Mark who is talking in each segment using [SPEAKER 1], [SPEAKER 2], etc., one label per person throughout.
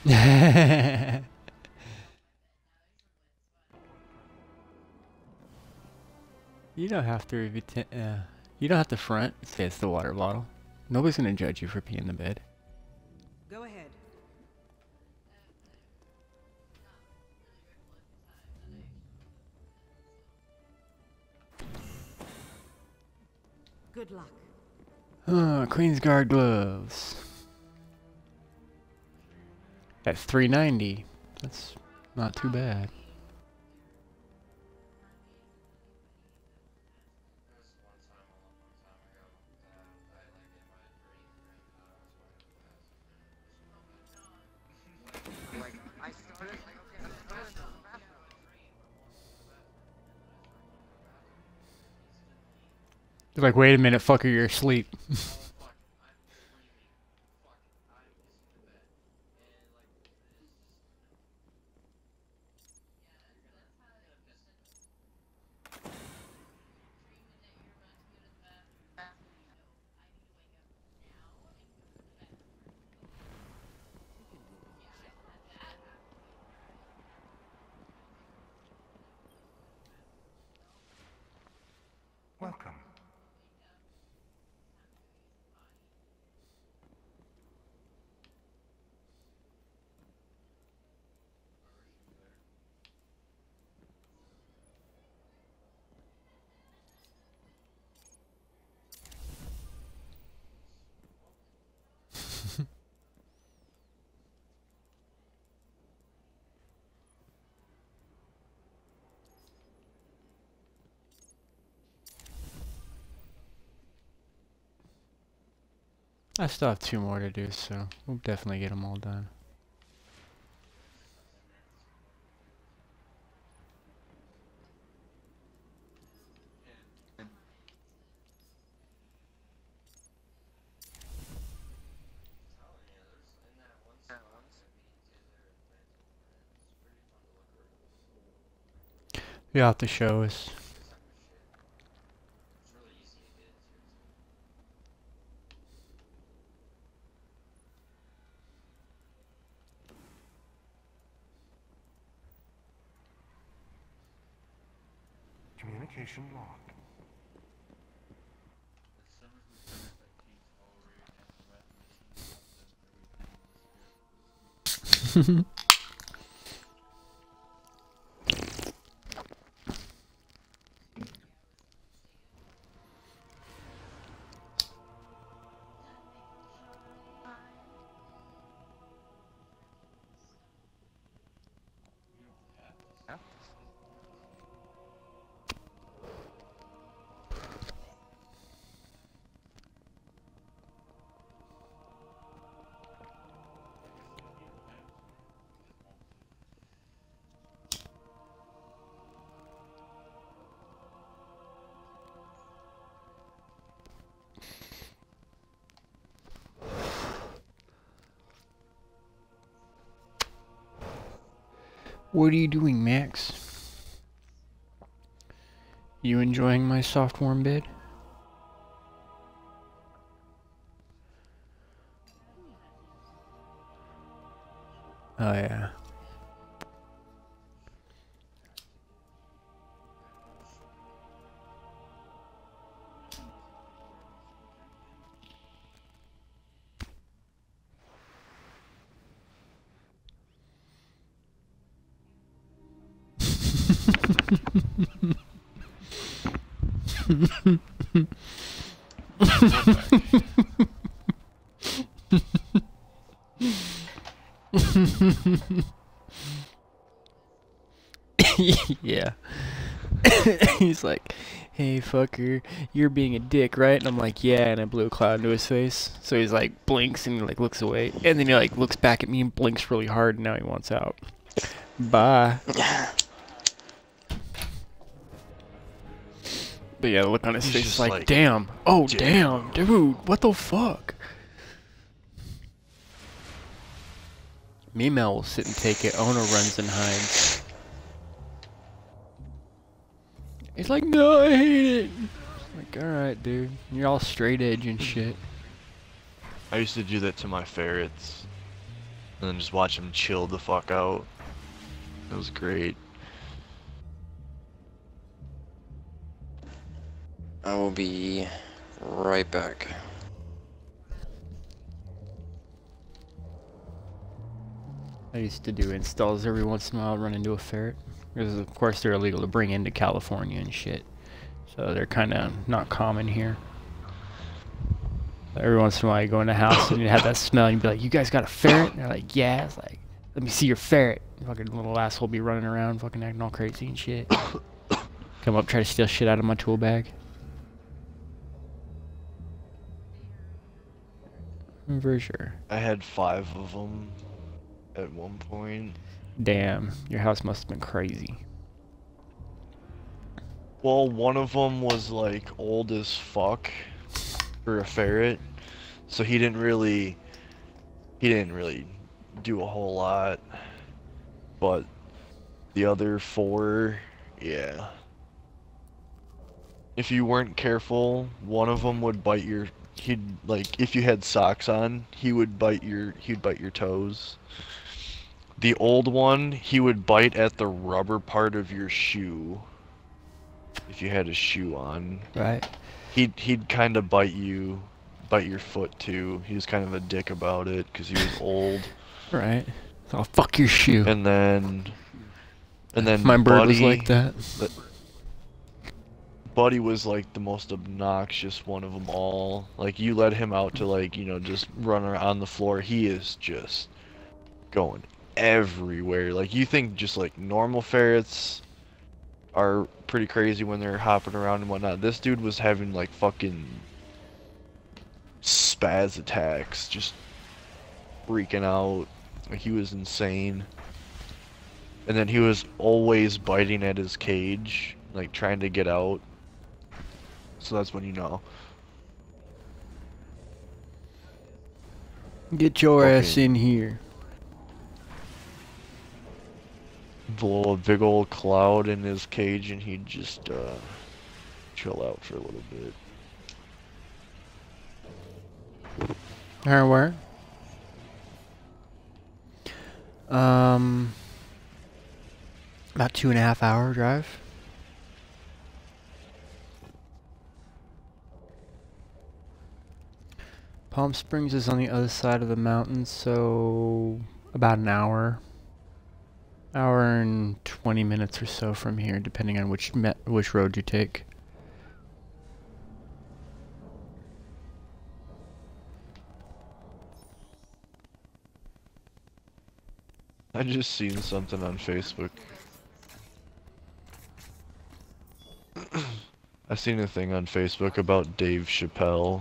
[SPEAKER 1] You don't have to you don't have to front say it's the water bottle. Nobody's gonna judge you for peeing the bed.
[SPEAKER 2] Go ahead. Good luck.
[SPEAKER 1] Oh, Queen's Guard gloves. That's $3.90. That's not too bad. They're like, wait a minute, fucker, you're asleep.
[SPEAKER 3] Welcome.
[SPEAKER 1] I still have 2 more to do, so we'll definitely get them all done. You have to show us.
[SPEAKER 3] Communication lock. What are you doing, Max? You enjoying my soft warm bed? Oh yeah. Yeah. He's like, hey fucker, you're being a dick, right? And I'm like, yeah, and I blew a cloud into his face. So he's like blinks and he like looks away. And then he like looks back at me and blinks really hard and now he wants out. Bye. But yeah, the look on his face is like, damn. Oh damn, dude, what the fuck? Meemel will sit and take it. Ona runs and hides. He's like, no, I hate it. Like, alright, dude. You're all straight edge and shit.
[SPEAKER 4] I used to do that to my ferrets.
[SPEAKER 2] and then just watch him chill the fuck out. It was great.
[SPEAKER 4] I will be right back.
[SPEAKER 3] I used to do installs every once in a while, run into a ferret. Because of course they're illegal to bring into California and shit. So they're kind of not common here. Every once in a while you go in a house and you have that smell and you'd be like, you guys got a ferret? And they're like, yeah. It's like, let me see your ferret. Fucking little asshole be running around fucking acting all crazy and shit. Come up, try to steal shit out of my tool bag. For sure.
[SPEAKER 2] I had 5 of them at one point.
[SPEAKER 3] Damn, your house must have been crazy.
[SPEAKER 2] Well, one of them was like old as fuck for a ferret, so he didn't really do a whole lot. But the other 4, yeah. If you weren't careful, one of them would bite your. He'd like if you had socks on, he'd bite your toes. The old one, he would bite at the rubber part of your shoe. If you had a shoe on.
[SPEAKER 3] Right.
[SPEAKER 2] He'd kind of bite your foot too. He was kind of a dick about it because he was old.
[SPEAKER 3] Right. So I'll fuck your shoe.
[SPEAKER 2] And then
[SPEAKER 3] my bird was
[SPEAKER 2] Buddy,
[SPEAKER 3] like that.
[SPEAKER 2] Buddy was like the most obnoxious one of them all. Like you let him out to like, just run around on the floor, he is just going everywhere. Like you think just like normal ferrets are pretty crazy when they're hopping around and whatnot. This dude was having like fucking spaz attacks, just freaking out. Like he was insane. And then he was always biting at his cage, like trying to get out. So that's when you know.
[SPEAKER 3] Get your ass
[SPEAKER 2] Okay.
[SPEAKER 3] in here.
[SPEAKER 2] Blow a big old cloud in his cage and he'd just chill out for a little bit.
[SPEAKER 3] Where? About 2.5 hour drive. Palm Springs is on the other side of the mountain, so about an hour. Hour and 20 minutes or so from here, depending on which road you take.
[SPEAKER 2] I just seen something on Facebook. I seen a thing on Facebook about Dave Chappelle.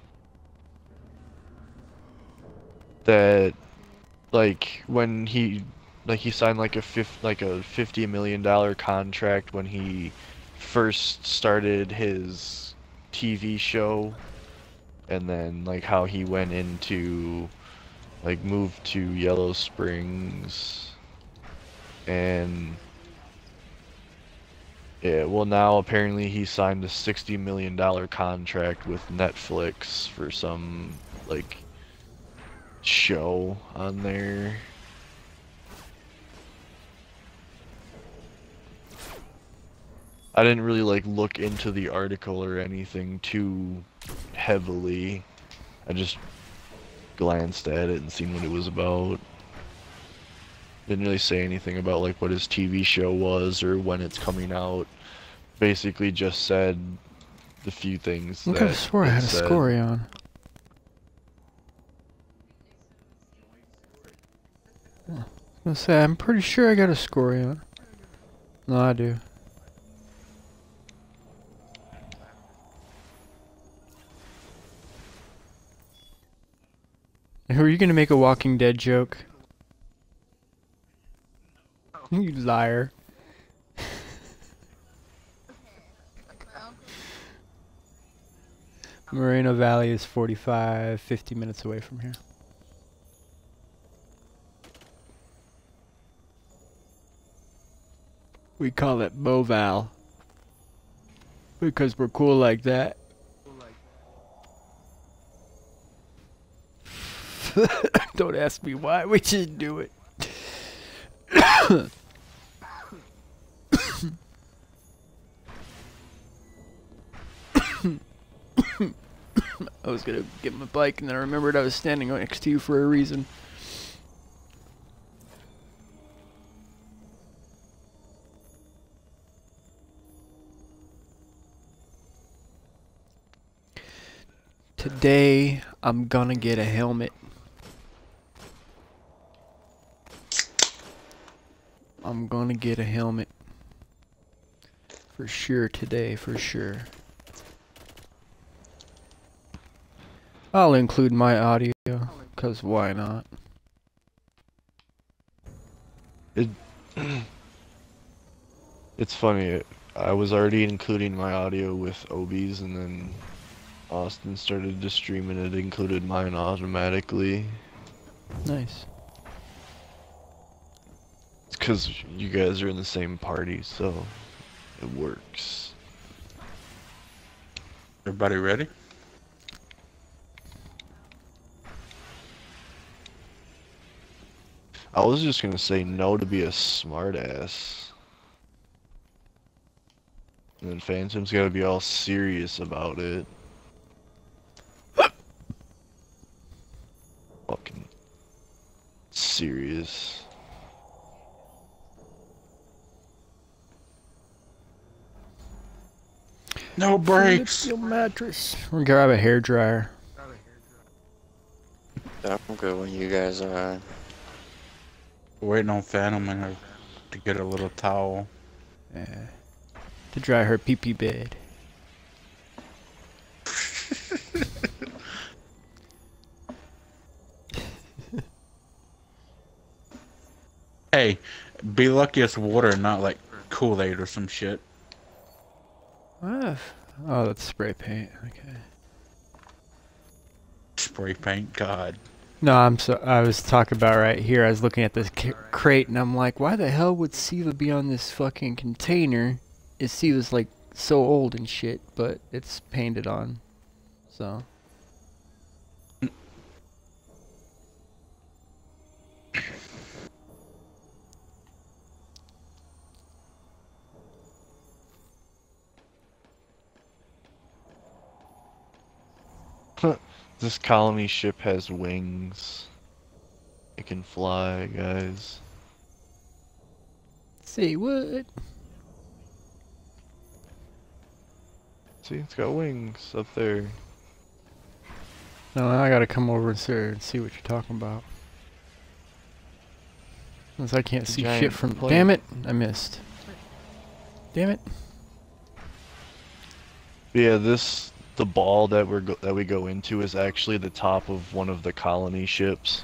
[SPEAKER 2] That, like, when he signed like a $50 million contract when he first started his TV show, and then like how he went into like moved to Yellow Springs, and yeah, well now apparently he signed a $60 million contract with Netflix for some like show on there. I didn't really like look into the article or anything too heavily. I just glanced at it and seen what it was about. Didn't really say anything about like what his TV show was or when it's coming out. Basically just said the few things
[SPEAKER 3] I
[SPEAKER 2] that
[SPEAKER 3] could have swore I
[SPEAKER 2] it
[SPEAKER 3] had a
[SPEAKER 2] said.
[SPEAKER 3] scory on. I was gonna say, I'm pretty sure I got a scory on. No, I do. Who are you gonna make a Walking Dead joke? You liar. Moreno Valley is 50 minutes away from here. We call it Boval. Because we're cool like that. Don't ask me why, we just do it. I was gonna get my bike and then I remembered I was standing next to you for a reason. Today, I'm gonna get a helmet. I'm gonna get a helmet. For sure today, for sure. I'll include my audio, cause why not?
[SPEAKER 2] It's funny. I was already including my audio with Obi's, and then Austin started to stream, and it included mine automatically.
[SPEAKER 3] Nice.
[SPEAKER 2] It's because you guys are in the same party, so it works.
[SPEAKER 5] Everybody ready?
[SPEAKER 2] I was just gonna say no to be a smartass. And then Phantom's gotta be all serious about it. Fucking serious.
[SPEAKER 5] No brakes.
[SPEAKER 3] Your mattress. We'll grab a hair dryer.
[SPEAKER 4] Yeah, I'm good when you guys are.
[SPEAKER 5] Waiting on Phantom and her to get a little towel.
[SPEAKER 3] Yeah. To dry her pee-pee bed.
[SPEAKER 5] Hey, be lucky it's water, not like Kool-Aid or some shit.
[SPEAKER 3] Oh, that's spray paint. Okay.
[SPEAKER 5] Spray paint, God.
[SPEAKER 3] No, I was talking about right here. I was looking at this crate and I'm like, why the hell would Siva be on this fucking container? Siva's like so old and shit, but it's painted on. So.
[SPEAKER 2] This colony ship has wings. It can fly, guys.
[SPEAKER 3] Say what?
[SPEAKER 2] See, it's got wings up there.
[SPEAKER 3] No, I gotta come over and see what you're talking about. Since I can't see shit from.
[SPEAKER 2] plane.
[SPEAKER 3] Damn it! I missed. Damn it!
[SPEAKER 2] Yeah, the ball that we go into is actually the top of one of the colony ships.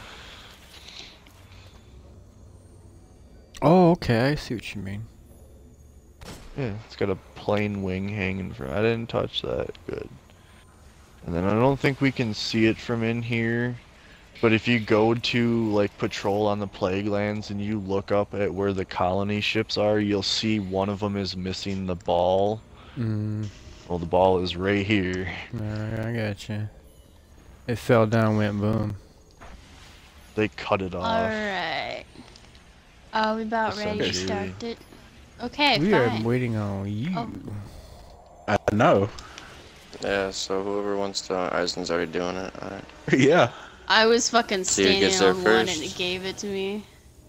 [SPEAKER 3] Oh, okay. I see what you mean.
[SPEAKER 2] Yeah, it's got a plain wing hanging from. I didn't touch that. Good. And then I don't think we can see it from in here, but if you go to like patrol on the plague lands and you look up at where the colony ships are, you'll see one of them is missing the ball. Well, the ball is right here.
[SPEAKER 3] Alright, I got you. It fell down, went boom.
[SPEAKER 2] They cut it off.
[SPEAKER 6] Alright. Are we about ready to
[SPEAKER 2] Essentially.
[SPEAKER 6] start it? Okay,
[SPEAKER 3] We
[SPEAKER 6] fine.
[SPEAKER 3] are waiting on you.
[SPEAKER 6] Oh.
[SPEAKER 5] I know.
[SPEAKER 4] Yeah, so whoever wants to, Eisen's already doing it. Alright.
[SPEAKER 5] Yeah.
[SPEAKER 6] I was fucking
[SPEAKER 4] See who
[SPEAKER 6] standing
[SPEAKER 4] gets there
[SPEAKER 6] on one and
[SPEAKER 4] first.
[SPEAKER 6] it gave it to me.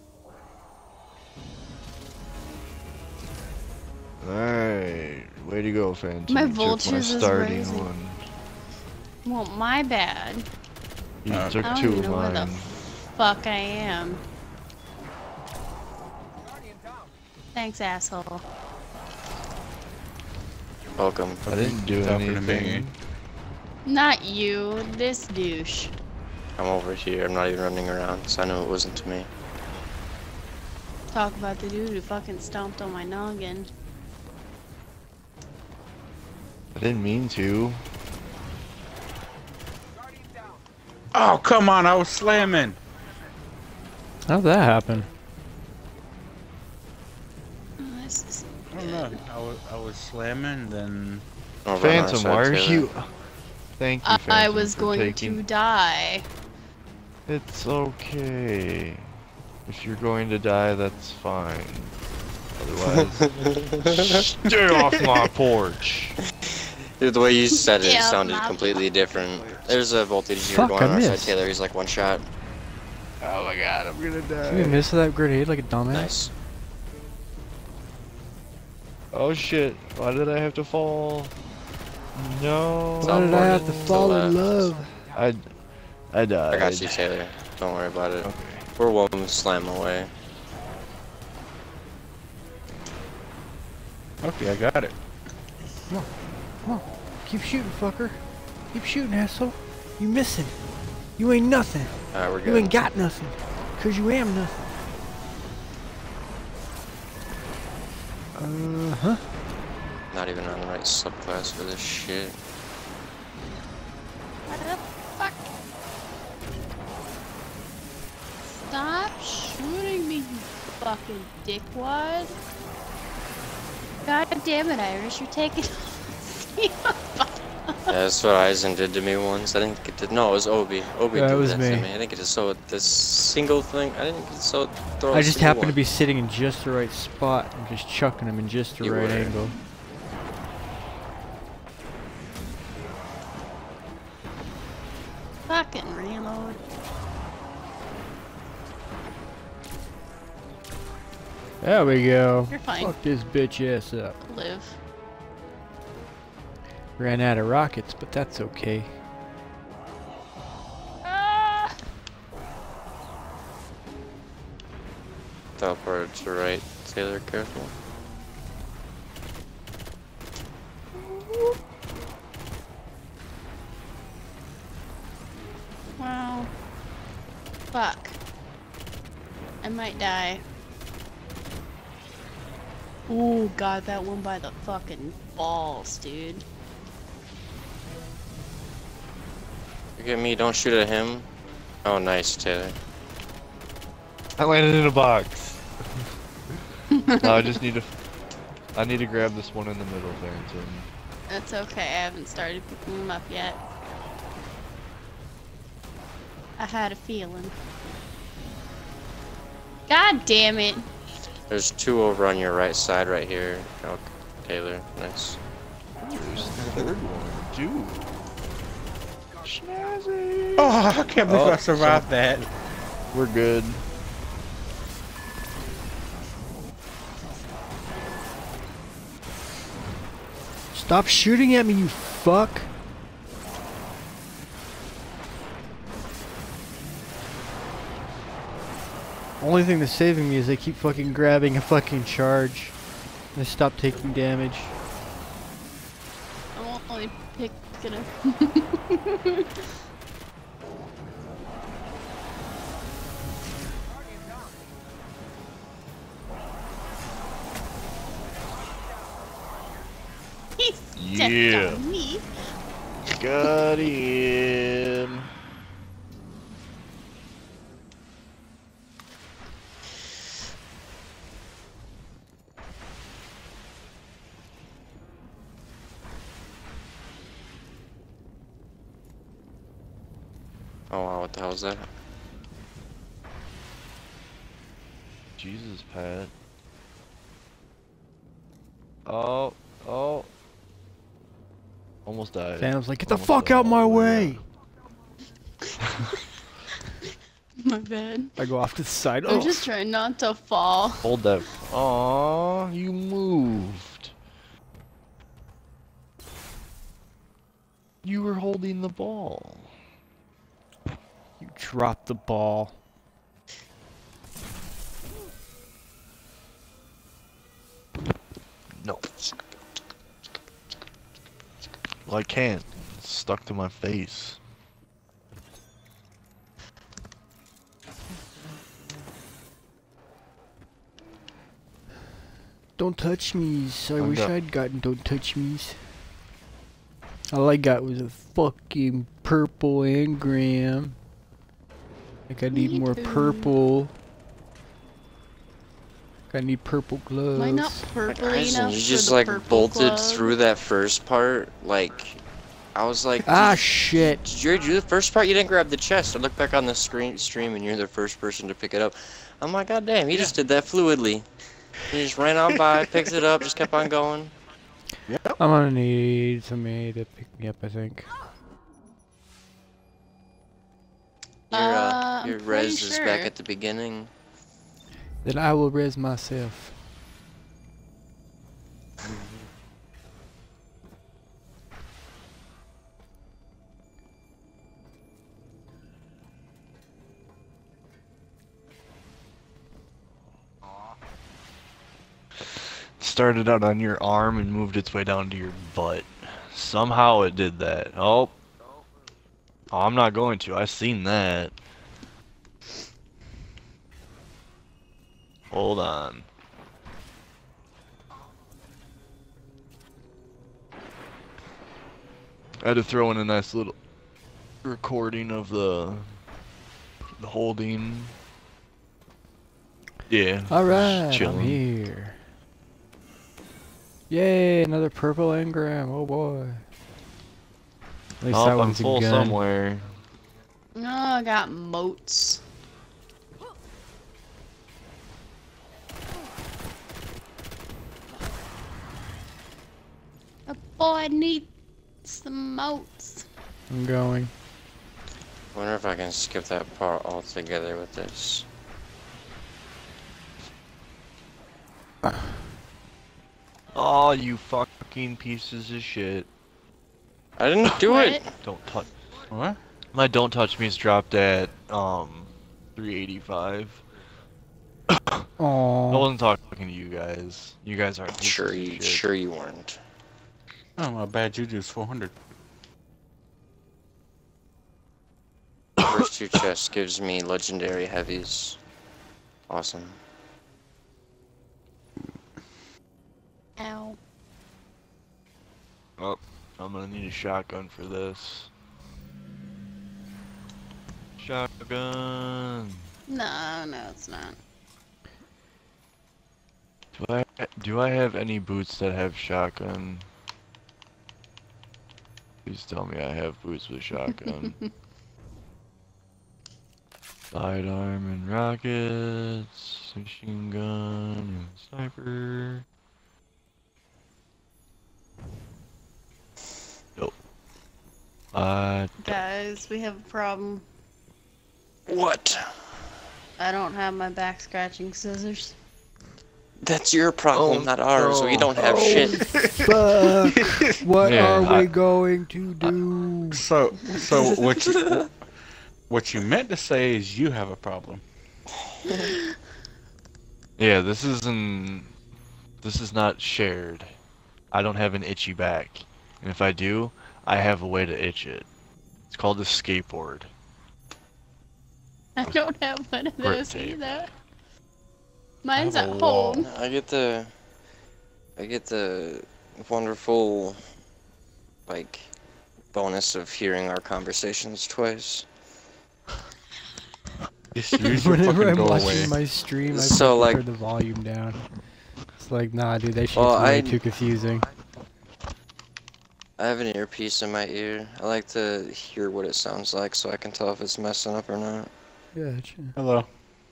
[SPEAKER 2] Alright, way to go, Phantom.
[SPEAKER 6] My
[SPEAKER 2] You took
[SPEAKER 6] vultures is
[SPEAKER 2] starting
[SPEAKER 6] rising.
[SPEAKER 2] one.
[SPEAKER 6] Well, my bad.
[SPEAKER 2] You
[SPEAKER 5] I
[SPEAKER 2] took
[SPEAKER 6] I don't
[SPEAKER 2] two
[SPEAKER 6] even
[SPEAKER 2] of
[SPEAKER 6] know where the
[SPEAKER 2] mine.
[SPEAKER 6] fuck I am. Thanks, asshole.
[SPEAKER 4] Welcome.
[SPEAKER 2] I didn't do
[SPEAKER 5] Talking to me.
[SPEAKER 2] anything.
[SPEAKER 6] Not you, this douche.
[SPEAKER 4] I'm over here. I'm not even running around, so I know it wasn't to me.
[SPEAKER 6] Talk about the dude who fucking stomped on my noggin.
[SPEAKER 2] I didn't mean to.
[SPEAKER 5] Oh, come on, I was slamming.
[SPEAKER 3] How'd that happen?
[SPEAKER 6] Oh, this is
[SPEAKER 5] I don't know. I was slamming, then
[SPEAKER 4] Over on our
[SPEAKER 2] Phantom,
[SPEAKER 4] side,
[SPEAKER 2] why are
[SPEAKER 4] Taylor.
[SPEAKER 2] you... Thank you, Phantom,
[SPEAKER 6] I was
[SPEAKER 2] for
[SPEAKER 6] going
[SPEAKER 2] taking...
[SPEAKER 6] to die.
[SPEAKER 2] It's okay. If you're going to die, that's fine. Otherwise, stay off my porch.
[SPEAKER 4] Dude, the way you said it
[SPEAKER 6] Yeah,
[SPEAKER 4] sounded
[SPEAKER 6] my
[SPEAKER 4] completely different. There's a voltage here
[SPEAKER 3] Fuck,
[SPEAKER 4] going on
[SPEAKER 3] I
[SPEAKER 4] our side,
[SPEAKER 3] missed.
[SPEAKER 4] Taylor. He's like one shot.
[SPEAKER 2] Oh my god, I'm gonna
[SPEAKER 3] Did we
[SPEAKER 2] die.
[SPEAKER 3] miss that grenade like a dumbass?
[SPEAKER 4] Nice.
[SPEAKER 2] Oh shit, why did I have to fall? No.
[SPEAKER 3] Why did I have to
[SPEAKER 4] To the
[SPEAKER 3] fall in
[SPEAKER 4] left.
[SPEAKER 3] love?
[SPEAKER 2] I died.
[SPEAKER 4] I got you, Taylor. Don't worry about it.
[SPEAKER 2] Okay.
[SPEAKER 4] We're one slam away.
[SPEAKER 5] Okay, I got it.
[SPEAKER 3] Come on. Keep shooting, fucker. Keep shooting, asshole. You missing. You ain't nothing.
[SPEAKER 4] Alright, we're
[SPEAKER 3] You
[SPEAKER 4] good.
[SPEAKER 3] ain't got nothing. Cause you am nothing. Uh-huh.
[SPEAKER 4] Not even on the right subclass for this shit.
[SPEAKER 6] What the fuck? Stop shooting me, you fucking dickwad. God damn it, Irish, you're taking
[SPEAKER 4] Yeah, that's what Eisen did to me once. I didn't get to. No, it was Obi. Obi
[SPEAKER 3] That
[SPEAKER 4] did
[SPEAKER 3] was
[SPEAKER 4] that
[SPEAKER 3] me.
[SPEAKER 4] to me. I didn't get to sew this single thing. I didn't get to sew. Throw
[SPEAKER 3] I
[SPEAKER 4] a
[SPEAKER 3] just
[SPEAKER 4] single
[SPEAKER 3] happened to
[SPEAKER 4] one.
[SPEAKER 3] be sitting in just the right spot and just chucking them in just the
[SPEAKER 4] You
[SPEAKER 3] right
[SPEAKER 4] were.
[SPEAKER 3] angle.
[SPEAKER 6] fucking reload.
[SPEAKER 3] There we go.
[SPEAKER 6] You're fine.
[SPEAKER 3] Fuck this bitch ass up.
[SPEAKER 6] Live.
[SPEAKER 3] Ran out of rockets, but that's okay.
[SPEAKER 6] Ah!
[SPEAKER 4] Teleport to right. Taylor, careful.
[SPEAKER 6] Wow. Fuck. I might die. Ooh, got that one by the fucking balls, dude.
[SPEAKER 4] Look at me. Don't shoot at him. Oh, nice, Taylor.
[SPEAKER 2] I landed in a box. No, I just need to. I need to grab this one in the middle, Barrington.
[SPEAKER 6] That's okay, I haven't started picking them up yet. I had a feeling. God damn it!
[SPEAKER 4] There's two over on your right side, right here. Oh, Taylor, nice.
[SPEAKER 2] There's the third one, dude. Snazzy.
[SPEAKER 5] Oh, I can't believe
[SPEAKER 2] Oh,
[SPEAKER 5] I survived that.
[SPEAKER 2] We're good.
[SPEAKER 3] Stop shooting at me, you fuck! Only thing that's saving me is they keep fucking grabbing a fucking charge. I stop taking damage.
[SPEAKER 6] I'm only picking up. He stepped
[SPEAKER 2] Yeah.
[SPEAKER 6] on me.
[SPEAKER 2] Got him.
[SPEAKER 4] Oh wow, what the hell is that?
[SPEAKER 2] Jesus, Pat. Oh, oh. Almost died.
[SPEAKER 3] Phantom's like, get the
[SPEAKER 2] Almost
[SPEAKER 3] fuck
[SPEAKER 2] died
[SPEAKER 3] out my
[SPEAKER 2] all the
[SPEAKER 3] way!
[SPEAKER 6] My bad.
[SPEAKER 3] I go off to the side.
[SPEAKER 6] I'm
[SPEAKER 3] Oh,
[SPEAKER 6] just trying not to fall.
[SPEAKER 2] Hold that. Aw, you moved. You were holding the ball.
[SPEAKER 3] you dropped the ball.
[SPEAKER 2] No. Well, I can't. It's stuck to my face.
[SPEAKER 3] Don't touch me's. I
[SPEAKER 2] I'm
[SPEAKER 3] wish
[SPEAKER 2] done.
[SPEAKER 3] I'd gotten don't touch me's. All I got was a fucking purple engram. Like I need
[SPEAKER 6] Me
[SPEAKER 3] more
[SPEAKER 6] too.
[SPEAKER 3] purple. I need purple gloves.
[SPEAKER 6] Am I not purpley
[SPEAKER 4] Eisen,
[SPEAKER 6] enough
[SPEAKER 4] you
[SPEAKER 6] for
[SPEAKER 4] just
[SPEAKER 6] the
[SPEAKER 4] like
[SPEAKER 6] purple
[SPEAKER 4] bolted
[SPEAKER 6] glove?
[SPEAKER 4] through that first part like I was like,
[SPEAKER 3] Ah, shit.
[SPEAKER 4] did you already do the first part? You didn't grab the chest. I looked back on the stream and you're the first person to pick it up. I'm like, god damn, he just did that fluidly. He just ran on by, picked it up, just kept on going.
[SPEAKER 2] Yep.
[SPEAKER 3] I'm gonna need somebody to pick me up, I think.
[SPEAKER 4] Your
[SPEAKER 6] I'm pretty
[SPEAKER 4] res is back
[SPEAKER 6] sure.
[SPEAKER 4] at the beginning.
[SPEAKER 3] Then I will res myself.
[SPEAKER 2] Started out on your arm and moved its way down to your butt. Somehow it did that. Oh. Oh, I'm not going to. I've seen that. Hold on. I had to throw in a nice little recording of the holding. Yeah.
[SPEAKER 3] Alright, I'm
[SPEAKER 2] chilling.
[SPEAKER 3] here. Yay, another purple engram. Oh boy. At least that
[SPEAKER 2] I'm
[SPEAKER 3] one's a
[SPEAKER 2] full
[SPEAKER 3] gun.
[SPEAKER 2] somewhere.
[SPEAKER 6] No, I got moats. A boy needs some moats.
[SPEAKER 3] I'm going.
[SPEAKER 4] Wonder if I can skip that part altogether with this.
[SPEAKER 2] Oh, you fucking pieces of shit.
[SPEAKER 4] I didn't do it!
[SPEAKER 2] Don't touch.
[SPEAKER 5] What?
[SPEAKER 2] My don't touch me's dropped at 385. I
[SPEAKER 3] Aww.
[SPEAKER 2] wasn't talking to you guys. You guys aren't pieces
[SPEAKER 4] Sure
[SPEAKER 2] of
[SPEAKER 4] you,
[SPEAKER 2] shit.
[SPEAKER 4] sure you weren't.
[SPEAKER 5] Oh, my bad juju's 400.
[SPEAKER 4] First two chests gives me legendary heavies. Awesome.
[SPEAKER 6] Ow.
[SPEAKER 2] Oh, I'm gonna need a shotgun for this. Shotgun.
[SPEAKER 6] No, no, it's not.
[SPEAKER 2] Do I have any boots that have shotgun? Please tell me I have boots with shotgun. Sidearm and rockets, machine gun and sniper. Nope.
[SPEAKER 6] Guys, we have a problem.
[SPEAKER 4] What?
[SPEAKER 6] I don't have my back scratching scissors.
[SPEAKER 4] That's your problem,
[SPEAKER 2] Oh,
[SPEAKER 4] not ours.
[SPEAKER 2] no.
[SPEAKER 4] We don't have shit.
[SPEAKER 3] Fuck. What
[SPEAKER 2] Yeah,
[SPEAKER 3] are we going to do?
[SPEAKER 5] So what you meant to say is you have a problem.
[SPEAKER 2] Yeah, this is not shared. I don't have an itchy back. And if I do, I have a way to itch it. It's called a skateboard.
[SPEAKER 6] I don't have one of
[SPEAKER 2] Grip
[SPEAKER 6] those
[SPEAKER 2] tape.
[SPEAKER 6] either. Mine's
[SPEAKER 2] have
[SPEAKER 6] at
[SPEAKER 2] a wall.
[SPEAKER 6] home.
[SPEAKER 4] I get the wonderful, like, bonus of hearing our conversations twice.
[SPEAKER 5] Just use your
[SPEAKER 3] Whenever
[SPEAKER 5] fucking
[SPEAKER 3] I'm
[SPEAKER 5] go
[SPEAKER 3] watching
[SPEAKER 5] away.
[SPEAKER 3] my stream, I
[SPEAKER 4] So,
[SPEAKER 3] like,
[SPEAKER 4] like-
[SPEAKER 3] turn the volume down. It's like, nah, dude, that shit's
[SPEAKER 4] Well,
[SPEAKER 3] way
[SPEAKER 4] I-
[SPEAKER 3] too confusing.
[SPEAKER 4] I have an earpiece in my ear. I like to hear what it sounds like so I can tell if it's messing up or not.
[SPEAKER 3] Gotcha.
[SPEAKER 5] Hello.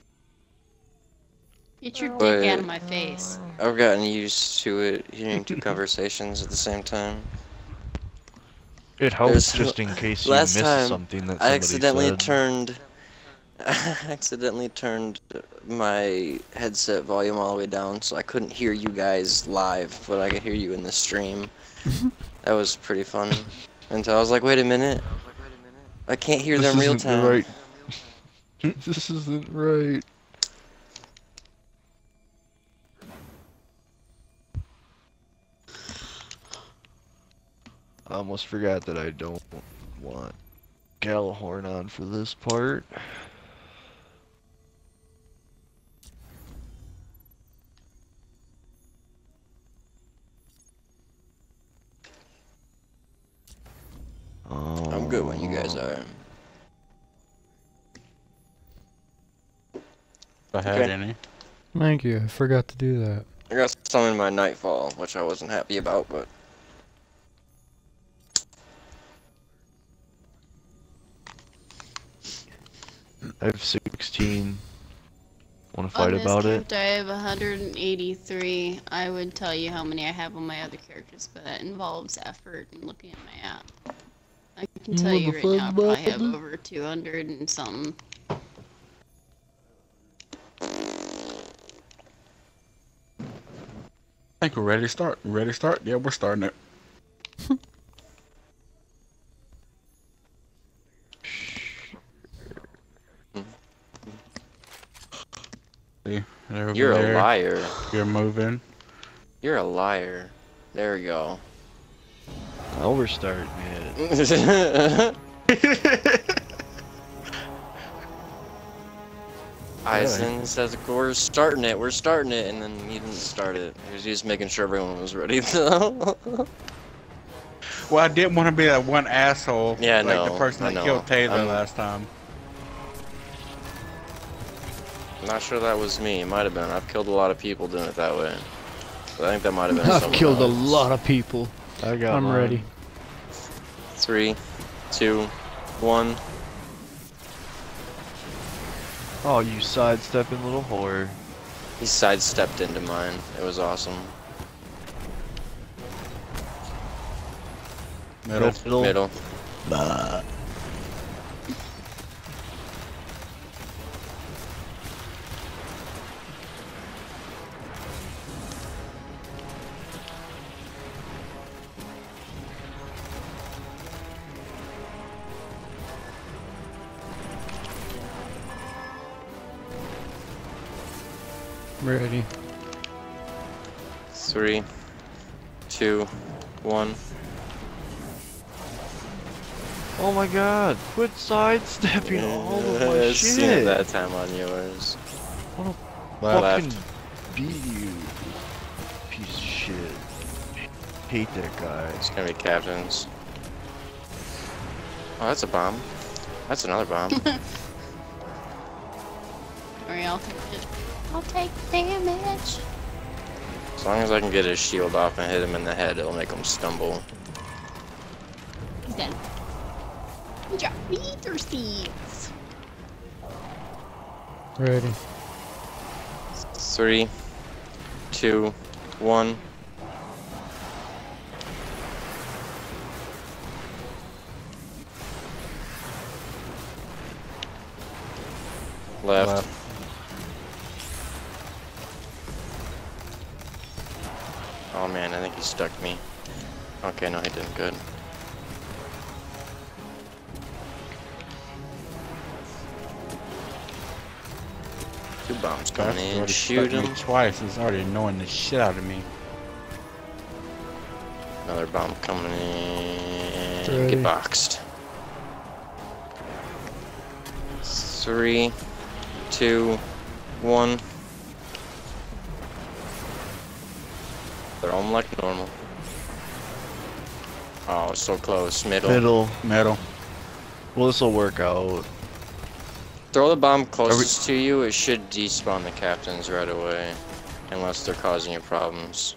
[SPEAKER 6] Get your
[SPEAKER 4] But-
[SPEAKER 6] dick out of my face.
[SPEAKER 4] I've gotten used to it, hearing two conversations at the same time.
[SPEAKER 2] It helps
[SPEAKER 4] There's-
[SPEAKER 2] just in case you
[SPEAKER 4] last
[SPEAKER 2] miss
[SPEAKER 4] time,
[SPEAKER 2] something that
[SPEAKER 4] I
[SPEAKER 2] somebody
[SPEAKER 4] accidentally
[SPEAKER 2] said.
[SPEAKER 4] I accidentally turned my headset volume all the way down so I couldn't hear you guys live, but I could hear you in the stream. That was pretty fun. Until I was like, wait a minute. I can't hear them real time.
[SPEAKER 2] Right. This isn't right. I almost forgot that I don't want Gallahorn on for this part.
[SPEAKER 4] I'm good when you guys are.
[SPEAKER 5] If I had
[SPEAKER 4] Okay.
[SPEAKER 5] any.
[SPEAKER 3] Thank you. I forgot to do that.
[SPEAKER 4] I got some in my nightfall, which I wasn't happy about, but
[SPEAKER 2] I have 16. Want to
[SPEAKER 6] On
[SPEAKER 2] fight
[SPEAKER 6] this
[SPEAKER 2] about it?
[SPEAKER 6] character, I have 183. I would tell you how many I have on my other characters, but that involves effort and looking at my app. I can tell you right now, I probably have over 200 and something.
[SPEAKER 5] I think we're ready to start. Ready to start? Yeah, we're starting it. See, they're over
[SPEAKER 4] You're a
[SPEAKER 5] there.
[SPEAKER 4] liar.
[SPEAKER 5] You're moving.
[SPEAKER 4] You're a liar. There we go.
[SPEAKER 2] Now we're starting it.
[SPEAKER 4] Eisen says, we're starting it, and then he didn't start it. He was just making sure everyone was ready, though.
[SPEAKER 5] Well, I didn't want to be that one asshole.
[SPEAKER 4] Yeah, I
[SPEAKER 5] like
[SPEAKER 4] know,
[SPEAKER 5] the person
[SPEAKER 4] I
[SPEAKER 5] that
[SPEAKER 4] know.
[SPEAKER 5] killed Taylor
[SPEAKER 4] I'm-
[SPEAKER 5] last time.
[SPEAKER 4] I'm not sure that was me. It might have been. I've killed a lot of people doing it that way. But I think that might have been
[SPEAKER 3] I've
[SPEAKER 4] someone
[SPEAKER 3] killed a
[SPEAKER 4] else.
[SPEAKER 3] lot of people.
[SPEAKER 2] I got
[SPEAKER 3] I'm
[SPEAKER 2] mine.
[SPEAKER 3] ready.
[SPEAKER 4] 3, 2, 1.
[SPEAKER 2] Oh, you sidestepping little whore.
[SPEAKER 4] He sidestepped into mine. It was awesome.
[SPEAKER 5] Middle.
[SPEAKER 4] Middle.
[SPEAKER 2] Bah.
[SPEAKER 3] Ready.
[SPEAKER 4] 3, 2, 1.
[SPEAKER 2] Oh my god, quit sidestepping all of my
[SPEAKER 4] Seen it
[SPEAKER 2] shit.
[SPEAKER 4] that time on yours.
[SPEAKER 2] Fucking
[SPEAKER 4] Left.
[SPEAKER 2] beat you. Piece of shit. Hate that guy.
[SPEAKER 4] It's gonna be captains. Oh, that's a bomb. That's another bomb.
[SPEAKER 6] Alright, I'll take it. I'll take damage.
[SPEAKER 4] As long as I can get his shield off and hit him in the head, it'll make him stumble.
[SPEAKER 6] He's dead. He dropped ether seeds.
[SPEAKER 3] Ready.
[SPEAKER 4] 3, 2, 1. Left. Oh man, I think he stuck me. Okay, no, he didn't. Good. Two bombs coming
[SPEAKER 5] That's
[SPEAKER 4] in.
[SPEAKER 5] already
[SPEAKER 4] Shoot
[SPEAKER 5] stuck me
[SPEAKER 4] him.
[SPEAKER 5] twice. It's already annoying the shit out of me.
[SPEAKER 4] Another bomb coming in.
[SPEAKER 3] Ready.
[SPEAKER 4] Get boxed. 3, 2, 1. They're all like normal. Oh, so close. Middle.
[SPEAKER 5] Middle.
[SPEAKER 2] Well, this will work out.
[SPEAKER 4] Throw the bomb closest to you. It should despawn the captains right away. Unless they're causing you problems.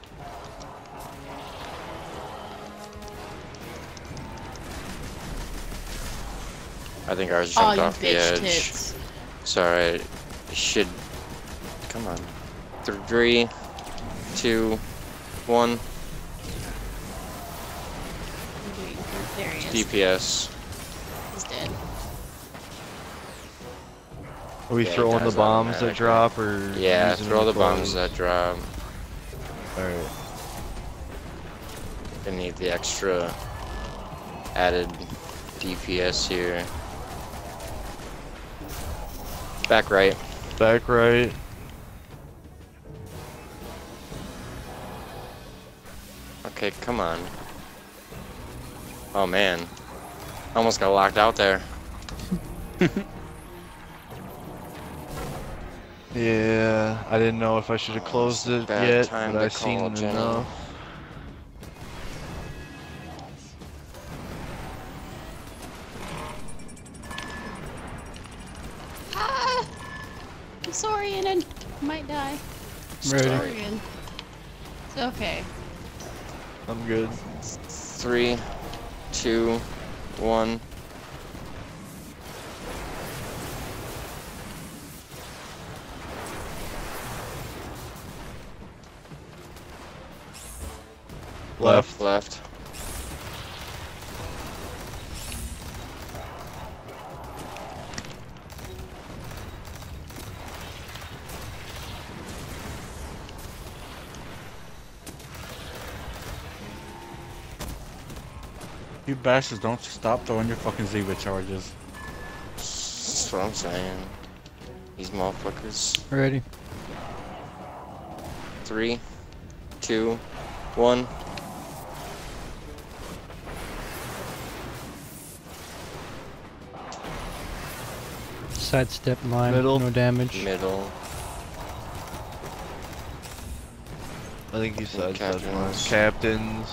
[SPEAKER 4] I think ours
[SPEAKER 6] Oh,
[SPEAKER 4] jumped
[SPEAKER 6] you
[SPEAKER 4] off the
[SPEAKER 6] bitch
[SPEAKER 4] edge.
[SPEAKER 6] tits.
[SPEAKER 4] It's alright. It should. Come on. 3, 2, 1.
[SPEAKER 6] I'm waiting for- There he is.
[SPEAKER 4] DPS.
[SPEAKER 6] He's dead.
[SPEAKER 2] Are we
[SPEAKER 4] Yeah, he
[SPEAKER 2] throwing the
[SPEAKER 4] dies
[SPEAKER 2] bombs that
[SPEAKER 4] automatically.
[SPEAKER 2] drop or
[SPEAKER 4] Yeah,
[SPEAKER 2] using
[SPEAKER 4] throw
[SPEAKER 2] them
[SPEAKER 4] the bombs
[SPEAKER 2] close?
[SPEAKER 4] that drop.
[SPEAKER 2] Alright.
[SPEAKER 4] I need the extra added DPS here. Back right.
[SPEAKER 2] Back right.
[SPEAKER 4] Okay, come on. Oh man. Almost got locked out there.
[SPEAKER 2] Yeah, I didn't know if I should have closed it
[SPEAKER 4] Bad
[SPEAKER 2] yet,
[SPEAKER 4] time
[SPEAKER 2] but
[SPEAKER 4] to
[SPEAKER 2] I seen
[SPEAKER 4] call, Jenny.
[SPEAKER 2] enough.
[SPEAKER 6] Ah! I'm sorry, and I might die.
[SPEAKER 3] Ready.
[SPEAKER 6] Sorry. It's okay.
[SPEAKER 2] I'm good.
[SPEAKER 4] 3, 2, 1.
[SPEAKER 2] Left.
[SPEAKER 4] Left.
[SPEAKER 5] You bastards don't stop throwing your fucking Ziva charges.
[SPEAKER 4] That's what I'm saying. These motherfuckers.
[SPEAKER 1] Ready.
[SPEAKER 4] 3, 2, 1.
[SPEAKER 1] Sidestep line.
[SPEAKER 2] Middle.
[SPEAKER 1] No damage.
[SPEAKER 4] Middle.
[SPEAKER 2] I think you said
[SPEAKER 4] Captains.
[SPEAKER 2] Captains.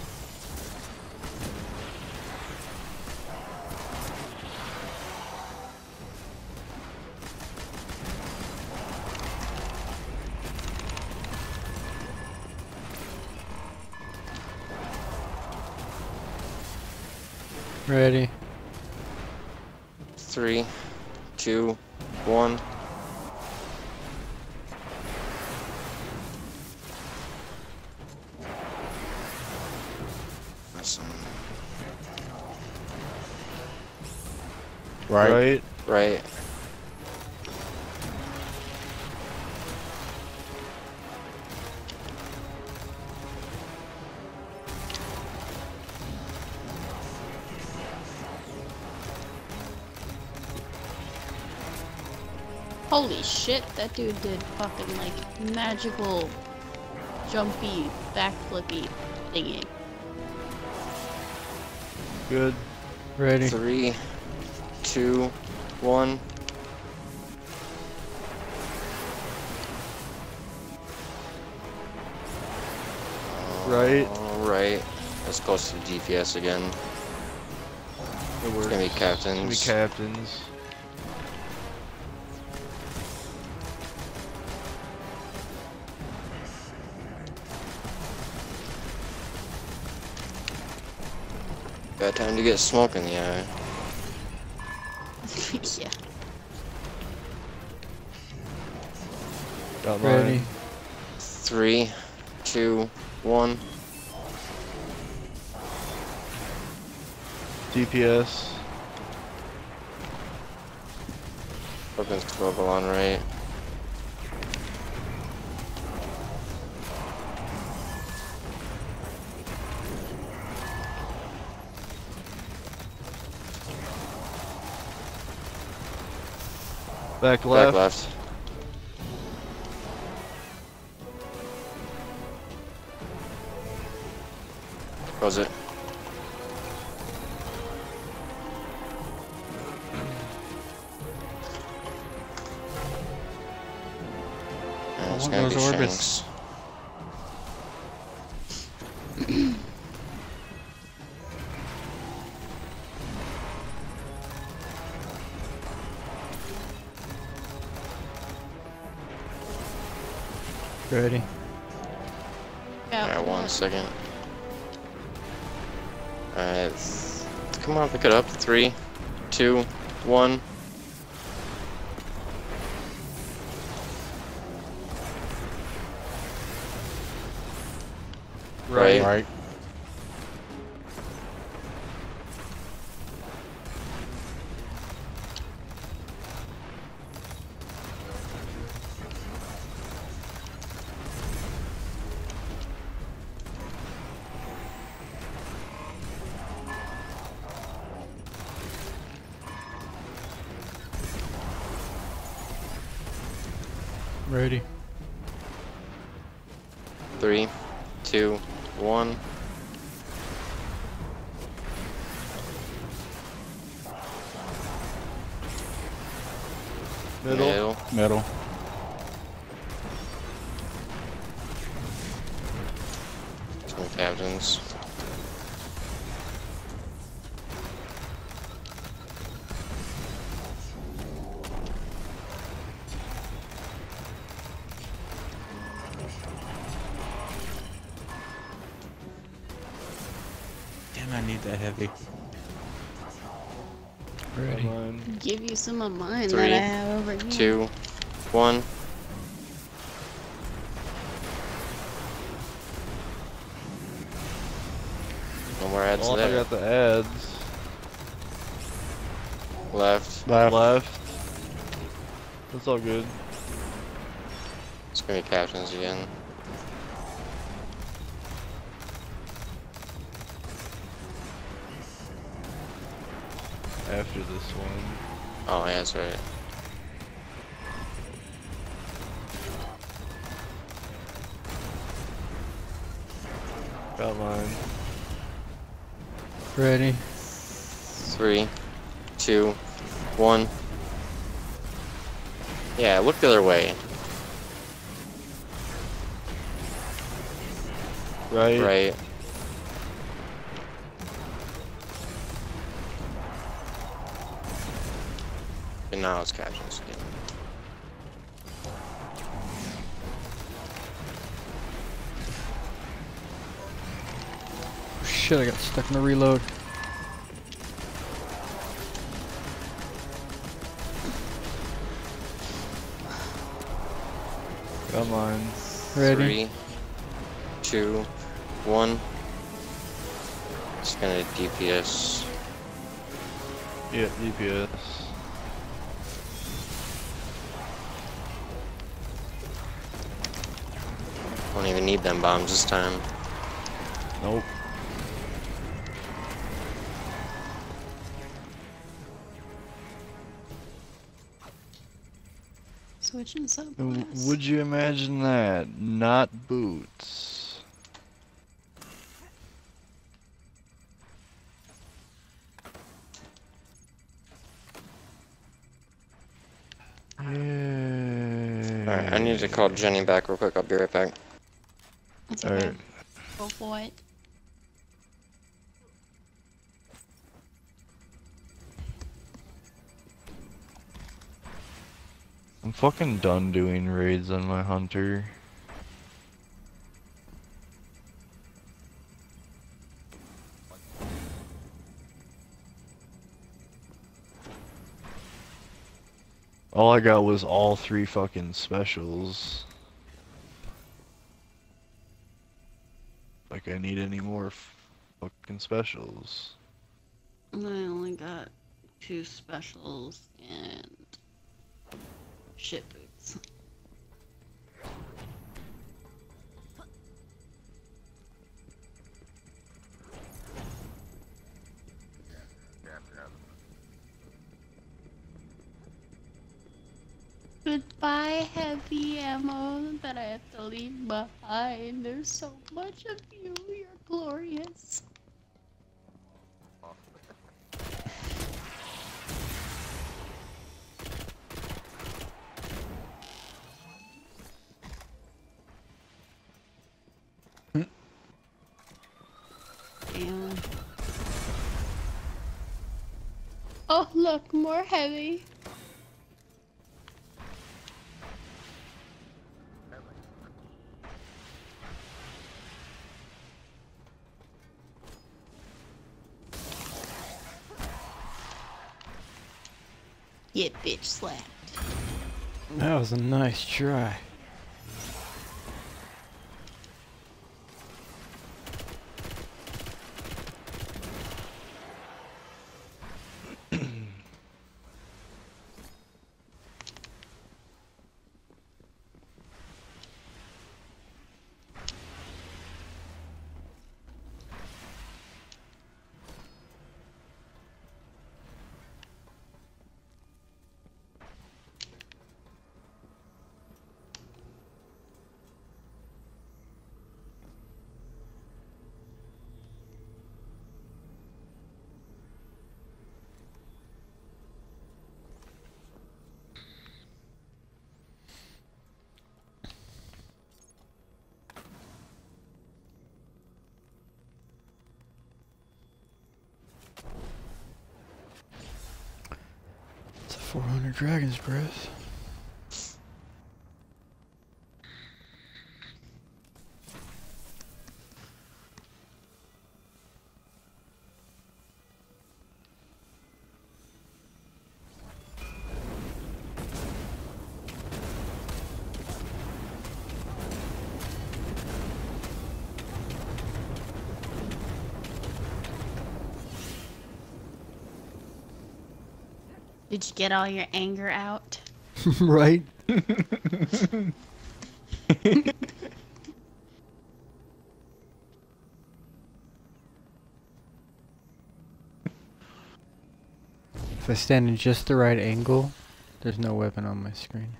[SPEAKER 1] Ready.
[SPEAKER 4] 3, 2, 1. Awesome.
[SPEAKER 5] Right.
[SPEAKER 4] Right.
[SPEAKER 6] Holy shit, that dude did fucking like magical jumpy backflippy thingy.
[SPEAKER 2] Good.
[SPEAKER 1] Ready.
[SPEAKER 4] 3, 2, 1.
[SPEAKER 2] Right.
[SPEAKER 4] Right. Let's close to DPS again.
[SPEAKER 2] It works.
[SPEAKER 4] It's gonna be captains.
[SPEAKER 2] It's gonna be captains.
[SPEAKER 4] Bad time to get smoke in the eye.
[SPEAKER 6] Yeah.
[SPEAKER 2] Got
[SPEAKER 1] Ready.
[SPEAKER 2] mine.
[SPEAKER 4] 3, 2, 1.
[SPEAKER 2] DPS.
[SPEAKER 4] Weapons 12 on right.
[SPEAKER 2] Back left.
[SPEAKER 4] Back left. Close it. And it's
[SPEAKER 5] want
[SPEAKER 4] gonna be
[SPEAKER 5] those orbits.
[SPEAKER 4] Shanks.
[SPEAKER 1] Ready.
[SPEAKER 6] Yeah.
[SPEAKER 4] Alright, 1 second. Alright, come on, pick it up. 3, 2, 1. Right.
[SPEAKER 5] Right.
[SPEAKER 1] Ready.
[SPEAKER 4] 3, 2, 1.
[SPEAKER 2] Middle.
[SPEAKER 5] Middle.
[SPEAKER 4] Some captains.
[SPEAKER 5] Damn, I need that heavy.
[SPEAKER 2] Got
[SPEAKER 1] Ready.
[SPEAKER 2] mine.
[SPEAKER 6] Give you some of mine
[SPEAKER 4] 3,
[SPEAKER 6] that I have over here.
[SPEAKER 4] 2, 1. more ads
[SPEAKER 2] Oh, I
[SPEAKER 4] there.
[SPEAKER 2] got the ads.
[SPEAKER 4] Left.
[SPEAKER 2] Left. That's all good.
[SPEAKER 4] It's gonna be captions again.
[SPEAKER 2] After this one.
[SPEAKER 4] Oh, yeah, that's right.
[SPEAKER 2] Got mine.
[SPEAKER 1] Ready?
[SPEAKER 4] 3, 2, 1. Yeah, look the other way.
[SPEAKER 2] Right.
[SPEAKER 4] Right. And now it's captions again.
[SPEAKER 1] Shit, I got stuck in the reload.
[SPEAKER 2] Got mine.
[SPEAKER 1] Ready?
[SPEAKER 4] 3, 2, 1. It's gonna DPS.
[SPEAKER 2] Yeah, DPS.
[SPEAKER 4] Don't even need them bombs this time.
[SPEAKER 2] Nope.
[SPEAKER 6] Switching sub
[SPEAKER 2] W-
[SPEAKER 6] class.
[SPEAKER 2] Would you imagine that? Not boots. Yeah.
[SPEAKER 4] Alright, I need to call Jenny back real quick. I'll be right back.
[SPEAKER 6] That's okay.
[SPEAKER 2] Alright.
[SPEAKER 6] Go for it.
[SPEAKER 2] I'm fucking done doing raids on my hunter. All I got was all 3 fucking specials. Like I need any more fucking specials.
[SPEAKER 6] And I only got 2 specials and shit boots. Goodbye, heavy ammo that I have to leave behind. There's so much of you. You're glorious. Damn. Oh, look, more heavy. Get bitch slapped.
[SPEAKER 1] That was a nice try. It's a 400 Dragon's Breath.
[SPEAKER 6] Did you get all your anger out?
[SPEAKER 1] Right? If I stand in just the right angle, there's no weapon on my screen.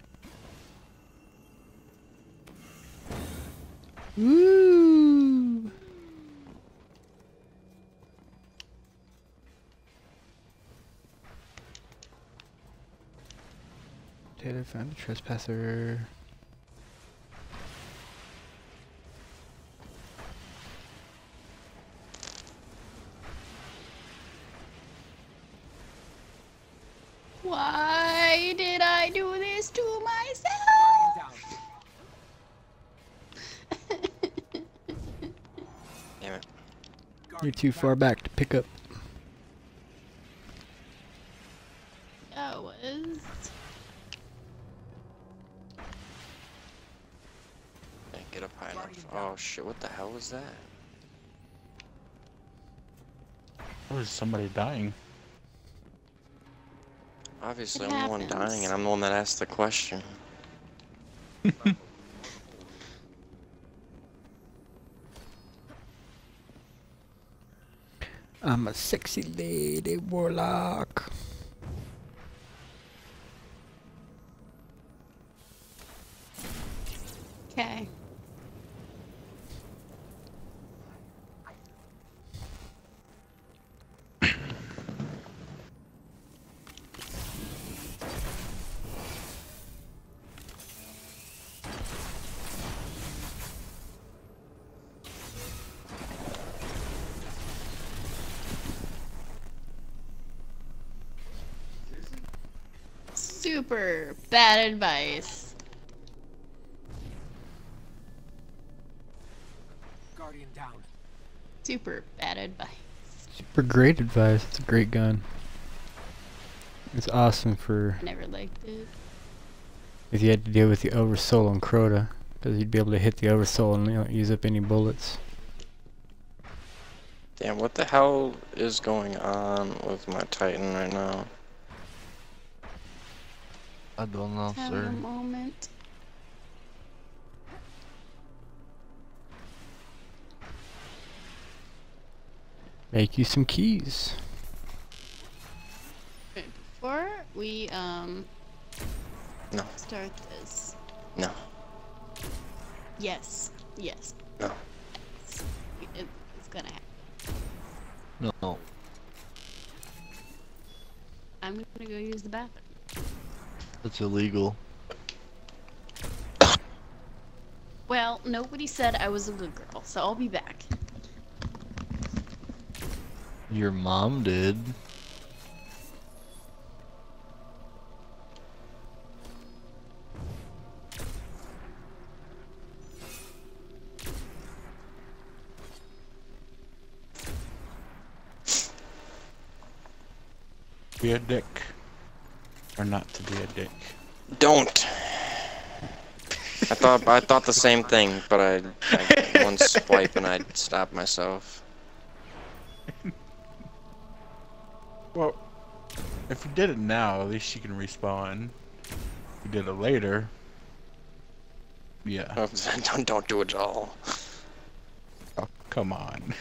[SPEAKER 1] Woo! Taylor found a trespasser.
[SPEAKER 6] Why did I do this to myself?
[SPEAKER 4] Damn it.
[SPEAKER 1] You're too far back to pick up.
[SPEAKER 6] That was.
[SPEAKER 4] Can't get up high enough. Oh shit, what the hell was that?
[SPEAKER 5] Or is somebody dying?
[SPEAKER 4] Obviously,
[SPEAKER 6] It
[SPEAKER 4] I'm the one
[SPEAKER 6] happens.
[SPEAKER 4] dying, and I'm the one that asked the question.
[SPEAKER 1] I'm a sexy lady warlock.
[SPEAKER 6] Okay. Super bad advice.
[SPEAKER 7] Guardian down.
[SPEAKER 6] Super bad advice.
[SPEAKER 1] Super great advice. It's a great gun. It's awesome for
[SPEAKER 6] I never liked it.
[SPEAKER 1] if you had to deal with the oversoul on Crota, because you'd be able to hit the oversoul and not use up any bullets.
[SPEAKER 4] Damn, what the hell is going on with my Titan right now?
[SPEAKER 2] I don't know,
[SPEAKER 6] Having a
[SPEAKER 2] sir.
[SPEAKER 6] moment.
[SPEAKER 1] Make you some keys.
[SPEAKER 6] Right, before we
[SPEAKER 4] No.
[SPEAKER 6] start this.
[SPEAKER 4] No.
[SPEAKER 6] Yes. Yes.
[SPEAKER 4] No.
[SPEAKER 6] It's gonna happen.
[SPEAKER 2] No.
[SPEAKER 6] I'm gonna go use the bathroom.
[SPEAKER 2] That's illegal.
[SPEAKER 6] Well, nobody said I was a good girl, so I'll be back.
[SPEAKER 2] Your mom did.
[SPEAKER 5] Be a dick. Or not to be a dick.
[SPEAKER 4] Don't. I thought the same thing, but I one swipe and I'd stop myself.
[SPEAKER 5] Well, if you did it now, at least you can respawn. If you did it later, yeah.
[SPEAKER 4] Oh, don't do it at all.
[SPEAKER 5] Oh, come on.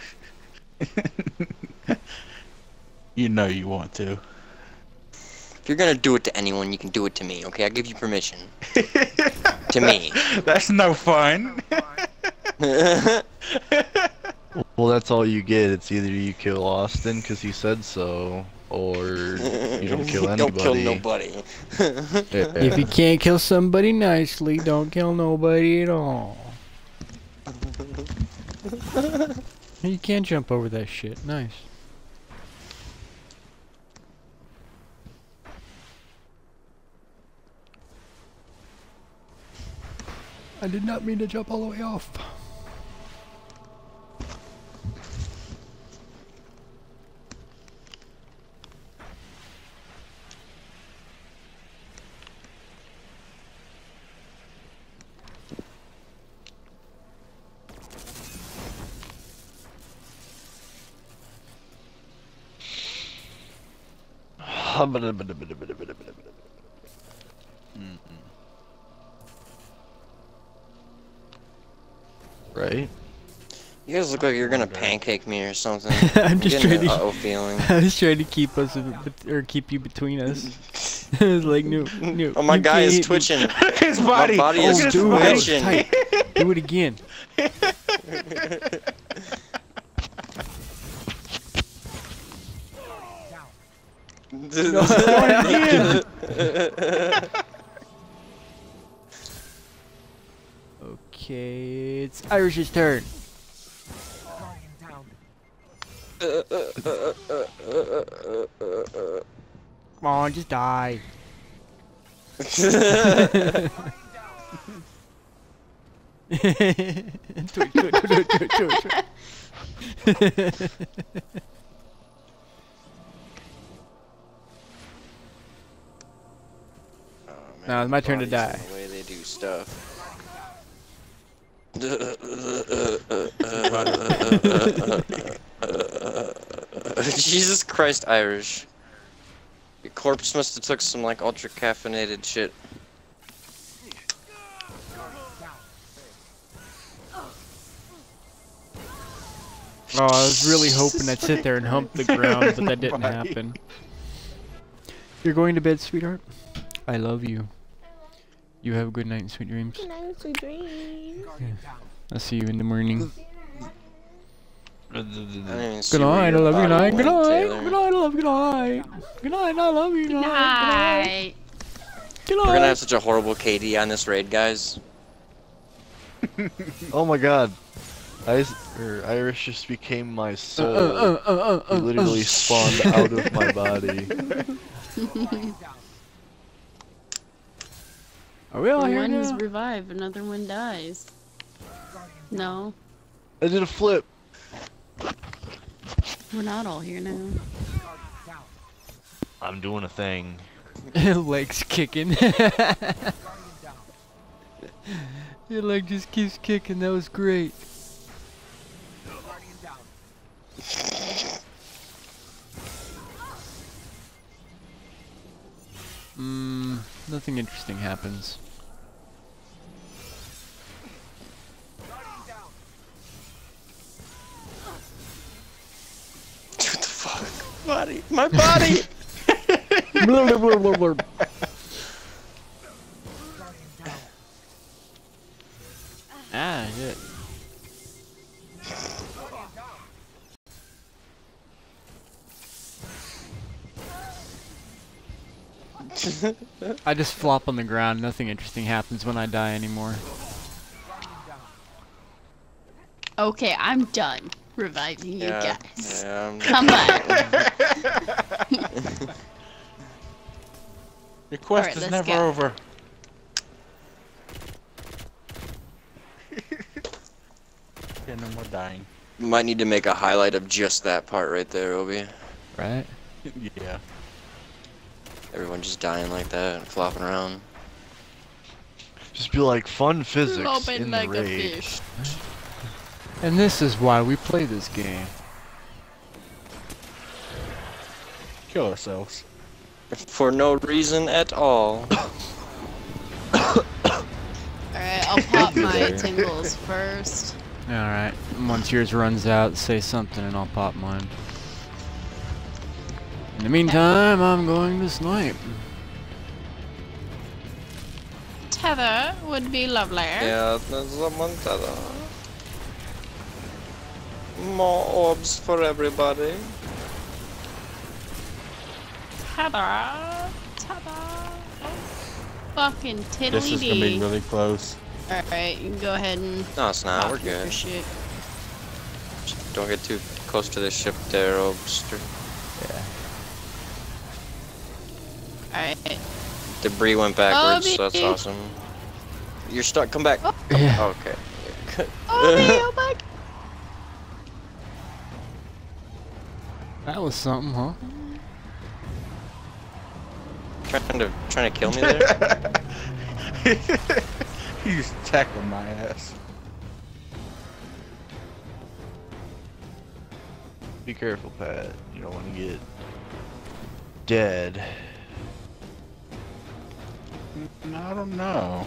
[SPEAKER 5] You know you want to.
[SPEAKER 4] If you're gonna do it to anyone, you can do it to me, okay? I give you permission. To me.
[SPEAKER 5] That's no fun.
[SPEAKER 2] Well, that's all you get. It's either you kill Austin because he said so, or you don't kill anybody.
[SPEAKER 4] Don't kill nobody.
[SPEAKER 2] Yeah.
[SPEAKER 1] If you can't kill somebody nicely, don't kill nobody at all. You can't jump over that shit. Nice. I did not mean to jump all the way off.
[SPEAKER 2] Right?
[SPEAKER 4] You guys look like you're gonna pancake me or something.
[SPEAKER 3] I'm just
[SPEAKER 4] getting
[SPEAKER 3] trying
[SPEAKER 4] an
[SPEAKER 3] to.
[SPEAKER 4] uh-oh feeling.
[SPEAKER 3] I was trying to keep us, or keep you between us. It was like, no, no.
[SPEAKER 4] Oh, my
[SPEAKER 3] you
[SPEAKER 4] guy
[SPEAKER 3] can't
[SPEAKER 4] is
[SPEAKER 3] hit me.
[SPEAKER 4] twitching.
[SPEAKER 5] His
[SPEAKER 4] My
[SPEAKER 5] body.
[SPEAKER 4] body
[SPEAKER 5] Look
[SPEAKER 4] is
[SPEAKER 5] at his
[SPEAKER 3] Do
[SPEAKER 5] body.
[SPEAKER 3] it.
[SPEAKER 4] twitching.
[SPEAKER 3] Tight. Do it again. Okay, it's Irish's turn. Come on, just die. Twitch, twitch, twitch, twitch, twitch.
[SPEAKER 4] Oh, man,
[SPEAKER 3] Now it's my turn to
[SPEAKER 4] bodies
[SPEAKER 3] die.
[SPEAKER 4] and the way they do stuff. Jesus Christ, Irish. Your corpse must have took some like ultra caffeinated shit.
[SPEAKER 3] Oh, I was really hoping I'd sit there and hump the ground, but that didn't happen. You're going to bed, sweetheart? I love you. You have a good night and sweet dreams.
[SPEAKER 7] Good night, sweet dreams.
[SPEAKER 3] I'll see you in the morning.
[SPEAKER 4] I didn't even see
[SPEAKER 3] Good
[SPEAKER 4] where
[SPEAKER 3] night, I
[SPEAKER 4] your
[SPEAKER 3] love you. Good
[SPEAKER 4] body
[SPEAKER 3] night, good
[SPEAKER 4] went,
[SPEAKER 3] night.
[SPEAKER 4] Taylor.
[SPEAKER 3] Good night, I love you. Good night. Good night, I love you. Good night.
[SPEAKER 6] Night.
[SPEAKER 3] Good
[SPEAKER 4] We're gonna
[SPEAKER 3] night.
[SPEAKER 4] have such a horrible KD on this raid, guys.
[SPEAKER 2] Oh my god. Irish just became my soul. He literally spawned out of my body.
[SPEAKER 3] Are we all here
[SPEAKER 6] One's
[SPEAKER 3] now?
[SPEAKER 6] revive, another one dies. No,
[SPEAKER 2] I did a flip.
[SPEAKER 6] we're not all here now.
[SPEAKER 2] I'm doing a thing.
[SPEAKER 3] Legs kicking. Your leg just keeps kicking. That was great. Nothing interesting happens.
[SPEAKER 4] What the fuck? Body. My body!
[SPEAKER 3] Blur, blur, blur, blur. Ah, shit. I just flop on the ground. Nothing interesting happens when I die anymore.
[SPEAKER 6] Okay, I'm done reviving you
[SPEAKER 4] Yeah,
[SPEAKER 6] guys.
[SPEAKER 4] yeah.
[SPEAKER 6] Come on.
[SPEAKER 5] Your quest
[SPEAKER 6] Alright,
[SPEAKER 5] is
[SPEAKER 6] let's
[SPEAKER 5] never
[SPEAKER 6] go.
[SPEAKER 5] over. Yeah, no more dying.
[SPEAKER 4] Might need to make a highlight of just that part right there, Obi.
[SPEAKER 3] Right?
[SPEAKER 5] Yeah.
[SPEAKER 4] Everyone just dying like that and flopping around.
[SPEAKER 2] Just be like fun physics
[SPEAKER 6] Open
[SPEAKER 2] in
[SPEAKER 6] like
[SPEAKER 2] the
[SPEAKER 6] a
[SPEAKER 2] raid.
[SPEAKER 6] fish.
[SPEAKER 3] And this is why we play this game.
[SPEAKER 5] Kill ourselves.
[SPEAKER 4] For no reason at all.
[SPEAKER 6] Alright, I'll pop my tingles first.
[SPEAKER 3] Alright. Once yours runs out, say something and I'll pop mine. In the meantime, I'm going to snipe.
[SPEAKER 6] Tether would be lovely.
[SPEAKER 4] Yeah, there's someone tether. More orbs for everybody.
[SPEAKER 6] Tether. Tether. Fucking tiddly
[SPEAKER 5] This is gonna be
[SPEAKER 6] dee.
[SPEAKER 5] really close.
[SPEAKER 6] Alright, you can go ahead and
[SPEAKER 4] No, it's not.
[SPEAKER 6] pop
[SPEAKER 4] We're
[SPEAKER 6] your
[SPEAKER 4] good.
[SPEAKER 6] shit.
[SPEAKER 4] Just don't get too close to this ship there, Obster.
[SPEAKER 6] Alright.
[SPEAKER 4] Debris went backwards, so that's
[SPEAKER 6] Obi.
[SPEAKER 4] awesome. You're stuck. Come back.
[SPEAKER 6] Oh.
[SPEAKER 3] Yeah.
[SPEAKER 4] Okay.
[SPEAKER 6] Oh my
[SPEAKER 3] That was something, huh?
[SPEAKER 4] Trying to kill me there?
[SPEAKER 5] You just tackled my ass.
[SPEAKER 2] Be careful, Pat. You don't want to get dead.
[SPEAKER 5] I don't know.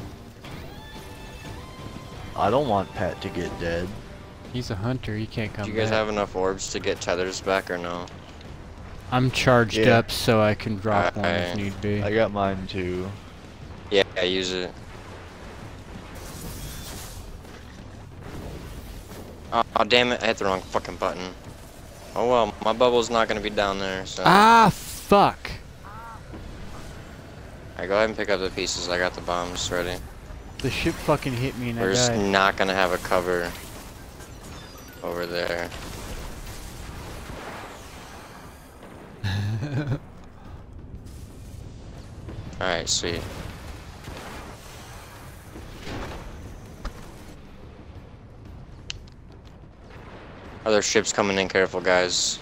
[SPEAKER 2] I don't want Pat to get dead.
[SPEAKER 1] He's a hunter. He can't come
[SPEAKER 4] Do you guys
[SPEAKER 1] back.
[SPEAKER 4] have enough orbs to get tethers back or no?
[SPEAKER 1] I'm charged
[SPEAKER 2] Yeah.
[SPEAKER 1] up so I can drop one if
[SPEAKER 4] Alright.
[SPEAKER 1] need be.
[SPEAKER 2] I got mine too.
[SPEAKER 4] Yeah, I use it. Oh damn it! I hit the wrong fucking button. Oh well, my bubble's not gonna be down there, so.
[SPEAKER 1] Ah, fuck.
[SPEAKER 4] Alright, go ahead and pick up the pieces. I got the bombs ready.
[SPEAKER 1] The ship fucking hit me and
[SPEAKER 4] We're
[SPEAKER 1] I
[SPEAKER 4] just
[SPEAKER 1] died.
[SPEAKER 4] not gonna have a cover over there. Alright, sweet. Other ships coming in, careful guys.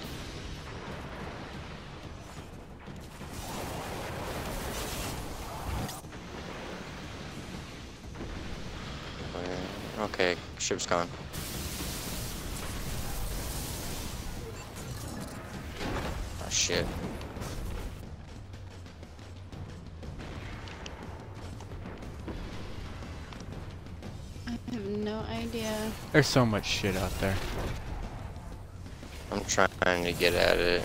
[SPEAKER 4] Okay, ship's gone. Oh shit.
[SPEAKER 6] I have no idea.
[SPEAKER 1] There's so much shit out there.
[SPEAKER 4] I'm trying to get at it.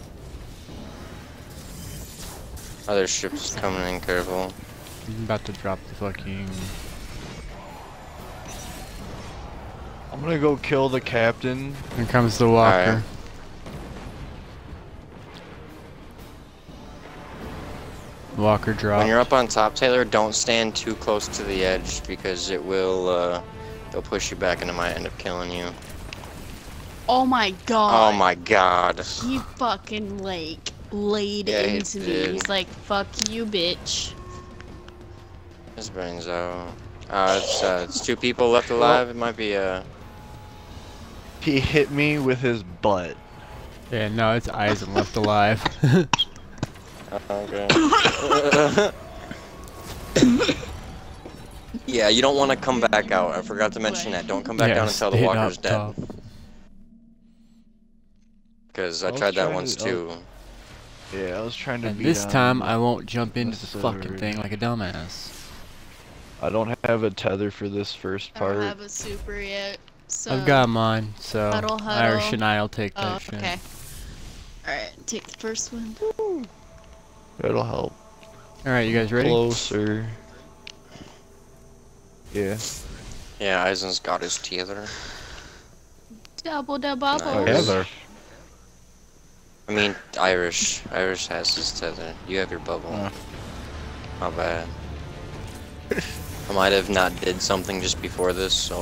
[SPEAKER 4] Other ships coming in, careful.
[SPEAKER 1] I'm about to drop the fucking...
[SPEAKER 2] I'm gonna go kill the captain.
[SPEAKER 1] Here comes the walker.
[SPEAKER 4] Alright.
[SPEAKER 1] Walker drop.
[SPEAKER 4] When you're up on top, Taylor, don't stand too close to the edge because it will, it'll push you back and it might end up killing you.
[SPEAKER 6] Oh my god.
[SPEAKER 4] Oh my god.
[SPEAKER 6] He fucking like laid
[SPEAKER 4] Yeah, he
[SPEAKER 6] into me.
[SPEAKER 4] did.
[SPEAKER 6] He's like, fuck you, bitch.
[SPEAKER 4] His brain's out. It's two people left alive. It might be,
[SPEAKER 2] He hit me with his butt.
[SPEAKER 1] Yeah, no, it's Eisen left alive.
[SPEAKER 4] Okay. Yeah, you don't want to come back out. I forgot to mention that. Don't come back down until the
[SPEAKER 1] stay
[SPEAKER 4] walker's
[SPEAKER 1] up
[SPEAKER 4] dead.
[SPEAKER 1] top.
[SPEAKER 4] Because I
[SPEAKER 2] I was
[SPEAKER 4] tried that
[SPEAKER 2] trying
[SPEAKER 4] once
[SPEAKER 2] to-
[SPEAKER 4] too.
[SPEAKER 2] Yeah, I was trying to
[SPEAKER 1] And
[SPEAKER 2] beat
[SPEAKER 1] this
[SPEAKER 2] on
[SPEAKER 1] time I won't jump into the
[SPEAKER 2] the
[SPEAKER 1] fucking
[SPEAKER 2] sword.
[SPEAKER 1] thing like a dumbass.
[SPEAKER 2] I don't have a tether for this first
[SPEAKER 6] I don't
[SPEAKER 2] part.
[SPEAKER 6] have a super yet, so.
[SPEAKER 1] I've got mine, so
[SPEAKER 6] Huddle,
[SPEAKER 1] Irish
[SPEAKER 6] huddle.
[SPEAKER 1] and I'll take
[SPEAKER 6] Oh,
[SPEAKER 1] that shit.
[SPEAKER 6] okay. Alright, take the first one.
[SPEAKER 2] That'll help.
[SPEAKER 1] Alright, you guys ready?
[SPEAKER 2] Closer. Yeah.
[SPEAKER 4] Yeah, Eisen's got his tether.
[SPEAKER 6] Double the bubbles.
[SPEAKER 4] Nice.
[SPEAKER 5] Heather.
[SPEAKER 4] I mean, Irish. Irish has his tether. You have your bubble. Not bad. I might have not did something just before this, so.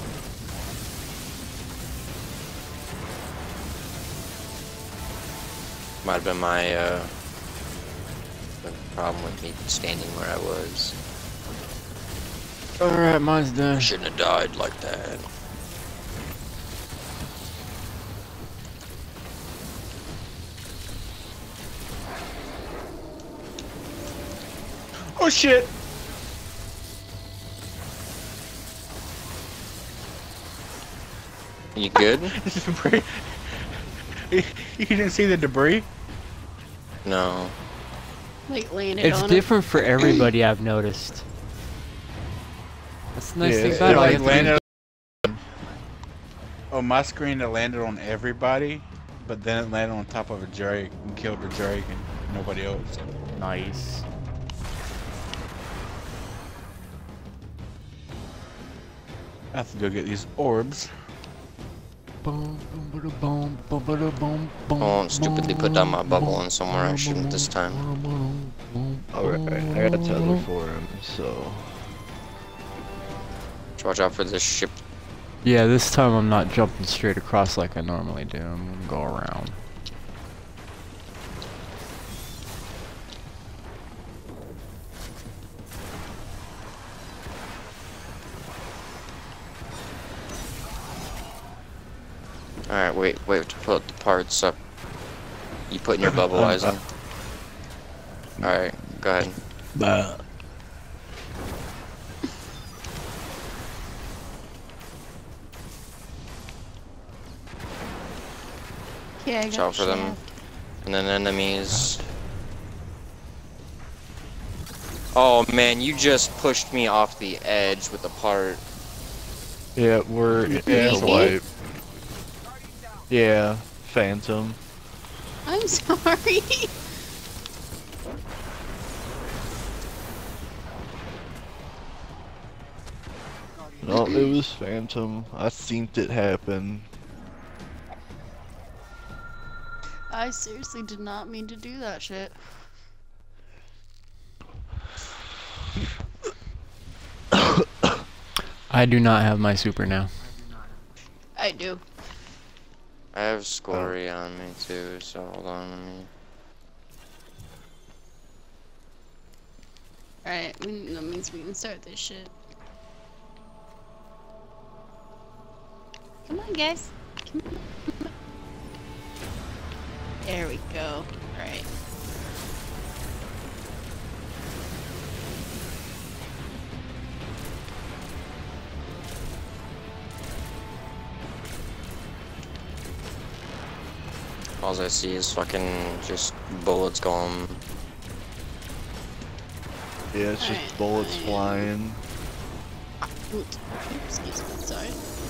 [SPEAKER 4] Might have been my, the problem with me standing where I was.
[SPEAKER 1] Alright, mine's
[SPEAKER 4] I
[SPEAKER 1] done.
[SPEAKER 4] shouldn't have died like that.
[SPEAKER 5] Oh shit!
[SPEAKER 4] You good?
[SPEAKER 5] Debris. You didn't see the debris?
[SPEAKER 4] No.
[SPEAKER 6] Like landed
[SPEAKER 1] It's
[SPEAKER 6] on
[SPEAKER 1] different for everybody, I've noticed. That's the nice
[SPEAKER 2] Yeah,
[SPEAKER 1] thing
[SPEAKER 2] it
[SPEAKER 1] about it. all you
[SPEAKER 5] like
[SPEAKER 1] have to do is
[SPEAKER 5] landed. On my screen, it landed on everybody, but then it landed on top of a Drake and killed the Drake and nobody else.
[SPEAKER 1] Nice.
[SPEAKER 5] I have to go get these orbs.
[SPEAKER 1] Boom, boom, bada, boom, boom, bada, boom, boom,
[SPEAKER 4] I won't stupidly put down my bubble in somewhere I
[SPEAKER 1] boom,
[SPEAKER 4] shouldn't this time.
[SPEAKER 2] Alright, I got a tether for him, so.
[SPEAKER 4] Just watch out for this ship.
[SPEAKER 1] Yeah, this time I'm not jumping straight across like I normally do. I'm gonna go around.
[SPEAKER 4] Alright, wait to put the parts up. You putting your bubble, Eisen? Alright, go ahead.
[SPEAKER 6] Yeah, I
[SPEAKER 4] Watch
[SPEAKER 6] got
[SPEAKER 4] out for them.
[SPEAKER 6] shaft.
[SPEAKER 4] And then enemies. Oh man, you just pushed me off the edge with the part.
[SPEAKER 2] Yeah, we're in
[SPEAKER 6] Yeah.
[SPEAKER 2] the wipe. Yeah, Phantom.
[SPEAKER 6] I'm sorry.
[SPEAKER 2] No, it was Phantom. I seen it happen.
[SPEAKER 6] I seriously did not mean to do that shit.
[SPEAKER 1] I do not have my super now.
[SPEAKER 6] I do.
[SPEAKER 4] I have Scory on me too, so hold on a minute.
[SPEAKER 6] Alright, that means we can start this shit. Come on, guys. Come on. There we go. Alright.
[SPEAKER 4] All I see is fucking just bullets going.
[SPEAKER 2] Yeah, it's just
[SPEAKER 6] Alright,
[SPEAKER 2] bullets flying.
[SPEAKER 6] Oops, excuse me, sorry.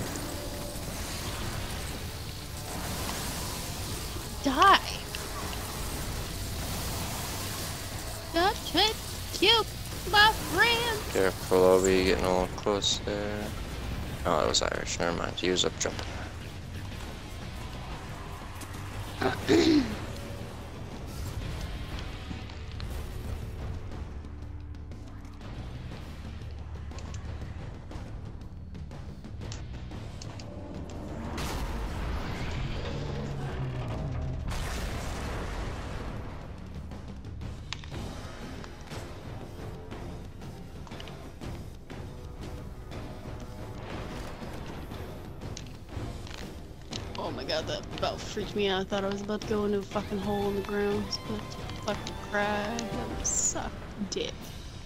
[SPEAKER 6] Die! That shit cute, my friend!
[SPEAKER 4] Careful, I'll be getting a little close there. Oh, that was Irish. Never mind. He was up jumping.
[SPEAKER 6] Oh my god, that about freaked me out. I thought I was about to go into a fucking hole in the ground. I was about to fucking cry. That would suck dick.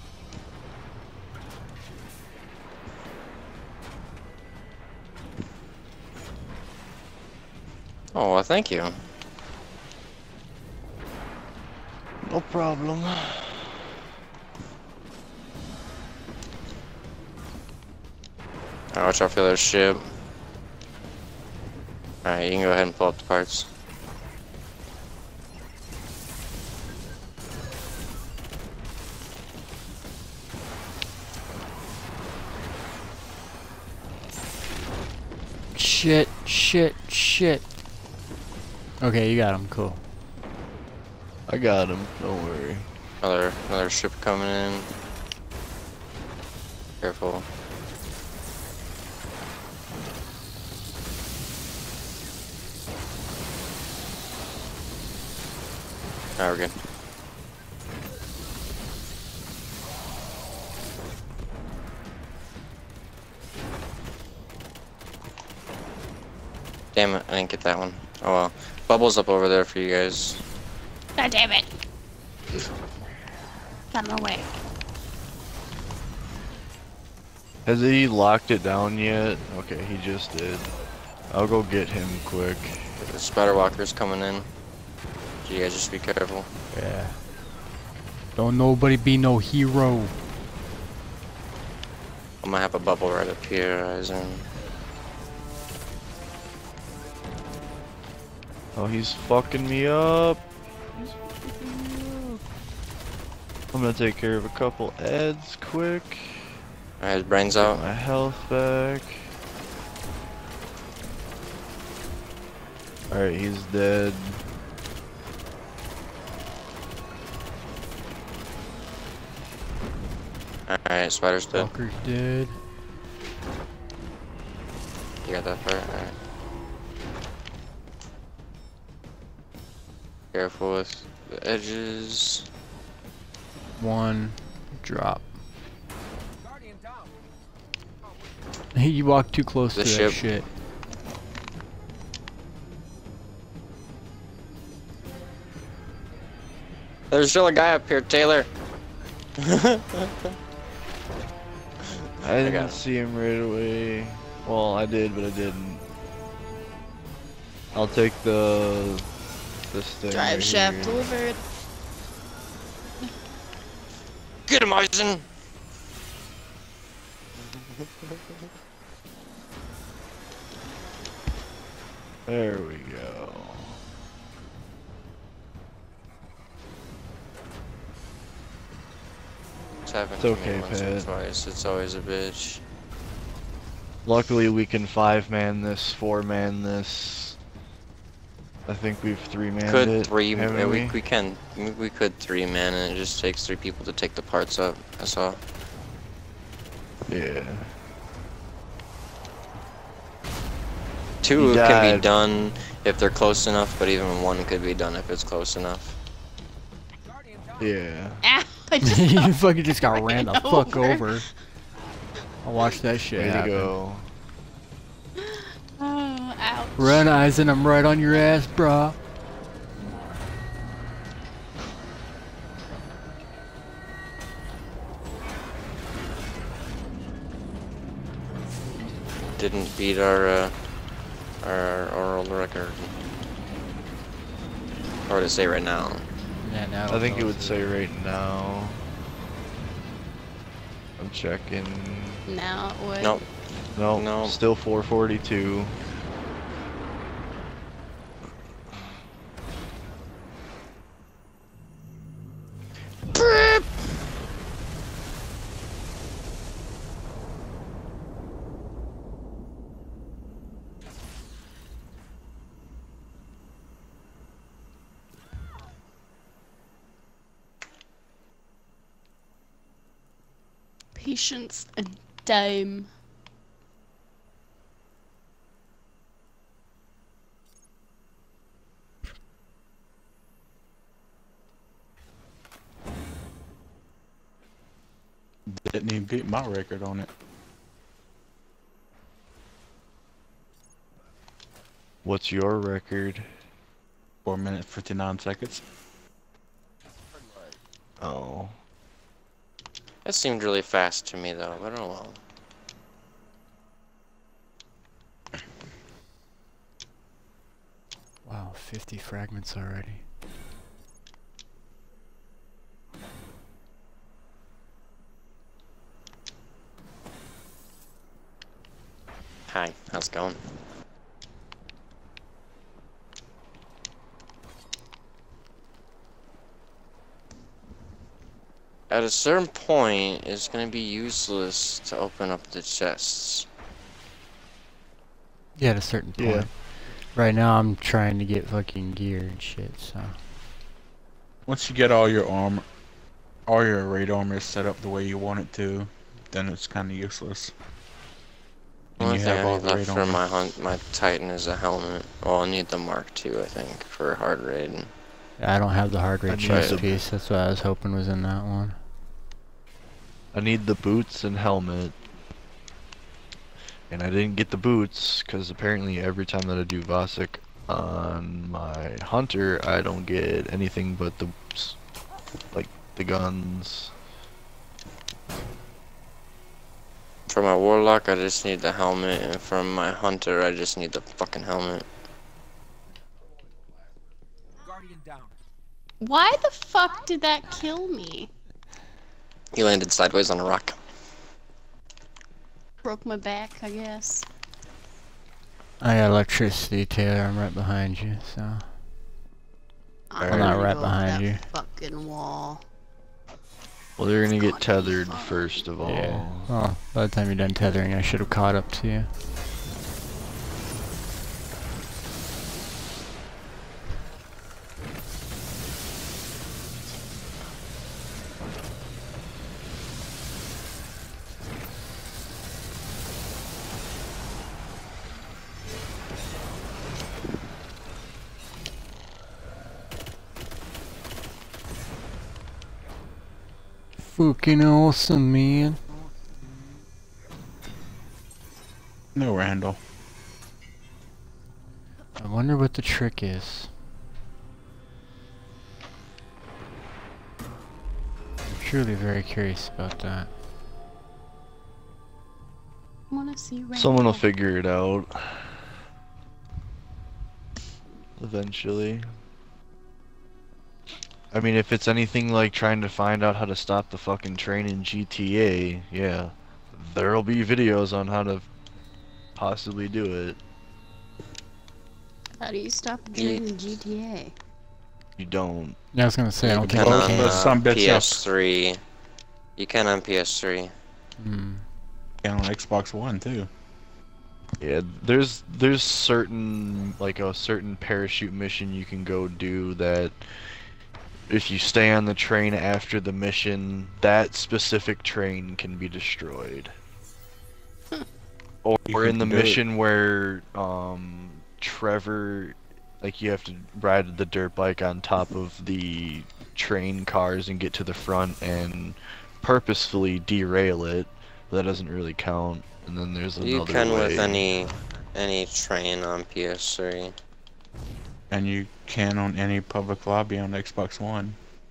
[SPEAKER 4] Oh, well, thank you.
[SPEAKER 2] No problem.
[SPEAKER 4] Alright, watch out for their ship. Alright, you can go ahead and pull up the parts.
[SPEAKER 1] Shit, shit, shit. Okay, you got him. Cool.
[SPEAKER 2] I got him. Don't worry.
[SPEAKER 4] Another ship coming in. Careful. Alright, we're good. Damn it, I didn't get that one. Oh well. Bubble's up over there for you guys.
[SPEAKER 6] God damn it! Got in my way.
[SPEAKER 2] Has he locked it down yet? Okay, he just did. I'll go get him quick.
[SPEAKER 4] The spider walker's coming in. You guys just be careful.
[SPEAKER 1] Yeah. Don't nobody be no hero.
[SPEAKER 4] I'm gonna have a bubble right up here, Eisen.
[SPEAKER 2] Oh, he's fucking me up. He's fucking me up. I'm gonna take care of a couple ads quick.
[SPEAKER 4] Alright, his brains
[SPEAKER 2] Get
[SPEAKER 4] out.
[SPEAKER 2] my health back. Alright, he's dead.
[SPEAKER 4] Alright, spider's dead.
[SPEAKER 1] Walker's dead.
[SPEAKER 4] You got that part? Alright. Careful with the edges.
[SPEAKER 1] One drop. Hey, you walked too close
[SPEAKER 4] The
[SPEAKER 1] to
[SPEAKER 4] ship.
[SPEAKER 1] that shit.
[SPEAKER 4] There's still a guy up here, Taylor.
[SPEAKER 2] I
[SPEAKER 4] got
[SPEAKER 2] didn't
[SPEAKER 4] him.
[SPEAKER 2] see him right away. Well, I did, but I didn't. I'll take this thing.
[SPEAKER 6] Drive
[SPEAKER 2] right
[SPEAKER 6] shaft
[SPEAKER 2] here.
[SPEAKER 6] delivered.
[SPEAKER 4] Get him, Eisen!
[SPEAKER 2] There we go.
[SPEAKER 4] It's happened
[SPEAKER 2] It's
[SPEAKER 4] to
[SPEAKER 2] okay,
[SPEAKER 4] me once or
[SPEAKER 2] Pat.
[SPEAKER 4] twice. It's always a bitch.
[SPEAKER 2] Luckily, we can 5-man this, 4-man this. I think we've 3-manned
[SPEAKER 4] Could
[SPEAKER 2] it. Haven't we?
[SPEAKER 4] we could 3-man and it just takes 3 people to take the parts up. That's all.
[SPEAKER 2] Yeah.
[SPEAKER 4] 2
[SPEAKER 2] He
[SPEAKER 4] can be
[SPEAKER 2] died.
[SPEAKER 4] done if they're close enough, but even 1 could be done if it's close enough.
[SPEAKER 2] Yeah.
[SPEAKER 6] Ow, I just
[SPEAKER 1] You
[SPEAKER 6] got
[SPEAKER 1] fucking just got ran the fuck
[SPEAKER 6] over.
[SPEAKER 1] over. I'll watch that shit
[SPEAKER 2] Way to
[SPEAKER 1] happen.
[SPEAKER 2] go.
[SPEAKER 6] Oh, ouch.
[SPEAKER 1] Run, Eisen, I'm right on your ass, brah.
[SPEAKER 4] Didn't beat our old record. Or to say right now.
[SPEAKER 1] Yeah, now
[SPEAKER 2] I think it
[SPEAKER 1] knows
[SPEAKER 2] would say right now. I'm checking.
[SPEAKER 6] Now it would.
[SPEAKER 4] Nope.
[SPEAKER 2] No,
[SPEAKER 4] No.
[SPEAKER 2] still 442.
[SPEAKER 6] Patience and time.
[SPEAKER 5] Didn't even beat my record on it.
[SPEAKER 2] What's your record?
[SPEAKER 5] 4 minutes 59 seconds.
[SPEAKER 2] Oh.
[SPEAKER 4] That seemed really fast to me though, but oh well.
[SPEAKER 1] Wow, 50 fragments already.
[SPEAKER 4] Hi, how's it going? At a certain point, it's gonna be useless to open up the chests.
[SPEAKER 1] Yeah, at a certain point.
[SPEAKER 2] Yeah.
[SPEAKER 1] Right now, I'm trying to get fucking gear and shit, so.
[SPEAKER 5] Once you get all your armor, all your raid armor set up the way you want it to, then it's kind of useless.
[SPEAKER 4] The
[SPEAKER 5] And
[SPEAKER 4] only
[SPEAKER 5] you
[SPEAKER 4] thing
[SPEAKER 5] have
[SPEAKER 4] I
[SPEAKER 5] all
[SPEAKER 4] need
[SPEAKER 5] the
[SPEAKER 4] left
[SPEAKER 5] raid
[SPEAKER 4] for
[SPEAKER 5] armor.
[SPEAKER 4] my Titan is a helmet. Well, I need the Mark II, I think, for hard raid.
[SPEAKER 1] I don't have the hard
[SPEAKER 2] I
[SPEAKER 1] rate
[SPEAKER 2] need
[SPEAKER 1] chest
[SPEAKER 2] the-
[SPEAKER 1] piece, that's what I was hoping was in that one.
[SPEAKER 2] I need the boots and helmet. And I didn't get the boots, because apparently every time that I do Vasek on my hunter, I don't get anything but the, like, the guns.
[SPEAKER 4] For my Warlock, I just need the helmet, and for my Hunter, I just need the fucking helmet.
[SPEAKER 6] Why the fuck did that kill me?
[SPEAKER 4] He landed sideways on a rock.
[SPEAKER 6] Broke my back, I guess.
[SPEAKER 1] I got electricity, Taylor, I'm right behind you, so.
[SPEAKER 6] I'm
[SPEAKER 2] not
[SPEAKER 6] gonna
[SPEAKER 1] right
[SPEAKER 6] go
[SPEAKER 1] behind
[SPEAKER 6] up that
[SPEAKER 1] you.
[SPEAKER 6] Fucking wall.
[SPEAKER 2] Well, they're gonna get
[SPEAKER 6] God,
[SPEAKER 2] tethered
[SPEAKER 6] fun.
[SPEAKER 2] first of all.
[SPEAKER 1] Yeah. Well, by the time you're done tethering, I should have caught up to you. Fucking awesome, man.
[SPEAKER 5] No, Randall.
[SPEAKER 1] I wonder what the trick is. I'm truly very curious about that.
[SPEAKER 6] I wanna see Randall.
[SPEAKER 2] Someone will figure it out. Eventually. I mean, if it's anything like trying to find out how to stop the fucking train in GTA, yeah, there'll be videos on how to possibly do it.
[SPEAKER 6] How do you stop a
[SPEAKER 4] You,
[SPEAKER 6] train in GTA?
[SPEAKER 2] You don't.
[SPEAKER 1] Yeah, I was gonna say I
[SPEAKER 4] you
[SPEAKER 1] don't think
[SPEAKER 4] can
[SPEAKER 1] you
[SPEAKER 5] Blow
[SPEAKER 4] on
[SPEAKER 5] the
[SPEAKER 1] can.
[SPEAKER 5] some bitch up.
[SPEAKER 4] PS3. You can on PS3.
[SPEAKER 1] Hmm.
[SPEAKER 5] And on Xbox One too.
[SPEAKER 2] Yeah, there's certain like a certain parachute mission you can go do that if you stay on the train after the mission, that specific train can be destroyed. Or
[SPEAKER 5] You
[SPEAKER 2] in the
[SPEAKER 5] can do it.
[SPEAKER 2] mission where Trevor, like you have to ride the dirt bike on top of the train cars and get to the front and purposefully derail it. That doesn't really count. And then there's
[SPEAKER 4] You
[SPEAKER 2] another
[SPEAKER 4] can with
[SPEAKER 2] way.
[SPEAKER 4] any train on PS3.
[SPEAKER 5] And you can on any public lobby on Xbox One.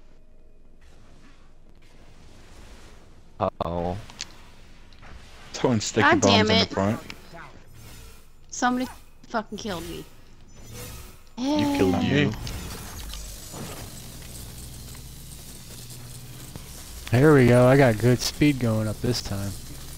[SPEAKER 2] How?
[SPEAKER 5] Throwing sticky
[SPEAKER 6] God damn
[SPEAKER 5] bombs in the
[SPEAKER 6] it.
[SPEAKER 5] front.
[SPEAKER 6] Somebody fucking killed me.
[SPEAKER 2] You killed
[SPEAKER 5] Not
[SPEAKER 2] you.
[SPEAKER 5] me.
[SPEAKER 1] There we go. I got good speed going up this time.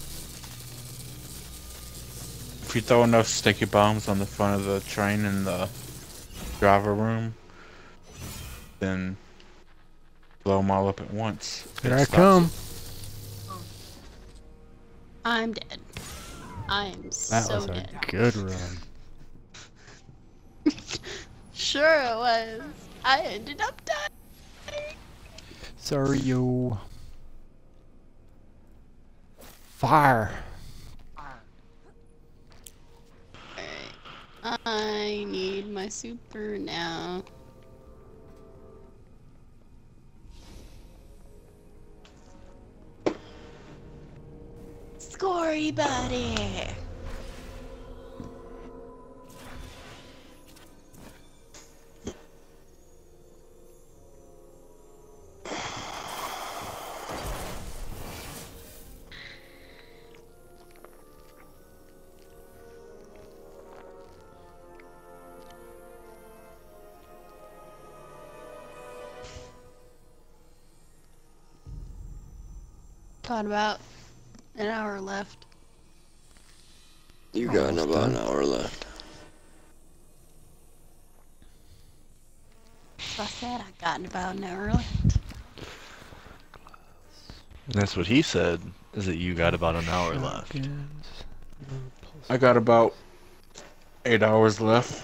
[SPEAKER 5] If you throw enough sticky bombs on the front of the train in the driver room, then blow them all up at once.
[SPEAKER 1] Here
[SPEAKER 5] It
[SPEAKER 1] I
[SPEAKER 5] stops
[SPEAKER 1] come.
[SPEAKER 5] it.
[SPEAKER 6] I'm dead. I am
[SPEAKER 1] That
[SPEAKER 6] so
[SPEAKER 1] was a
[SPEAKER 6] dead.
[SPEAKER 1] good run.
[SPEAKER 6] Sure it was. I ended up dying.
[SPEAKER 1] Sorry, yo. Fire.
[SPEAKER 6] Alright. I need my super now. Scory buddy! Got about an hour left.
[SPEAKER 4] You got
[SPEAKER 1] Almost
[SPEAKER 4] about an
[SPEAKER 1] done.
[SPEAKER 4] hour left.
[SPEAKER 6] I said I got about an hour left.
[SPEAKER 2] That's what he said, is that you got about an hour left.
[SPEAKER 5] I got about 8 hours left.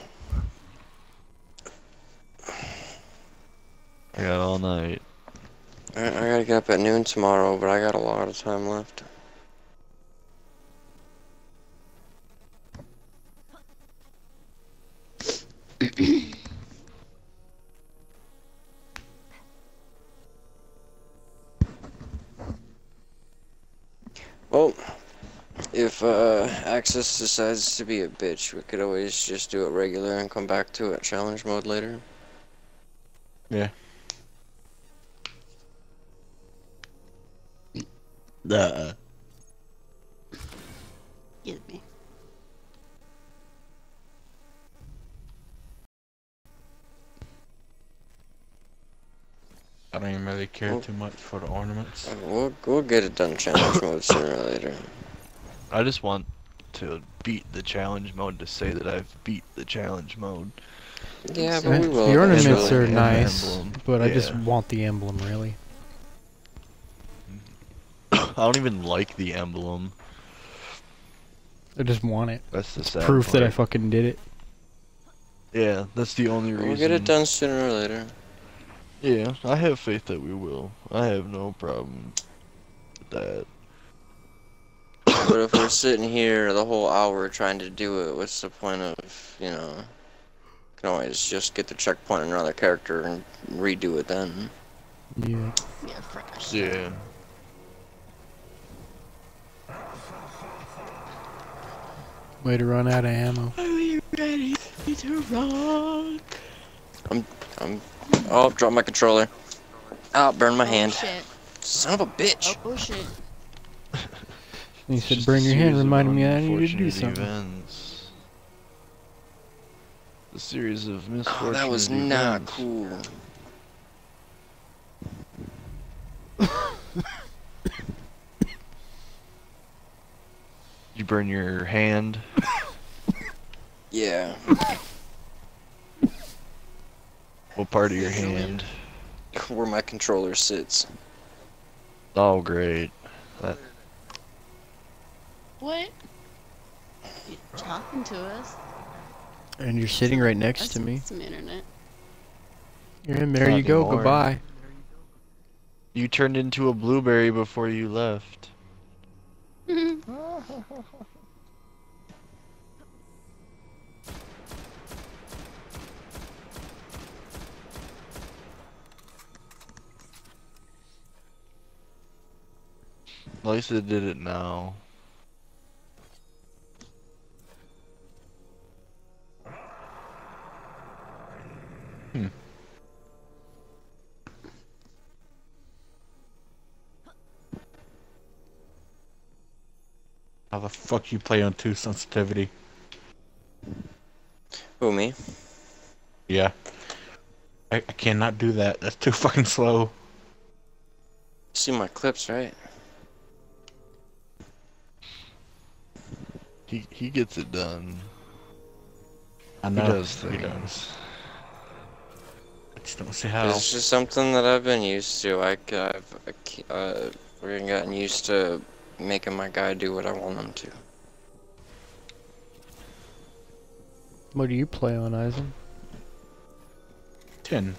[SPEAKER 2] I got all night.
[SPEAKER 4] I gotta get up at noon tomorrow, but I got a lot of time left. Well, if Axis decides to be a bitch, we could always just do it regular and come back to it challenge mode later.
[SPEAKER 5] Yeah.
[SPEAKER 6] Excuse me.
[SPEAKER 5] I don't even really care too much for the ornaments.
[SPEAKER 4] We'll get it done challenge mode sooner or later.
[SPEAKER 2] I just want to beat the challenge mode to say that I've beat the challenge mode.
[SPEAKER 4] Yeah, but we will
[SPEAKER 1] The ornaments
[SPEAKER 4] eventually.
[SPEAKER 1] are
[SPEAKER 2] And the
[SPEAKER 1] nice,
[SPEAKER 2] emblem,
[SPEAKER 1] but I just
[SPEAKER 2] yeah.
[SPEAKER 1] want the emblem, really.
[SPEAKER 2] I don't even like the emblem.
[SPEAKER 1] I just want it.
[SPEAKER 2] That's the sad
[SPEAKER 1] Proof that I
[SPEAKER 2] part.
[SPEAKER 1] fucking did it.
[SPEAKER 2] Yeah, that's the only reason.
[SPEAKER 4] We'll get it done sooner or later.
[SPEAKER 2] Yeah, I have faith that we will. I have no problem with that.
[SPEAKER 4] But if we're sitting here the whole hour trying to do it, what's the point of, you know... Can always just get the checkpoint on another character and redo it then.
[SPEAKER 1] Yeah.
[SPEAKER 6] Yeah, fresh.
[SPEAKER 2] Yeah.
[SPEAKER 1] Way to run out of ammo.
[SPEAKER 6] Are we ready to rock?
[SPEAKER 4] Oh, drop my controller. Oh, burn my
[SPEAKER 6] Oh
[SPEAKER 4] hand.
[SPEAKER 6] shit.
[SPEAKER 4] Son of a bitch.
[SPEAKER 6] Oh shit.
[SPEAKER 1] He
[SPEAKER 2] It's
[SPEAKER 1] said,
[SPEAKER 2] just
[SPEAKER 1] "Bring
[SPEAKER 2] a
[SPEAKER 1] your hand,"
[SPEAKER 2] series of
[SPEAKER 1] reminding me I needed to do
[SPEAKER 2] unfortunate
[SPEAKER 1] something.
[SPEAKER 2] Events. A series of misfortunate
[SPEAKER 4] Oh, that was not
[SPEAKER 2] events.
[SPEAKER 4] cool.
[SPEAKER 2] You burn your hand.
[SPEAKER 4] Yeah.
[SPEAKER 2] What part of your
[SPEAKER 6] Usually.
[SPEAKER 2] hand?
[SPEAKER 4] Where my controller sits.
[SPEAKER 2] Oh, great. That,
[SPEAKER 6] What? You talking to us?
[SPEAKER 3] And you're sitting right next to
[SPEAKER 6] That's
[SPEAKER 3] me.
[SPEAKER 6] some internet.
[SPEAKER 3] And there
[SPEAKER 2] Not
[SPEAKER 3] you go.
[SPEAKER 2] anymore.
[SPEAKER 3] Goodbye.
[SPEAKER 2] you turned into a blueberry before you left. Lisa did it now.
[SPEAKER 5] How the fuck you play on 2 sensitivity?
[SPEAKER 4] Who, me?
[SPEAKER 5] Yeah. I cannot do that. That's too fucking slow.
[SPEAKER 4] You see my clips, right?
[SPEAKER 2] He gets it done.
[SPEAKER 5] I
[SPEAKER 2] He
[SPEAKER 5] know.
[SPEAKER 2] does
[SPEAKER 5] He
[SPEAKER 2] things.
[SPEAKER 5] does. I just don't see how.
[SPEAKER 4] It's just something that I've been used to. I've gotten used to making my guy do what I want him to.
[SPEAKER 3] What do you play on, Eisen?
[SPEAKER 5] 10.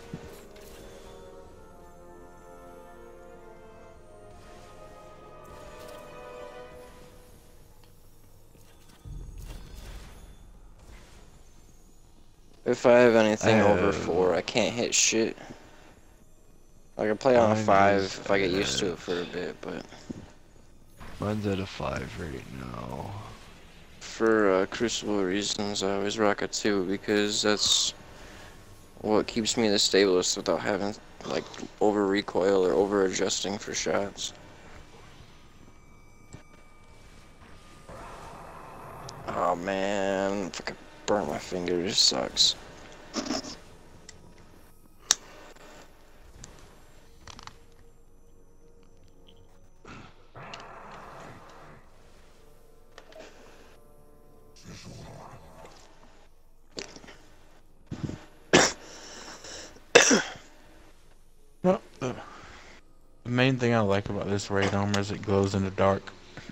[SPEAKER 4] If I have anything over
[SPEAKER 2] have-
[SPEAKER 4] 4, I can't hit shit. I can play on a
[SPEAKER 2] Mine
[SPEAKER 4] 5
[SPEAKER 2] is
[SPEAKER 4] if I get used to it
[SPEAKER 2] at-
[SPEAKER 4] for a bit, but
[SPEAKER 2] Mine's at a 5 right now.
[SPEAKER 4] for Crucible reasons, I always rock a 2 because that's what keeps me the stablest without having like over recoil or over adjusting for shots. Oh man, if I could burn my finger, it sucks.
[SPEAKER 5] No, the main thing I like about this raid armor is it glows in the dark.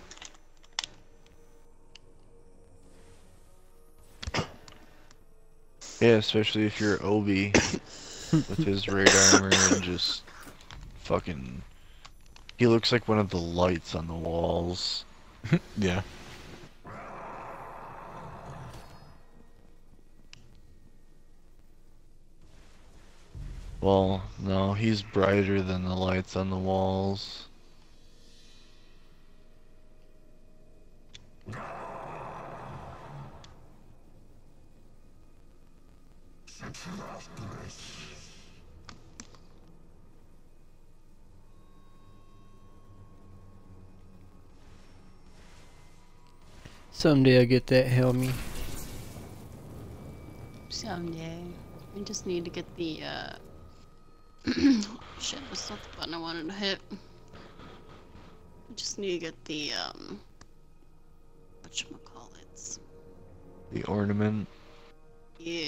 [SPEAKER 2] Yeah, especially if you're Obi with his raid armor and just fucking. He looks like one of the lights on the walls.
[SPEAKER 5] Yeah.
[SPEAKER 2] Well, no, he's brighter than the lights on the walls.
[SPEAKER 3] Someday I'll get that helmet.
[SPEAKER 6] Someday. I just need to get the, shit, that's not the button I wanted to hit. I just need to get the, whatchamacallits.
[SPEAKER 2] The ornament.
[SPEAKER 6] Yeah.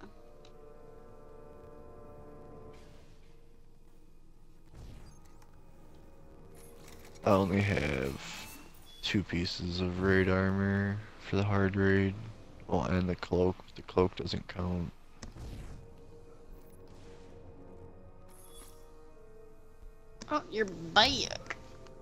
[SPEAKER 2] I only have 2 pieces of raid armor for the hard raid. Well, and the cloak. The cloak doesn't count.
[SPEAKER 6] Oh, you're back.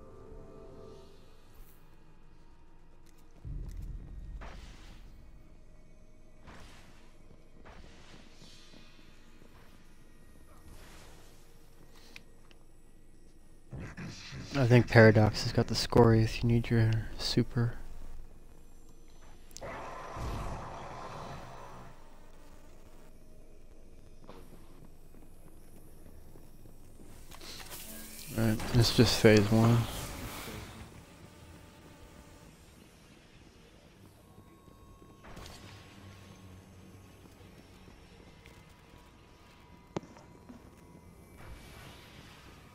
[SPEAKER 3] I think Paradox has got the score if you need your super. Alright, it's just phase 1.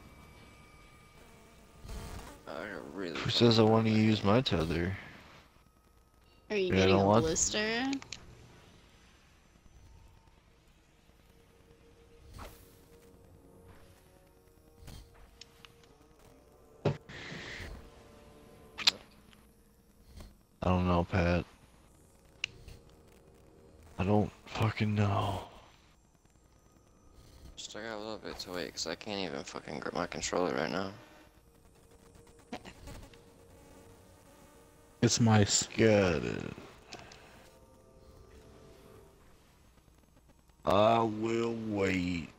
[SPEAKER 4] I really
[SPEAKER 2] Who says I want to use my tether?
[SPEAKER 6] Are you
[SPEAKER 2] Yeah, I
[SPEAKER 6] getting
[SPEAKER 2] don't
[SPEAKER 6] a
[SPEAKER 2] want-
[SPEAKER 6] blister?
[SPEAKER 2] I don't know, Pat. I don't fucking know.
[SPEAKER 4] Still got a little bit to wait, because I can't even fucking grip my controller right now.
[SPEAKER 5] It's mice.
[SPEAKER 2] Got it. I will wait.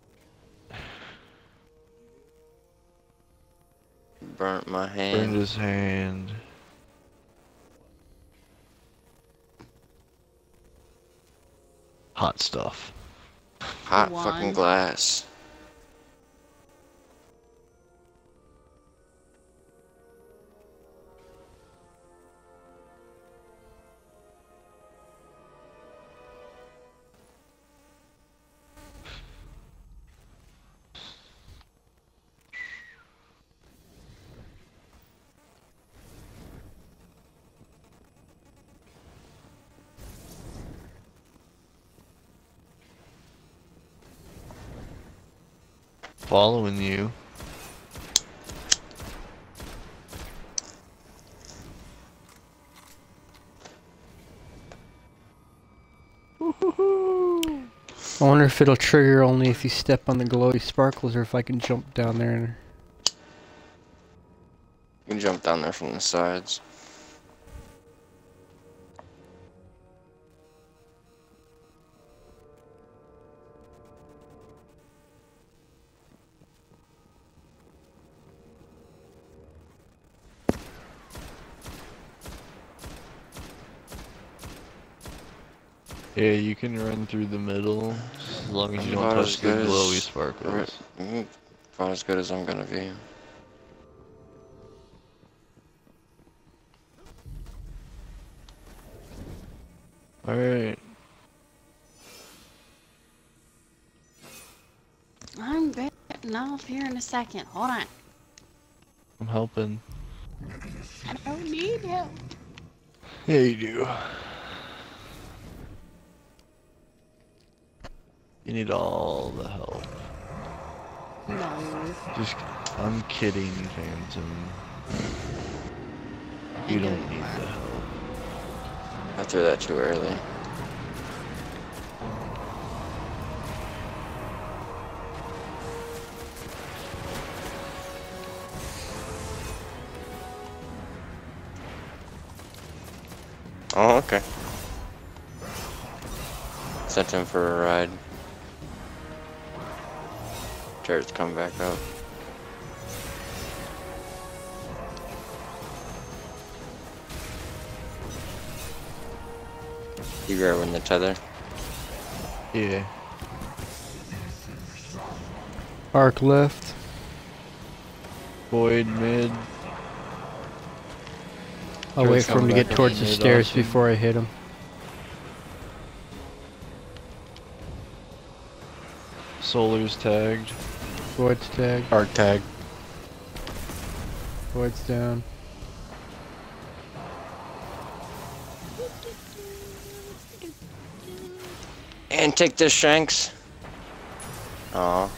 [SPEAKER 4] Burnt my
[SPEAKER 2] Burned
[SPEAKER 4] hand.
[SPEAKER 2] his hand. Hot stuff.
[SPEAKER 4] Hot fucking
[SPEAKER 6] One.
[SPEAKER 4] glass.
[SPEAKER 2] Following you.
[SPEAKER 3] I wonder if it'll trigger only if you step on the glowy sparkles or if I can jump down there and...
[SPEAKER 4] You can jump down there from the sides.
[SPEAKER 2] Yeah, you can run through the middle as long as you don't
[SPEAKER 4] About as
[SPEAKER 2] touch the
[SPEAKER 4] good
[SPEAKER 2] glowy
[SPEAKER 4] as-
[SPEAKER 2] sparkles.
[SPEAKER 4] About as good as I'm gonna be.
[SPEAKER 2] Alright.
[SPEAKER 6] I'm getting off here in a second. Hold on.
[SPEAKER 2] I'm helping.
[SPEAKER 6] I don't need help.
[SPEAKER 2] Yeah, you do. You need all the help.
[SPEAKER 6] No.
[SPEAKER 2] Just, I'm kidding, Phantom. You
[SPEAKER 6] I know
[SPEAKER 2] don't
[SPEAKER 6] you
[SPEAKER 2] need
[SPEAKER 6] are.
[SPEAKER 2] the help.
[SPEAKER 4] I threw that too early. Oh, okay. Sent him for a ride. Turret's come back up. You grabbing the tether?
[SPEAKER 2] Yeah.
[SPEAKER 3] Arc left.
[SPEAKER 2] Void mid.
[SPEAKER 3] I'll wait
[SPEAKER 2] Turret's
[SPEAKER 3] for him to
[SPEAKER 2] coming
[SPEAKER 3] get
[SPEAKER 2] back
[SPEAKER 3] towards
[SPEAKER 2] up
[SPEAKER 3] the
[SPEAKER 2] mid,
[SPEAKER 3] stairs
[SPEAKER 2] Austin.
[SPEAKER 3] before I hit him.
[SPEAKER 2] Solar's tagged.
[SPEAKER 3] Void's tag.
[SPEAKER 5] Arc tag.
[SPEAKER 3] Void's down.
[SPEAKER 4] And take this, Shanks. Aw.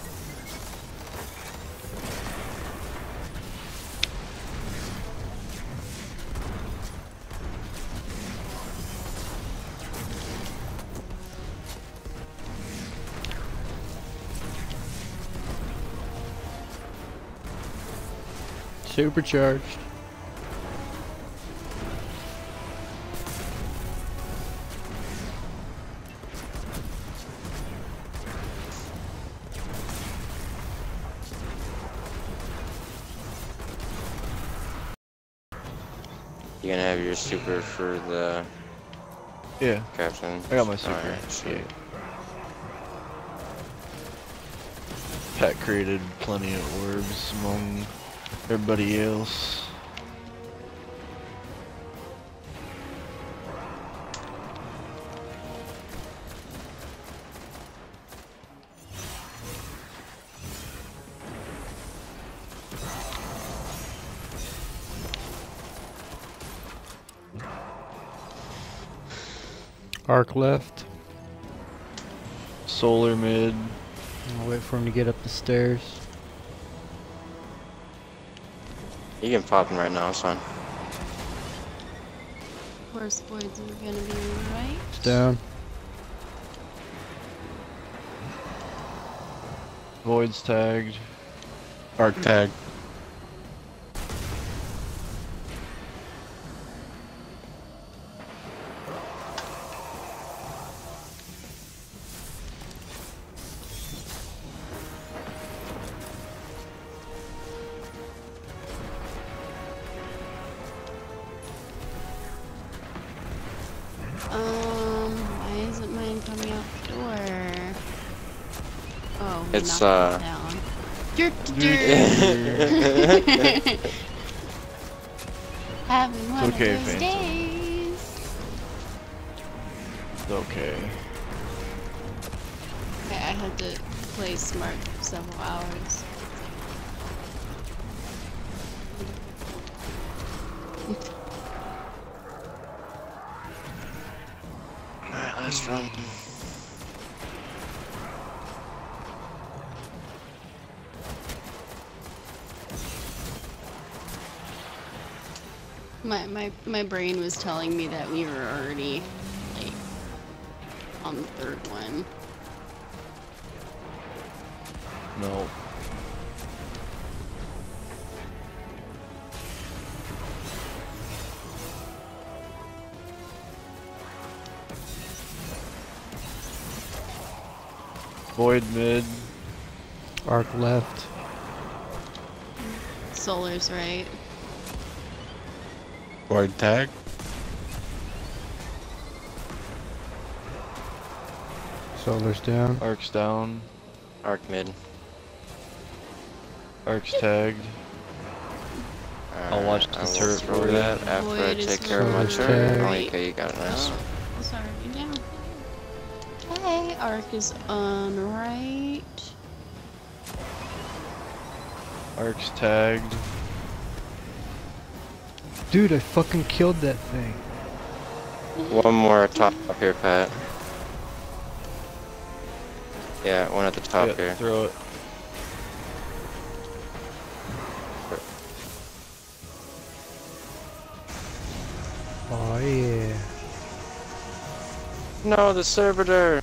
[SPEAKER 3] Supercharged.
[SPEAKER 4] You gonna have your super for the
[SPEAKER 2] Yeah.
[SPEAKER 4] captain?
[SPEAKER 2] I got my super.
[SPEAKER 4] Alright, sweet.
[SPEAKER 2] Yeah. Pat created plenty of orbs among everybody else.
[SPEAKER 3] Arc left.
[SPEAKER 2] Solar mid.
[SPEAKER 3] I'll wait for him to get up the stairs.
[SPEAKER 4] You can pop him right now, son.
[SPEAKER 6] Of course, voids are gonna be right.
[SPEAKER 3] It's down.
[SPEAKER 2] Void's tagged.
[SPEAKER 5] Arc tag.
[SPEAKER 6] Why isn't mine coming out the door? Oh, he
[SPEAKER 4] It's,
[SPEAKER 6] knocked it down. Having one
[SPEAKER 2] okay,
[SPEAKER 6] of those
[SPEAKER 2] Phantom.
[SPEAKER 6] days.
[SPEAKER 2] It's okay.
[SPEAKER 6] Okay, I had to play smart for several hours.
[SPEAKER 4] Alright, last run.
[SPEAKER 6] My brain was telling me that we were already like on the third one.
[SPEAKER 2] No. Void mid.
[SPEAKER 3] Arc left.
[SPEAKER 6] Solar's right.
[SPEAKER 5] Void tag.
[SPEAKER 3] Solar's down.
[SPEAKER 2] Arc's down.
[SPEAKER 4] Arc mid.
[SPEAKER 2] Arc's tagged. I'll watch the
[SPEAKER 4] I will
[SPEAKER 2] turret
[SPEAKER 4] throw
[SPEAKER 2] for you.
[SPEAKER 4] that after I
[SPEAKER 6] Void is
[SPEAKER 4] take care of my
[SPEAKER 3] Solar's
[SPEAKER 4] turret.
[SPEAKER 3] tagged.
[SPEAKER 4] Oh, okay, you got it, nice.
[SPEAKER 6] Oh, it's already down. Okay, Arc is on right.
[SPEAKER 2] Arc's tagged.
[SPEAKER 3] Dude, I fucking killed that thing.
[SPEAKER 4] One more top here, Pat. Yeah, one at the top
[SPEAKER 2] Yeah,
[SPEAKER 4] here.
[SPEAKER 2] throw it.
[SPEAKER 3] Oh yeah.
[SPEAKER 4] No, the servitor!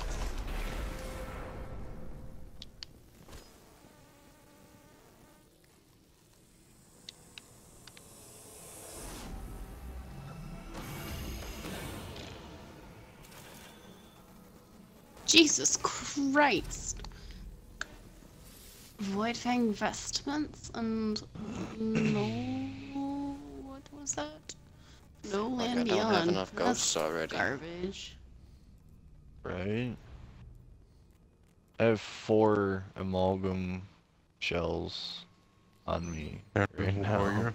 [SPEAKER 6] Jesus Christ. Void Fang vestments and no, what was that? No
[SPEAKER 4] Like,
[SPEAKER 6] land
[SPEAKER 4] I don't have
[SPEAKER 6] beyond.
[SPEAKER 4] enough
[SPEAKER 6] That's
[SPEAKER 4] ghosts already.
[SPEAKER 6] garbage.
[SPEAKER 2] Right. I have 4 amalgam shells on me right now.
[SPEAKER 5] Warrior.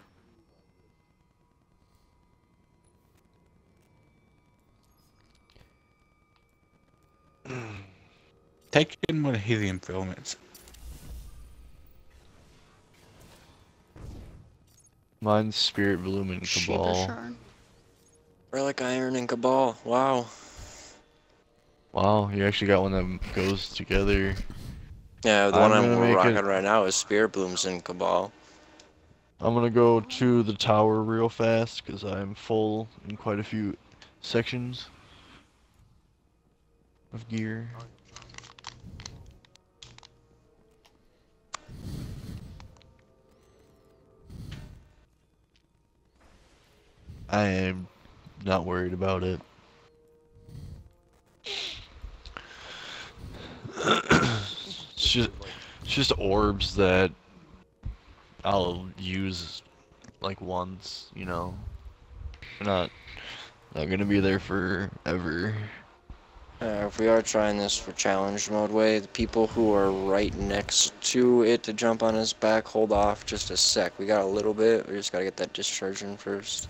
[SPEAKER 5] Take in one helium filaments.
[SPEAKER 2] Mine's Spirit Bloom and
[SPEAKER 6] Shiva
[SPEAKER 2] Cabal.
[SPEAKER 6] shard.
[SPEAKER 4] Relic Iron and Cabal. Wow.
[SPEAKER 2] Wow, you actually got one that goes together.
[SPEAKER 4] Yeah, the
[SPEAKER 2] I'm
[SPEAKER 4] one I'm
[SPEAKER 2] gonna make
[SPEAKER 4] rocking
[SPEAKER 2] it-
[SPEAKER 4] right now is Spear Blooms and Cabal.
[SPEAKER 2] I'm gonna go to the tower real fast because I'm full in quite a few sections of gear. I am not worried about it. It's just orbs that I'll use like once, you know. They're not gonna be there forever.
[SPEAKER 4] If we are trying this for challenge mode way, the people who are right next to it to jump on his back, hold off just a sec. We got a little bit, we just gotta get that discharge in first.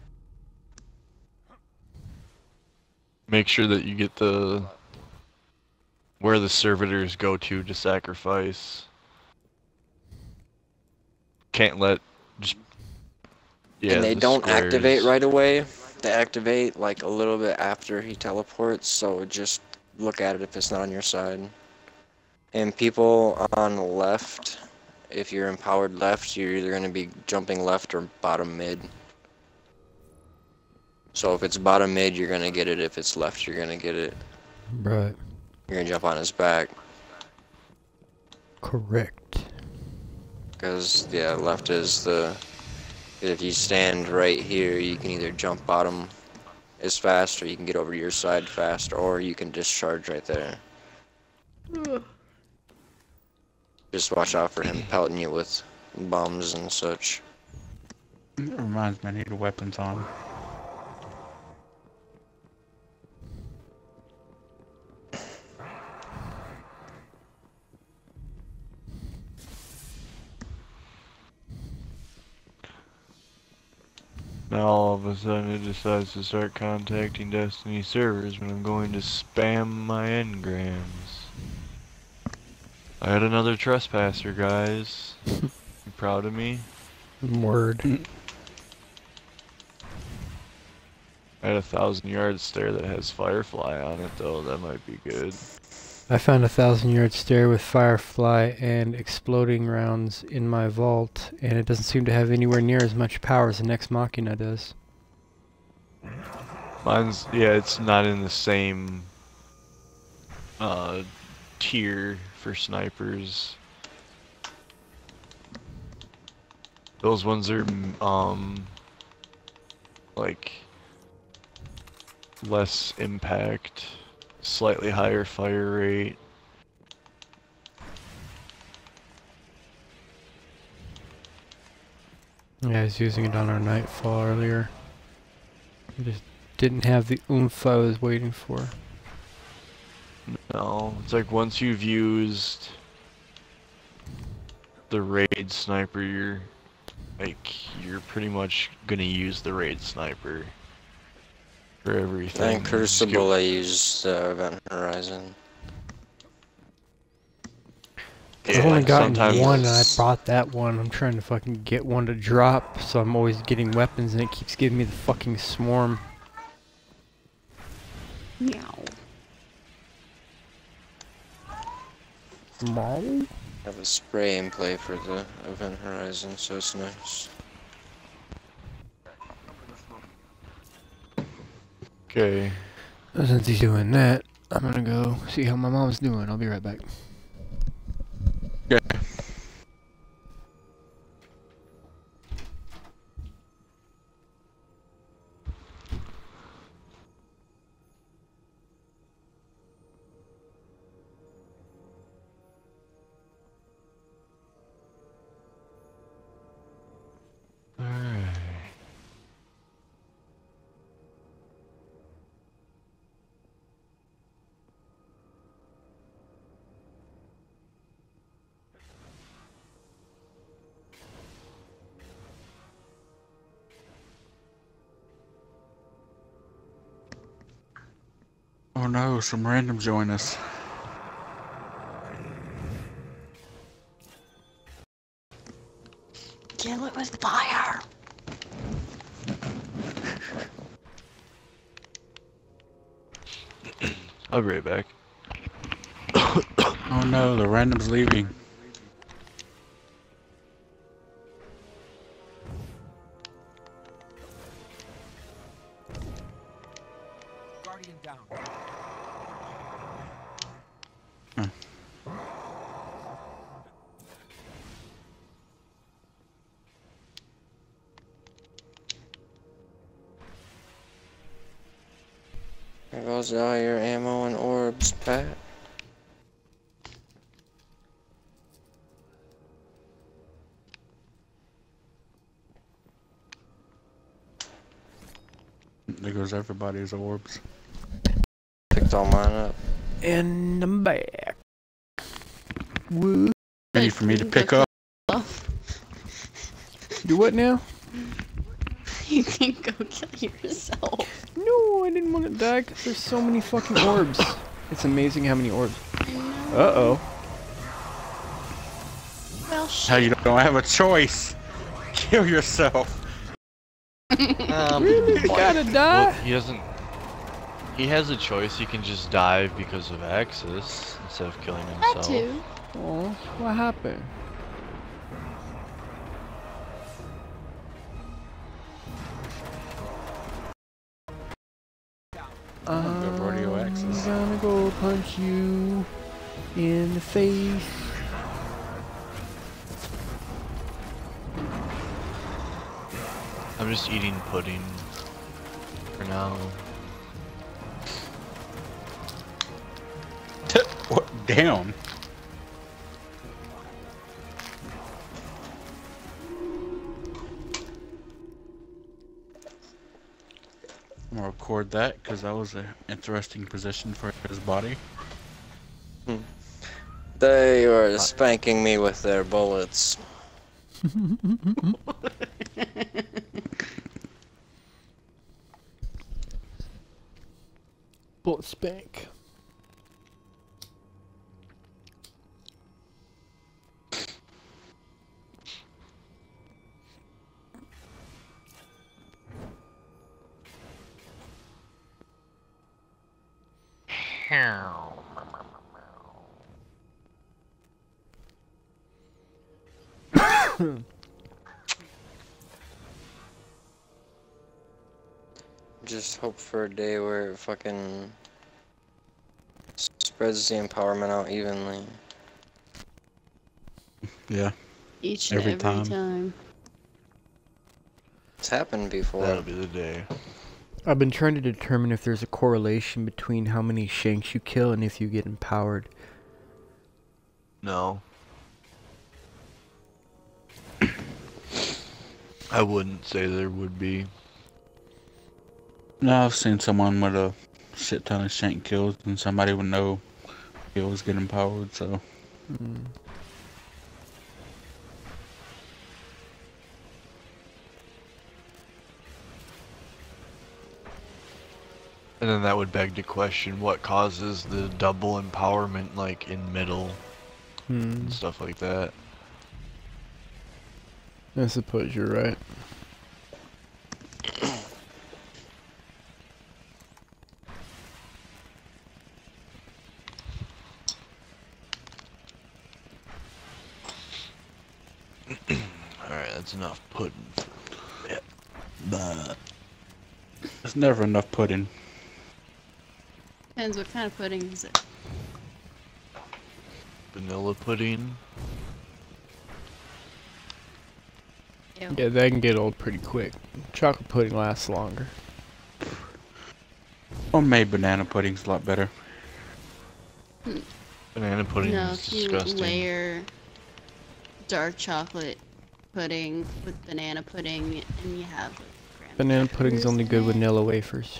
[SPEAKER 2] Make sure that you get the where the servitors go to sacrifice. Can't let just
[SPEAKER 4] and they
[SPEAKER 2] the
[SPEAKER 4] don't activate
[SPEAKER 2] squares.
[SPEAKER 4] right away. to activate like a little bit after he teleports, so just look at it if it's not on your side. And people on the left, if you're empowered left, you're either going to be jumping left or bottom mid. So if it's bottom mid, you're going to get it. If it's left, you're going to get it.
[SPEAKER 3] Right.
[SPEAKER 4] You're going to jump on his back.
[SPEAKER 3] Correct.
[SPEAKER 4] Because, yeah, left is the... If you stand right here, you can either jump bottom as fast, or you can get over to your side fast, or you can discharge right there. Just watch out for him pelting you with bombs and such.
[SPEAKER 5] It reminds me, I need weapons on.
[SPEAKER 2] Now all of a sudden it decides to start contacting Destiny servers when I'm going to spam my engrams. I had another trespasser, guys. You proud of me?
[SPEAKER 3] Word.
[SPEAKER 2] I had a 1,000-yard stare that has Firefly on it, though. That might be good.
[SPEAKER 3] I found a 1,000-yard stare with Firefly and exploding rounds in my vault, and it doesn't seem to have anywhere near as much power as the Nex Machina does.
[SPEAKER 2] Mine's, yeah, it's not in the same tier for snipers. Those ones are like less impact, slightly higher fire rate.
[SPEAKER 3] Yeah, I was using it on our Nightfall earlier. It just didn't have the oomph I was waiting for.
[SPEAKER 2] No, it's like once you've used the raid sniper, you're pretty much gonna use the raid sniper for everything.
[SPEAKER 4] And Crucible, I use Event Horizon.
[SPEAKER 3] I've only gotten
[SPEAKER 2] sometimes
[SPEAKER 3] one, and I bought that one. I'm trying to fucking get one to drop, so I'm always getting weapons, and it keeps giving me the fucking swarm.
[SPEAKER 6] Meow.
[SPEAKER 3] Meow?
[SPEAKER 4] Have a spray and play for the Event Horizon, so it's nice.
[SPEAKER 2] Okay.
[SPEAKER 3] Since he's doing that, I'm gonna go see how my mom's doing. I'll be right back.
[SPEAKER 5] Yeah.
[SPEAKER 2] Alright.
[SPEAKER 5] Oh no, some randoms join us.
[SPEAKER 6] Kill it with fire.
[SPEAKER 2] I'll be right back.
[SPEAKER 5] Oh no, the random's leaving.
[SPEAKER 8] Guardian down.
[SPEAKER 4] There goes all your ammo and orbs, Pat.
[SPEAKER 5] There goes everybody's orbs.
[SPEAKER 4] Picked all mine up.
[SPEAKER 3] And I'm back. Woo.
[SPEAKER 5] Ready for me to pick up?
[SPEAKER 3] Do what now?
[SPEAKER 6] You can go kill yourself.
[SPEAKER 3] No, I didn't want to die because there's so many fucking orbs. It's amazing how many orbs. Uh-oh.
[SPEAKER 6] Well, shit.
[SPEAKER 5] How you don't have a choice? Kill yourself.
[SPEAKER 3] Really? Gotta die?
[SPEAKER 2] Well, he doesn't. He has a choice. He can just die because of Axis instead of killing
[SPEAKER 6] That
[SPEAKER 2] himself.
[SPEAKER 6] too.
[SPEAKER 3] Oh, what happened?
[SPEAKER 5] The rodeo axis.
[SPEAKER 3] I'm gonna go punch you in the face.
[SPEAKER 2] I'm just eating pudding for now.
[SPEAKER 5] What? Damn. I'm gonna record that because that was an interesting position for his body.
[SPEAKER 4] They were spanking me with their bullets.
[SPEAKER 3] Bullet spank.
[SPEAKER 4] Just hope for a day where it fucking spreads the empowerment out evenly.
[SPEAKER 5] Yeah.
[SPEAKER 6] Each and
[SPEAKER 5] Every
[SPEAKER 6] every
[SPEAKER 5] time.
[SPEAKER 6] time.
[SPEAKER 4] It's happened before.
[SPEAKER 2] That'll be the day.
[SPEAKER 3] I've been trying to determine if there's a correlation between how many shanks you kill and if you get empowered.
[SPEAKER 2] No. I wouldn't say there would be.
[SPEAKER 5] No, I've seen someone with a shit ton of shank kills and somebody would know he was getting powered, so.
[SPEAKER 2] And then that would beg the question, what causes the double empowerment, like, in middle and stuff like that?
[SPEAKER 3] I suppose you're right.
[SPEAKER 2] Alright, that's enough pudding. Yeah.
[SPEAKER 5] There's never enough pudding.
[SPEAKER 6] Depends what kind of pudding is it.
[SPEAKER 2] Vanilla pudding.
[SPEAKER 6] Ew.
[SPEAKER 3] Yeah, that can get old pretty quick. Chocolate pudding lasts longer.
[SPEAKER 5] Homemade banana pudding's a lot better.
[SPEAKER 2] Banana pudding
[SPEAKER 6] No,
[SPEAKER 2] is
[SPEAKER 6] if you
[SPEAKER 2] disgusting.
[SPEAKER 6] layer dark chocolate pudding with banana pudding and you have like, graham
[SPEAKER 3] Banana pudding's
[SPEAKER 6] crackers
[SPEAKER 3] only
[SPEAKER 6] in
[SPEAKER 3] good with
[SPEAKER 6] it.
[SPEAKER 3] vanilla wafers.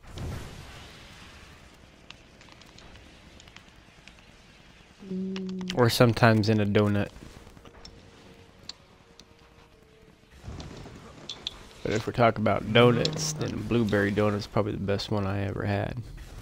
[SPEAKER 6] Mm,
[SPEAKER 3] Or sometimes in a donut. But if we're talking about donuts, then blueberry donut's probably the best one I ever had.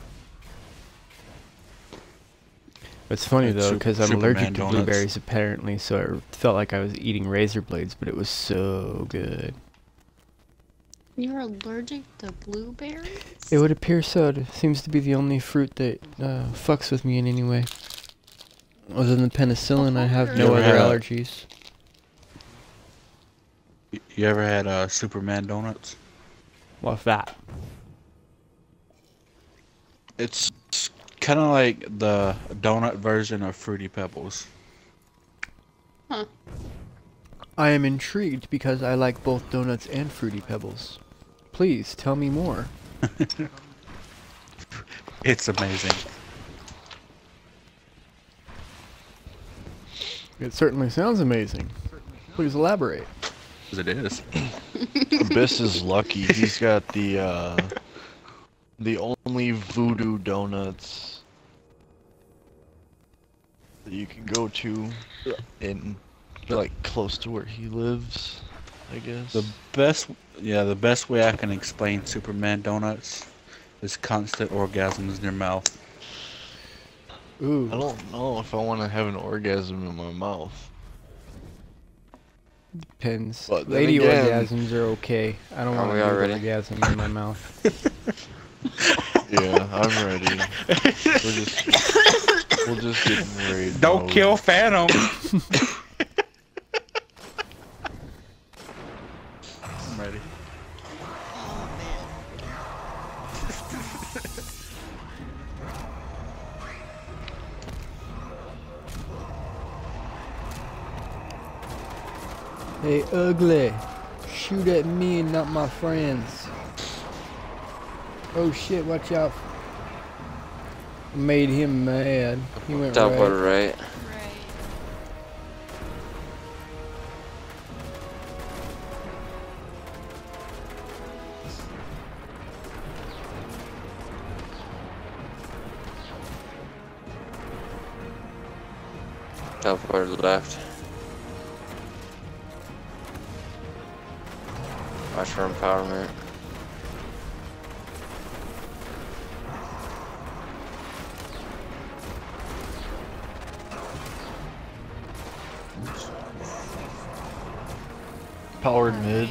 [SPEAKER 3] It's funny
[SPEAKER 5] Like
[SPEAKER 3] though, because I'm
[SPEAKER 5] Superman
[SPEAKER 3] allergic to
[SPEAKER 5] donuts.
[SPEAKER 3] blueberries apparently, so it felt like I was eating razor blades, but it was so good.
[SPEAKER 6] You're allergic to blueberries?
[SPEAKER 3] It would appear so. It seems to be the only fruit that fucks with me in any way. Other than penicillin, I have
[SPEAKER 6] You
[SPEAKER 3] no
[SPEAKER 5] ever
[SPEAKER 3] other
[SPEAKER 5] had a-
[SPEAKER 3] allergies.
[SPEAKER 5] You ever had Superman donuts?
[SPEAKER 3] What's that?
[SPEAKER 5] It's kind of like the donut version of Fruity Pebbles.
[SPEAKER 6] Huh.
[SPEAKER 3] I am intrigued because I like both donuts and Fruity Pebbles. Please, tell me more.
[SPEAKER 5] It's amazing.
[SPEAKER 3] It certainly sounds amazing. Please elaborate.
[SPEAKER 5] 'Cause it is.
[SPEAKER 2] Abyss is lucky. He's got the only voodoo donuts that you can go to in like close to where he lives, I guess.
[SPEAKER 5] The best way I can explain Superman donuts is constant orgasms in your mouth.
[SPEAKER 3] Ooh.
[SPEAKER 2] I don't know if I want to have an orgasm in my mouth.
[SPEAKER 3] Depends.
[SPEAKER 2] But then
[SPEAKER 3] Lady
[SPEAKER 2] again-
[SPEAKER 3] orgasms are okay. I don't
[SPEAKER 4] Are
[SPEAKER 3] want
[SPEAKER 4] we
[SPEAKER 3] to
[SPEAKER 4] all
[SPEAKER 3] do
[SPEAKER 4] ready?
[SPEAKER 3] the orgasm in my mouth.
[SPEAKER 2] Yeah, I'm ready. We'll just get in raid
[SPEAKER 5] Don't
[SPEAKER 2] mode.
[SPEAKER 5] kill Phantom. I'm ready.
[SPEAKER 6] Oh man.
[SPEAKER 3] Hey, ugly. Shoot at me and not my friends. Oh shit, watch out. Made him mad. He went
[SPEAKER 4] Teleport
[SPEAKER 3] right.
[SPEAKER 4] right.
[SPEAKER 6] Right.
[SPEAKER 4] Teleport left. Watch for empowerment.
[SPEAKER 2] Powered mid.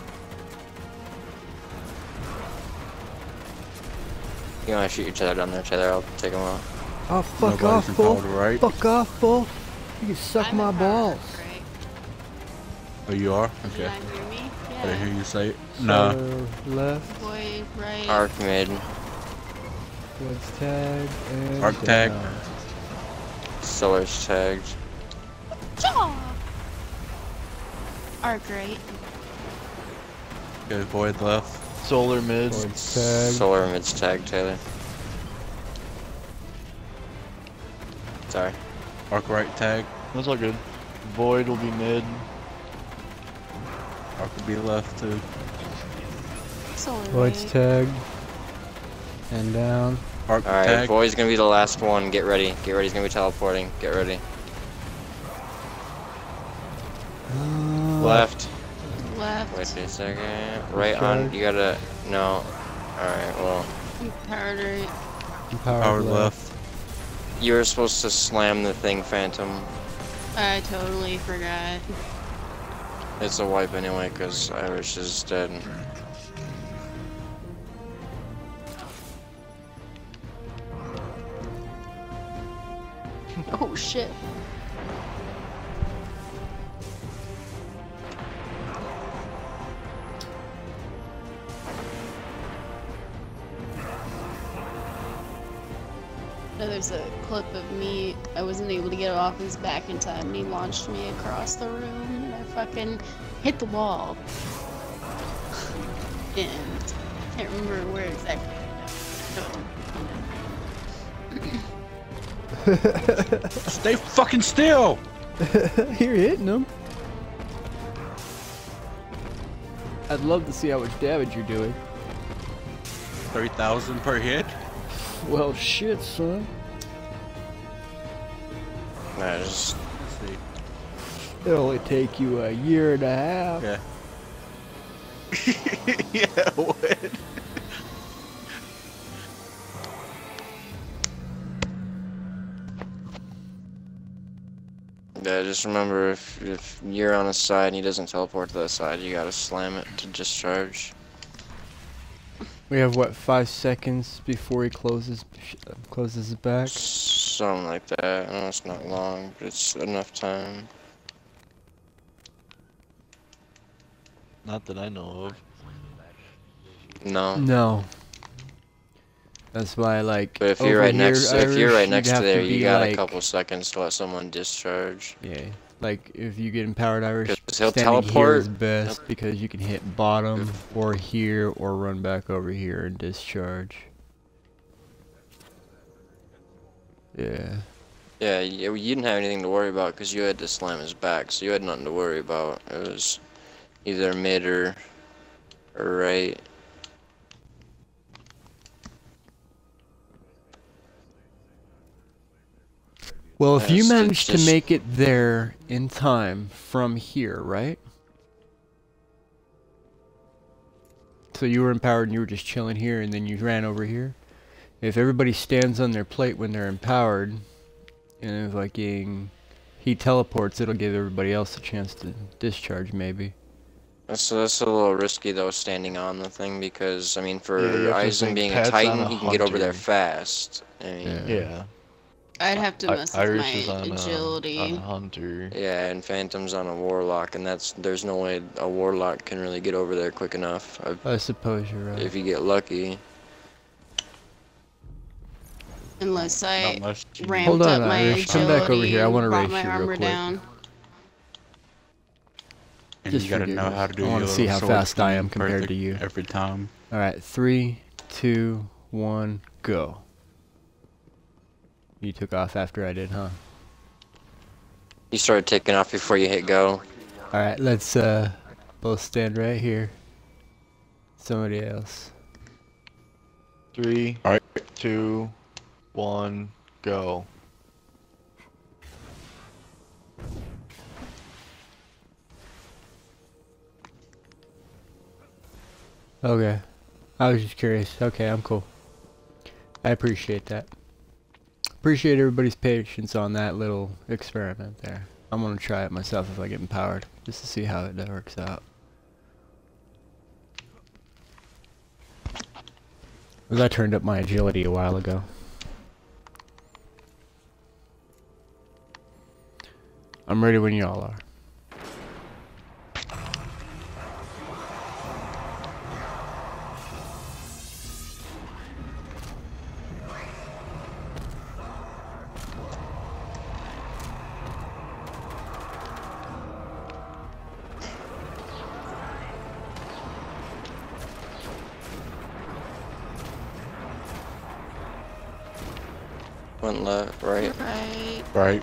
[SPEAKER 4] You wanna shoot each other down there, Taylor? I'll take them out.
[SPEAKER 3] Oh, fuck
[SPEAKER 5] Nobody's
[SPEAKER 3] off, fool.
[SPEAKER 5] empowered, right?
[SPEAKER 3] Fuck off, fool. You can suck
[SPEAKER 6] I'm
[SPEAKER 3] my
[SPEAKER 6] empowered,
[SPEAKER 3] balls.
[SPEAKER 6] Right?
[SPEAKER 5] Oh, you are?
[SPEAKER 6] Did
[SPEAKER 5] Okay.
[SPEAKER 6] not hear me?
[SPEAKER 5] Did I hear
[SPEAKER 6] Yeah.
[SPEAKER 5] you say it? No.
[SPEAKER 3] So, left,
[SPEAKER 6] Void, right.
[SPEAKER 4] Arc mid.
[SPEAKER 3] woods tag, and
[SPEAKER 5] Arc tag.
[SPEAKER 3] down.
[SPEAKER 4] Solar's tagged.
[SPEAKER 6] Chaw! Arc right.
[SPEAKER 5] Okay, Void left.
[SPEAKER 2] Solar mid.
[SPEAKER 3] Woods tag.
[SPEAKER 4] Solar mid's tagged, Taylor. Sorry.
[SPEAKER 5] Arc right tag.
[SPEAKER 2] That's all good. Void will be mid.
[SPEAKER 5] Arc will be left too.
[SPEAKER 6] Solar
[SPEAKER 3] Woods
[SPEAKER 6] right.
[SPEAKER 3] tag. And down.
[SPEAKER 5] Arc
[SPEAKER 4] Alright,
[SPEAKER 5] tag.
[SPEAKER 4] Void's gonna be the last one. Get ready. Get ready, he's gonna be teleporting. Get ready. Left.
[SPEAKER 6] Left.
[SPEAKER 4] Wait a second. Right on. You gotta. No. Alright, well.
[SPEAKER 6] Empowered right.
[SPEAKER 5] Power left.
[SPEAKER 4] You were supposed to slam the thing, Phantom.
[SPEAKER 6] I totally forgot.
[SPEAKER 4] It's a wipe anyway, because Irish is dead.
[SPEAKER 6] Oh shit. No, there's a clip of me. I wasn't able to get off his back in time, and he launched me across the room, and I fucking hit the wall. And I can't remember where exactly.
[SPEAKER 5] Stay fucking still!
[SPEAKER 3] You're hitting him. I'd love to see how much damage you're doing.
[SPEAKER 5] 3,000 per hit?
[SPEAKER 3] Well, shit, son.
[SPEAKER 4] Nah, just.
[SPEAKER 5] Let's see.
[SPEAKER 3] It'll only take you a year and a half.
[SPEAKER 5] Yeah. Yeah, what?
[SPEAKER 4] Yeah, just remember if you're on a side and he doesn't teleport to that side, you gotta slam it to discharge.
[SPEAKER 3] We have what, 5 seconds before he closes his back.
[SPEAKER 4] Something like that. I know it's not long, but it's enough time.
[SPEAKER 2] Not that I know of.
[SPEAKER 4] No.
[SPEAKER 3] No. That's why, like.
[SPEAKER 4] But if you're
[SPEAKER 3] over
[SPEAKER 4] right
[SPEAKER 3] here,
[SPEAKER 4] next, if you're
[SPEAKER 3] Irish,
[SPEAKER 4] right
[SPEAKER 3] you'd
[SPEAKER 4] next to
[SPEAKER 3] have
[SPEAKER 4] there, you
[SPEAKER 3] be
[SPEAKER 4] got
[SPEAKER 3] like,
[SPEAKER 4] a couple seconds to let someone discharge.
[SPEAKER 3] Yeah, like if you get empowered Irish,
[SPEAKER 4] 'Cause he'll
[SPEAKER 3] standing here
[SPEAKER 4] teleport.
[SPEAKER 3] is best because you can hit bottom or here or run back over here and discharge. Yeah.
[SPEAKER 4] Yeah, you didn't have anything to worry about because you had to slam his back, so you had nothing to worry about. It was either mid or right.
[SPEAKER 3] Well, if
[SPEAKER 4] Yeah,
[SPEAKER 3] you
[SPEAKER 4] it's
[SPEAKER 3] manage to
[SPEAKER 4] just-
[SPEAKER 3] make it there in time from here, right? So you were empowered and you were just chilling here and then you ran over here. If everybody stands on their plate when they're empowered and fucking
[SPEAKER 1] he teleports, it'll give everybody else a chance to discharge, maybe.
[SPEAKER 4] That's a little risky though, standing on the thing, because I mean,
[SPEAKER 2] Yeah,
[SPEAKER 4] for
[SPEAKER 2] you have to
[SPEAKER 4] Eisen
[SPEAKER 2] think
[SPEAKER 4] being a
[SPEAKER 2] Pat's on
[SPEAKER 4] Titan,
[SPEAKER 2] a
[SPEAKER 4] he can get over there
[SPEAKER 2] hunter.
[SPEAKER 4] fast. I mean,
[SPEAKER 2] Yeah.
[SPEAKER 6] I'd have to mess with
[SPEAKER 2] Iris
[SPEAKER 6] my
[SPEAKER 2] is on
[SPEAKER 6] agility.
[SPEAKER 2] a hunter.
[SPEAKER 4] yeah, and Phantom's on a Warlock, and there's no way a Warlock can really get over there quick enough.
[SPEAKER 1] I suppose you're right.
[SPEAKER 4] If you get lucky.
[SPEAKER 6] Unless
[SPEAKER 5] Not
[SPEAKER 6] I
[SPEAKER 5] unless you
[SPEAKER 6] ramped
[SPEAKER 1] Hold on,
[SPEAKER 6] up my
[SPEAKER 1] Irish. Come
[SPEAKER 6] agility
[SPEAKER 1] back over here. I
[SPEAKER 6] and
[SPEAKER 1] wanna
[SPEAKER 6] brought
[SPEAKER 1] race
[SPEAKER 6] my
[SPEAKER 1] you real
[SPEAKER 6] armor
[SPEAKER 1] quick.
[SPEAKER 6] down.
[SPEAKER 5] and
[SPEAKER 1] Just
[SPEAKER 5] you gotta
[SPEAKER 1] for
[SPEAKER 5] know how to
[SPEAKER 1] giggles.
[SPEAKER 5] do
[SPEAKER 1] I wanna
[SPEAKER 5] your
[SPEAKER 1] see
[SPEAKER 5] little
[SPEAKER 1] how
[SPEAKER 5] sword
[SPEAKER 1] fast I
[SPEAKER 5] thing
[SPEAKER 1] am compared to you.
[SPEAKER 5] every time.
[SPEAKER 1] Alright, 3, 2, 1, go. You took off after I did, huh?
[SPEAKER 4] You started taking off before you hit go.
[SPEAKER 1] Alright, let's both stand right here. Somebody else.
[SPEAKER 2] 3,
[SPEAKER 5] Alright.
[SPEAKER 2] 2, 1, go.
[SPEAKER 1] Okay. I was just curious. Okay, I'm cool. I appreciate that. Appreciate everybody's patience on that little experiment there. I'm gonna try it myself if I get empowered, just to see how it works out. 'Cause I turned up my agility a while ago. I'm ready when y'all are.
[SPEAKER 4] Went left, right.
[SPEAKER 6] Right.
[SPEAKER 5] Right.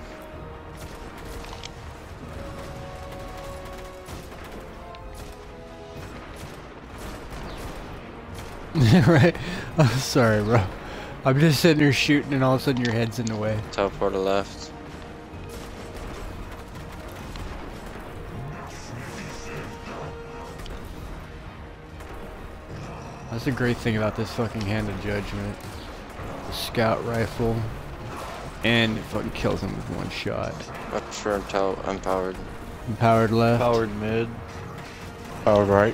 [SPEAKER 1] Right? I'm sorry, bro. I'm just sitting there shooting and all of a sudden your head's in the way.
[SPEAKER 4] Teleport to left.
[SPEAKER 1] That's the great thing about this fucking Hand of Judgment. The scout rifle. And it fucking kills him with one shot.
[SPEAKER 4] Not sure I'm powered.
[SPEAKER 1] Empowered left.
[SPEAKER 2] Powered mid.
[SPEAKER 5] All right.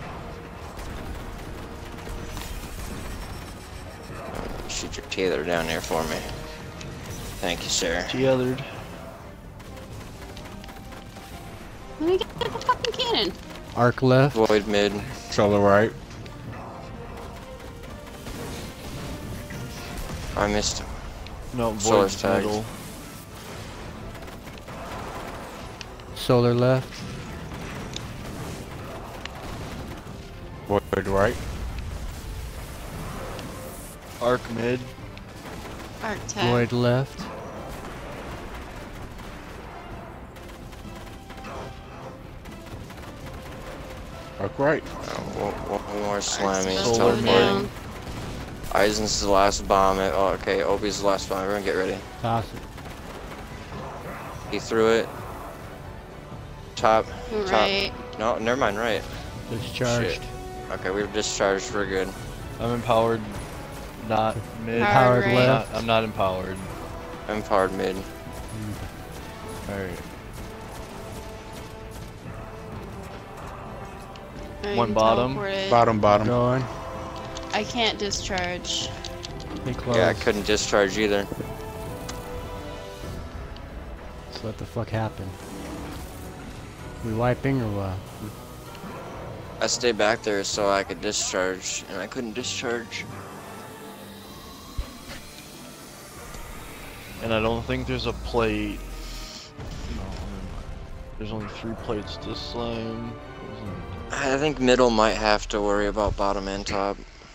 [SPEAKER 4] Shoot your tailor down there for me. Thank you, sir.
[SPEAKER 2] Tethered.
[SPEAKER 6] Let me get the fucking cannon.
[SPEAKER 1] Arc left.
[SPEAKER 4] Void mid.
[SPEAKER 5] Solar right.
[SPEAKER 4] I missed him.
[SPEAKER 2] No,
[SPEAKER 4] Solar's
[SPEAKER 2] void's
[SPEAKER 4] tagged.
[SPEAKER 2] middle.
[SPEAKER 1] Solar left.
[SPEAKER 5] Void right.
[SPEAKER 2] Arc mid.
[SPEAKER 6] Arctech.
[SPEAKER 1] Void left.
[SPEAKER 5] Arc right.
[SPEAKER 4] One more slamming.
[SPEAKER 6] Arc's
[SPEAKER 2] Solar
[SPEAKER 6] going
[SPEAKER 2] mid.
[SPEAKER 6] down.
[SPEAKER 4] Eisen's the last bomb. Oh, okay, Obi's the last bomb. Everyone get ready.
[SPEAKER 1] Toss it.
[SPEAKER 4] He threw it. Top.
[SPEAKER 6] Right.
[SPEAKER 4] Top. No, never mind, right.
[SPEAKER 1] Discharged.
[SPEAKER 4] Shit. Okay, we've discharged. We're good.
[SPEAKER 2] I'm empowered. Not mid.
[SPEAKER 6] Powered
[SPEAKER 1] Powered
[SPEAKER 6] right.
[SPEAKER 1] left.
[SPEAKER 2] I'm not empowered.
[SPEAKER 4] I'm powered mid.
[SPEAKER 2] Alright.
[SPEAKER 6] I'm
[SPEAKER 2] One bottom.
[SPEAKER 6] teleported.
[SPEAKER 5] Bottom.
[SPEAKER 1] Going.
[SPEAKER 6] I can't discharge.
[SPEAKER 1] Be close.
[SPEAKER 4] Yeah, I couldn't discharge either.
[SPEAKER 1] So what the fuck happened? We wiping or what?
[SPEAKER 4] I stayed back there so I could discharge, and I couldn't discharge.
[SPEAKER 2] And I don't think there's a plate. No, there's only 3 plates to slam.
[SPEAKER 4] I think middle might have to worry about bottom and top.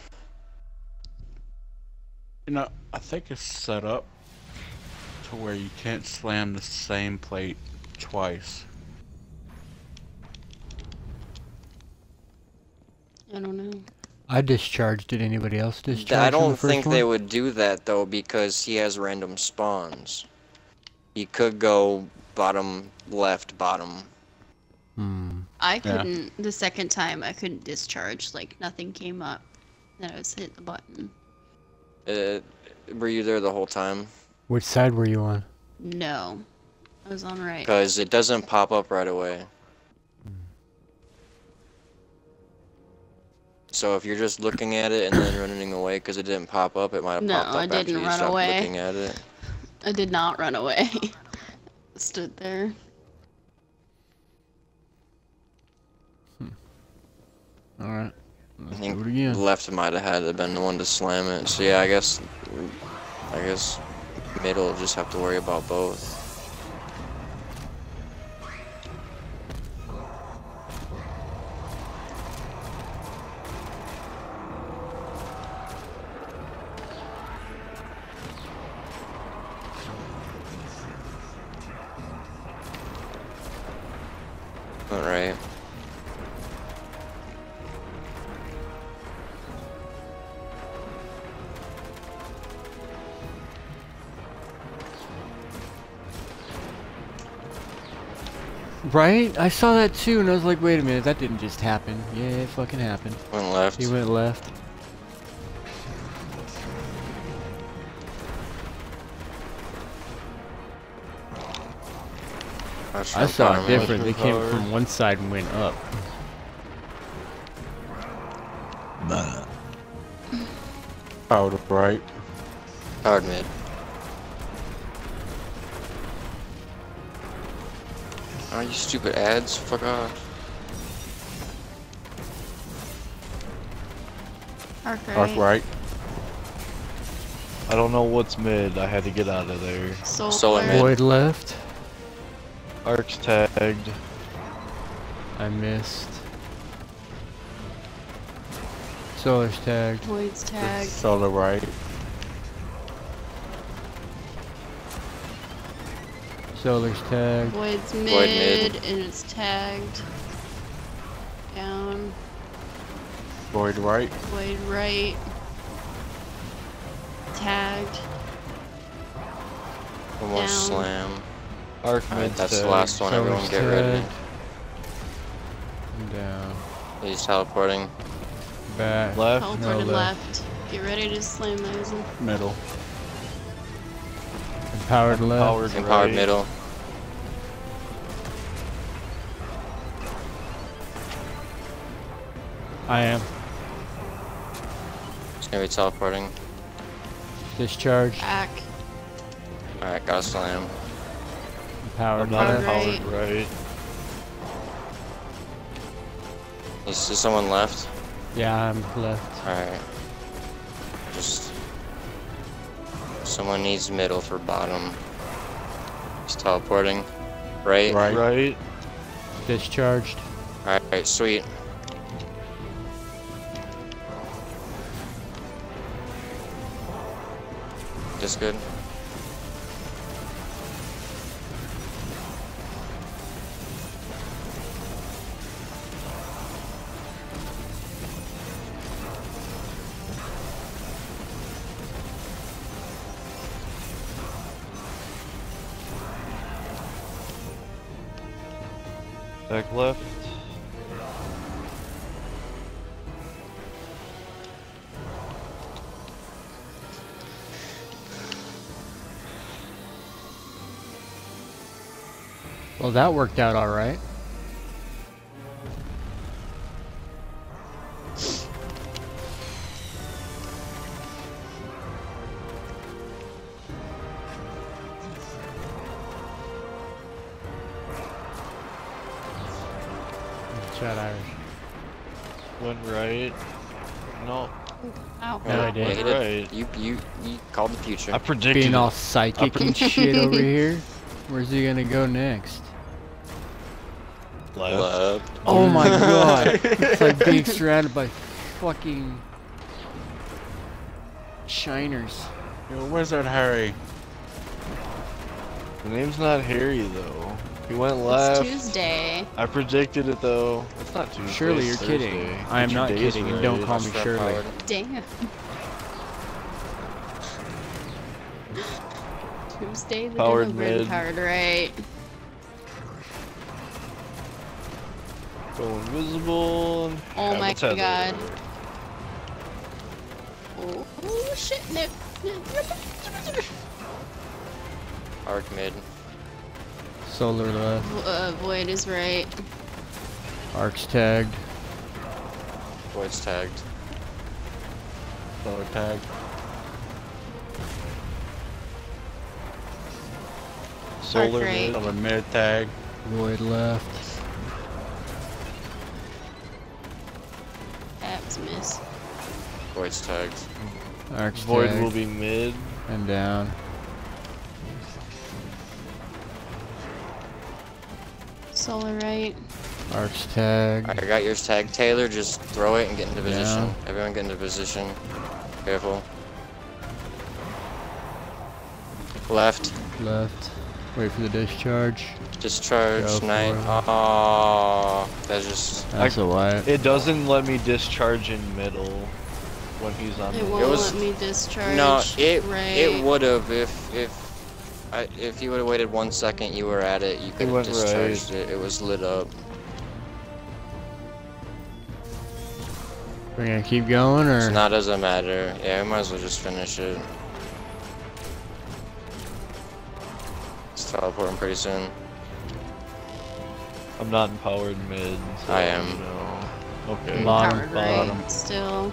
[SPEAKER 5] You know, I think it's set up to where you can't slam the same plate twice.
[SPEAKER 6] I don't know.
[SPEAKER 1] I discharged. Did anybody else discharge?
[SPEAKER 4] I
[SPEAKER 1] on the
[SPEAKER 4] don't
[SPEAKER 1] first
[SPEAKER 4] think
[SPEAKER 1] one?
[SPEAKER 4] they would do that though, because he has random spawns. He could go bottom, left, bottom.
[SPEAKER 6] I couldn't, the second time, I couldn't discharge. Like, nothing came up. Then I was hitting the button.
[SPEAKER 4] Were you there the whole time?
[SPEAKER 1] Which side were you on?
[SPEAKER 6] No. I was on right.
[SPEAKER 4] Because it doesn't pop up right away. So if you're just looking at it and then running away because it didn't pop up, it might have
[SPEAKER 6] No,
[SPEAKER 4] popped up
[SPEAKER 6] I
[SPEAKER 4] after
[SPEAKER 6] didn't
[SPEAKER 4] you
[SPEAKER 6] run
[SPEAKER 4] stopped
[SPEAKER 6] away.
[SPEAKER 4] looking at it.
[SPEAKER 6] I did not run away. Stood there.
[SPEAKER 1] Alright.
[SPEAKER 4] I
[SPEAKER 1] Let's
[SPEAKER 4] think
[SPEAKER 1] do it again.
[SPEAKER 4] left might have had to been the one to slam it. So yeah, I guess middle just have to worry about both. All right.
[SPEAKER 1] Right? I saw that too, and I was like, wait a minute, that didn't just happen. Yeah, it fucking happened.
[SPEAKER 4] Went left.
[SPEAKER 1] He went left. I saw it different. They came from one side and went up.
[SPEAKER 5] Power right.
[SPEAKER 4] Hard mid. Oh, you stupid ads. Fuck off.
[SPEAKER 6] Arc
[SPEAKER 5] Arc
[SPEAKER 6] right.
[SPEAKER 5] right.
[SPEAKER 2] I don't know what's mid. I had to get out of there.
[SPEAKER 4] Solar mid.
[SPEAKER 1] Void left.
[SPEAKER 2] Arc's tagged.
[SPEAKER 1] I missed. Solar's tagged.
[SPEAKER 6] Void's tagged.
[SPEAKER 5] Solar right.
[SPEAKER 1] Solar's tagged.
[SPEAKER 6] Void's
[SPEAKER 4] Void
[SPEAKER 6] mid,
[SPEAKER 4] mid.
[SPEAKER 6] and it's tagged. Down.
[SPEAKER 5] Void right.
[SPEAKER 6] Void right. Tagged.
[SPEAKER 4] Almost
[SPEAKER 6] Down.
[SPEAKER 4] slam.
[SPEAKER 2] Arc
[SPEAKER 4] Alright,
[SPEAKER 2] mid
[SPEAKER 4] that's the
[SPEAKER 2] tagged.
[SPEAKER 4] last one. Everyone
[SPEAKER 1] Solar's
[SPEAKER 4] get ready.
[SPEAKER 1] tagged. And down.
[SPEAKER 4] He's teleporting.
[SPEAKER 1] Back.
[SPEAKER 2] Left.
[SPEAKER 6] Teleported
[SPEAKER 1] No,
[SPEAKER 6] left. Get ready to slam those.
[SPEAKER 5] Middle.
[SPEAKER 1] Empowered left.
[SPEAKER 2] Powered
[SPEAKER 4] Empowered
[SPEAKER 2] right.
[SPEAKER 4] middle.
[SPEAKER 1] I am.
[SPEAKER 4] He's gonna be teleporting.
[SPEAKER 1] Discharged.
[SPEAKER 6] Back.
[SPEAKER 4] Alright, gotta slam.
[SPEAKER 1] Empowered
[SPEAKER 2] I'm not
[SPEAKER 1] left.
[SPEAKER 6] Powered
[SPEAKER 2] empowered right.
[SPEAKER 4] Is someone left?
[SPEAKER 1] Yeah, I'm left.
[SPEAKER 4] Alright. Just... Someone needs middle for bottom. He's teleporting. Right?
[SPEAKER 5] Right.
[SPEAKER 2] Right.
[SPEAKER 1] Discharged.
[SPEAKER 4] Alright, sweet. This good?
[SPEAKER 2] Back left.
[SPEAKER 1] Well, that worked out alright. Chat Irish.
[SPEAKER 2] Went right. No.
[SPEAKER 6] Ow.
[SPEAKER 1] No, I
[SPEAKER 4] Yeah,
[SPEAKER 1] did.
[SPEAKER 4] he
[SPEAKER 2] Right.
[SPEAKER 4] You called the future.
[SPEAKER 2] I predicted
[SPEAKER 1] Being all
[SPEAKER 2] it.
[SPEAKER 1] psychic and shit over here. Where's he gonna go next?
[SPEAKER 2] Left.
[SPEAKER 4] Left.
[SPEAKER 1] Oh my god. It's like being surrounded by fucking shiners.
[SPEAKER 5] Yo, where's that Harry?
[SPEAKER 2] The name's not Harry though. He went
[SPEAKER 6] It's
[SPEAKER 2] left.
[SPEAKER 6] Tuesday.
[SPEAKER 2] I predicted it though. It's not Tuesday.
[SPEAKER 1] Surely
[SPEAKER 2] it's
[SPEAKER 1] you're kidding.
[SPEAKER 2] Thursday.
[SPEAKER 1] I am
[SPEAKER 2] Get your
[SPEAKER 1] not
[SPEAKER 2] days
[SPEAKER 1] kidding, and don't
[SPEAKER 2] right.
[SPEAKER 1] call me Shirley.
[SPEAKER 6] Damn. Tuesday the
[SPEAKER 2] Powered
[SPEAKER 6] delivered
[SPEAKER 2] mid.
[SPEAKER 6] powered right.
[SPEAKER 2] Go invisible.
[SPEAKER 6] Oh
[SPEAKER 2] Yeah,
[SPEAKER 6] my
[SPEAKER 2] let's have that.
[SPEAKER 6] god. Oh shit, no.
[SPEAKER 4] Arc mid.
[SPEAKER 1] Solar left.
[SPEAKER 6] Void is right.
[SPEAKER 1] Arc's tagged.
[SPEAKER 4] Void's tagged.
[SPEAKER 5] Solar tag.
[SPEAKER 2] Solar
[SPEAKER 6] right.
[SPEAKER 2] mid.
[SPEAKER 5] Solar mid tag.
[SPEAKER 1] Void left.
[SPEAKER 6] That was a miss.
[SPEAKER 4] Void's tagged.
[SPEAKER 1] Arc's
[SPEAKER 2] Void
[SPEAKER 1] tagged.
[SPEAKER 2] will be mid.
[SPEAKER 1] And down.
[SPEAKER 6] Solar right.
[SPEAKER 1] Arc's tagged.
[SPEAKER 4] Alright, I got yours tagged. Taylor, just throw it and get into position.
[SPEAKER 1] Yeah.
[SPEAKER 4] Everyone get into position. Careful. Left.
[SPEAKER 1] Left. Wait for the discharge.
[SPEAKER 4] Discharge.
[SPEAKER 1] Go for
[SPEAKER 4] Night.
[SPEAKER 1] it.
[SPEAKER 4] Oh, that's just.
[SPEAKER 1] That's a white.
[SPEAKER 2] It doesn't let me discharge in middle when he's on
[SPEAKER 6] It
[SPEAKER 2] the
[SPEAKER 6] won't
[SPEAKER 4] was-
[SPEAKER 6] let me discharge.
[SPEAKER 4] No, it
[SPEAKER 6] right.
[SPEAKER 4] would have if you would have waited 1 second. You were at it. You could have
[SPEAKER 2] went
[SPEAKER 4] discharged it. It was lit up.
[SPEAKER 1] We're gonna keep going, or
[SPEAKER 4] So now doesn't matter. Yeah, we might as well just finish it. It's teleporting pretty soon.
[SPEAKER 2] I'm not empowered mid. So,
[SPEAKER 4] I am.
[SPEAKER 2] You know. Okay.
[SPEAKER 1] Bottom,
[SPEAKER 6] Powered
[SPEAKER 1] bottom.
[SPEAKER 6] right. Still.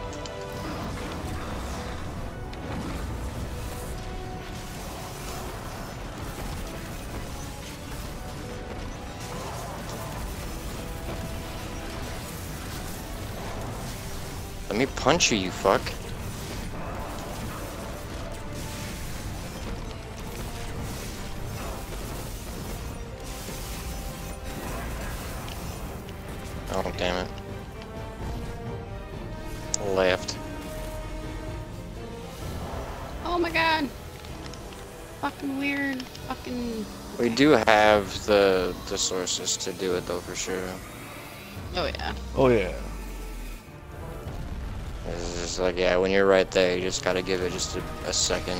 [SPEAKER 4] Let me punch you, you fuck. Oh, damn it. Left.
[SPEAKER 6] Oh my god. Fucking weird. Fucking.
[SPEAKER 4] We do have the sources to do it though, for sure.
[SPEAKER 6] Oh yeah.
[SPEAKER 2] Oh yeah.
[SPEAKER 4] It's just like, yeah, when you're right there, you just gotta give it just a second.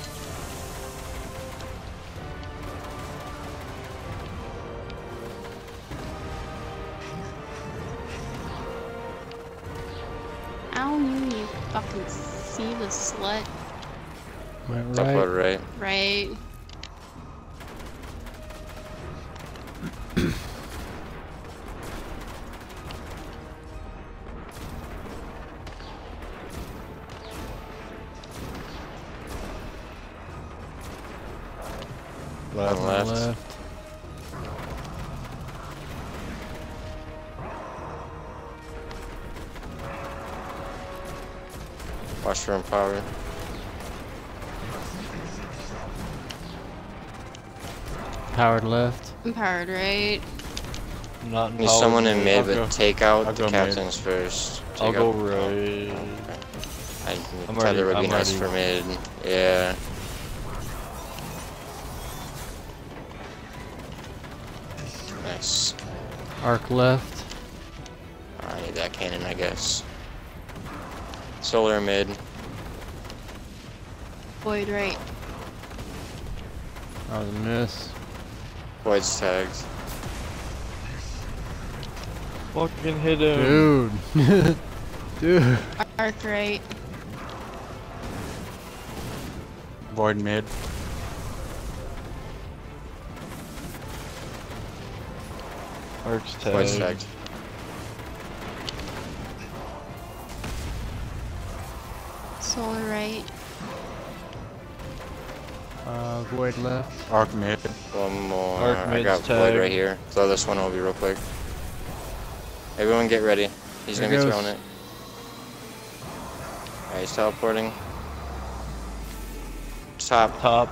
[SPEAKER 6] Ow, you fucking see the slut.
[SPEAKER 1] went
[SPEAKER 4] Teleport
[SPEAKER 1] right.
[SPEAKER 4] right.
[SPEAKER 6] Right.
[SPEAKER 4] Left. Left.
[SPEAKER 1] Left.
[SPEAKER 4] Watch for empower.
[SPEAKER 1] Powered left.
[SPEAKER 6] Empowered right.
[SPEAKER 2] I'm not
[SPEAKER 4] Need
[SPEAKER 2] empowered
[SPEAKER 4] someone in mid,
[SPEAKER 5] I'll
[SPEAKER 4] but
[SPEAKER 5] go-
[SPEAKER 4] take out
[SPEAKER 5] I'll
[SPEAKER 4] the
[SPEAKER 5] go mid.
[SPEAKER 4] captains first.
[SPEAKER 2] I'll
[SPEAKER 4] Take
[SPEAKER 2] go
[SPEAKER 4] out-
[SPEAKER 2] right.
[SPEAKER 4] I
[SPEAKER 2] I'm
[SPEAKER 4] Tether
[SPEAKER 2] ready,
[SPEAKER 4] would be
[SPEAKER 2] I'm
[SPEAKER 4] nice
[SPEAKER 2] ready.
[SPEAKER 4] for mid. Yeah. Nice.
[SPEAKER 1] Arc left.
[SPEAKER 4] I need that cannon, I guess. Solar mid.
[SPEAKER 6] Void right.
[SPEAKER 1] That was a miss.
[SPEAKER 4] Void's tagged.
[SPEAKER 2] Fucking hit him.
[SPEAKER 1] Dude. Dude.
[SPEAKER 6] Arc right.
[SPEAKER 5] Void mid.
[SPEAKER 2] Arc's
[SPEAKER 4] Void's
[SPEAKER 2] tagged.
[SPEAKER 4] tagged.
[SPEAKER 6] Solar right.
[SPEAKER 1] Void left.
[SPEAKER 5] Arc mid.
[SPEAKER 4] One more.
[SPEAKER 2] Arc
[SPEAKER 4] I
[SPEAKER 2] mid's
[SPEAKER 4] got Void
[SPEAKER 2] tagged.
[SPEAKER 4] right here. Throw this one over real quick. Everyone get ready. He's
[SPEAKER 1] There
[SPEAKER 4] gonna be
[SPEAKER 1] goes.
[SPEAKER 4] throwing it. Alright, he's teleporting. Top.
[SPEAKER 2] Top.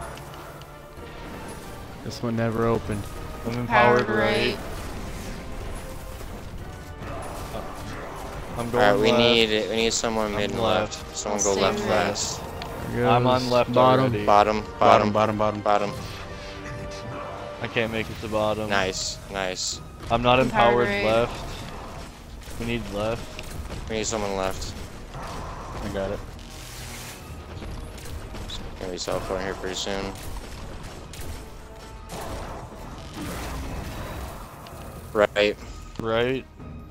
[SPEAKER 1] This one never opened.
[SPEAKER 2] I'm empowered
[SPEAKER 6] Powered
[SPEAKER 2] right.
[SPEAKER 6] right.
[SPEAKER 2] I'm going
[SPEAKER 4] Alright, we
[SPEAKER 2] left.
[SPEAKER 4] need someone mid and
[SPEAKER 2] left.
[SPEAKER 4] left. Someone go
[SPEAKER 6] Stay
[SPEAKER 4] left
[SPEAKER 6] right.
[SPEAKER 4] fast.
[SPEAKER 1] There
[SPEAKER 2] I'm
[SPEAKER 1] goes
[SPEAKER 2] on left
[SPEAKER 1] bottom.
[SPEAKER 2] already.
[SPEAKER 4] Bottom,
[SPEAKER 5] Bottom,
[SPEAKER 4] bottom,
[SPEAKER 5] bottom, bottom.
[SPEAKER 4] bottom.
[SPEAKER 2] I can't make it to bottom.
[SPEAKER 4] Nice, nice.
[SPEAKER 2] I'm not
[SPEAKER 6] Empowered
[SPEAKER 2] empowered
[SPEAKER 6] right.
[SPEAKER 2] left. We need left.
[SPEAKER 4] We need someone left.
[SPEAKER 5] I got it.
[SPEAKER 4] Gonna be teleporting here pretty soon. Right.
[SPEAKER 2] Right.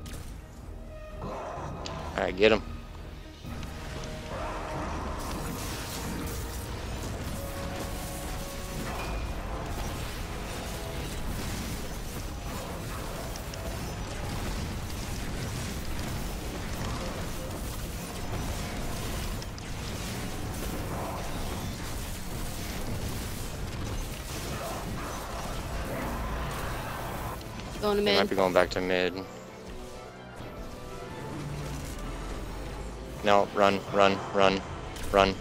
[SPEAKER 4] Alright, get him.
[SPEAKER 6] Going to
[SPEAKER 4] They might
[SPEAKER 6] mid.
[SPEAKER 4] be going back to mid. No, run, run, run, run.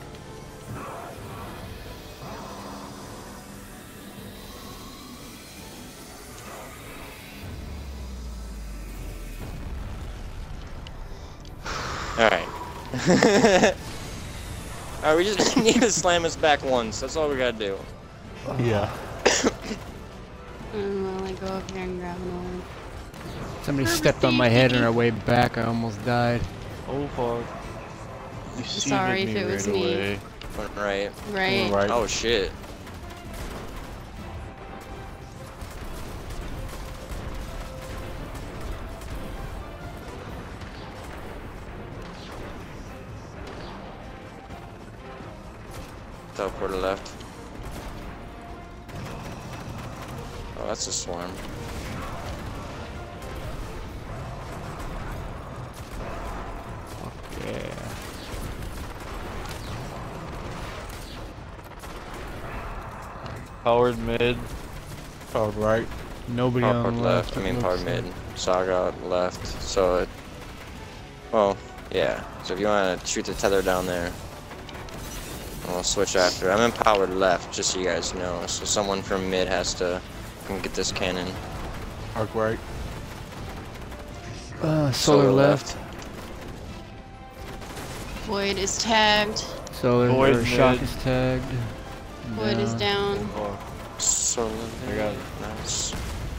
[SPEAKER 4] Alright. Alright, we just need to slam us back once. That's all we gotta do.
[SPEAKER 2] Yeah.
[SPEAKER 6] I'll like go up here and grab an orb.
[SPEAKER 1] Somebody stepped on my head on our way back. I almost died.
[SPEAKER 2] Oh fuck. You
[SPEAKER 6] Sorry
[SPEAKER 2] seeded
[SPEAKER 6] if it
[SPEAKER 2] me
[SPEAKER 6] was
[SPEAKER 2] right
[SPEAKER 6] me.
[SPEAKER 2] away.
[SPEAKER 4] Went right.
[SPEAKER 6] Right.
[SPEAKER 5] Right.
[SPEAKER 4] Oh shit. Teleport to the left. Oh, that's a swarm.
[SPEAKER 1] Yeah.
[SPEAKER 2] Powered mid.
[SPEAKER 5] Powered right.
[SPEAKER 1] Nobody
[SPEAKER 4] Powered
[SPEAKER 1] on the
[SPEAKER 4] left.
[SPEAKER 1] left.
[SPEAKER 4] I mean
[SPEAKER 1] it
[SPEAKER 4] powered
[SPEAKER 1] looks like.
[SPEAKER 4] mid. Saga left. So it. Well, yeah. So if you want to shoot the tether down there, I'll switch after. I'm in powered left, just so you guys know. So someone from mid has to come get this cannon.
[SPEAKER 5] Arc right.
[SPEAKER 1] Solar left.
[SPEAKER 6] Void is tagged.
[SPEAKER 1] Solar
[SPEAKER 2] Void
[SPEAKER 1] or shock
[SPEAKER 2] mid.
[SPEAKER 1] is tagged.
[SPEAKER 6] Void is down.
[SPEAKER 4] So
[SPEAKER 2] I got it.
[SPEAKER 4] nice.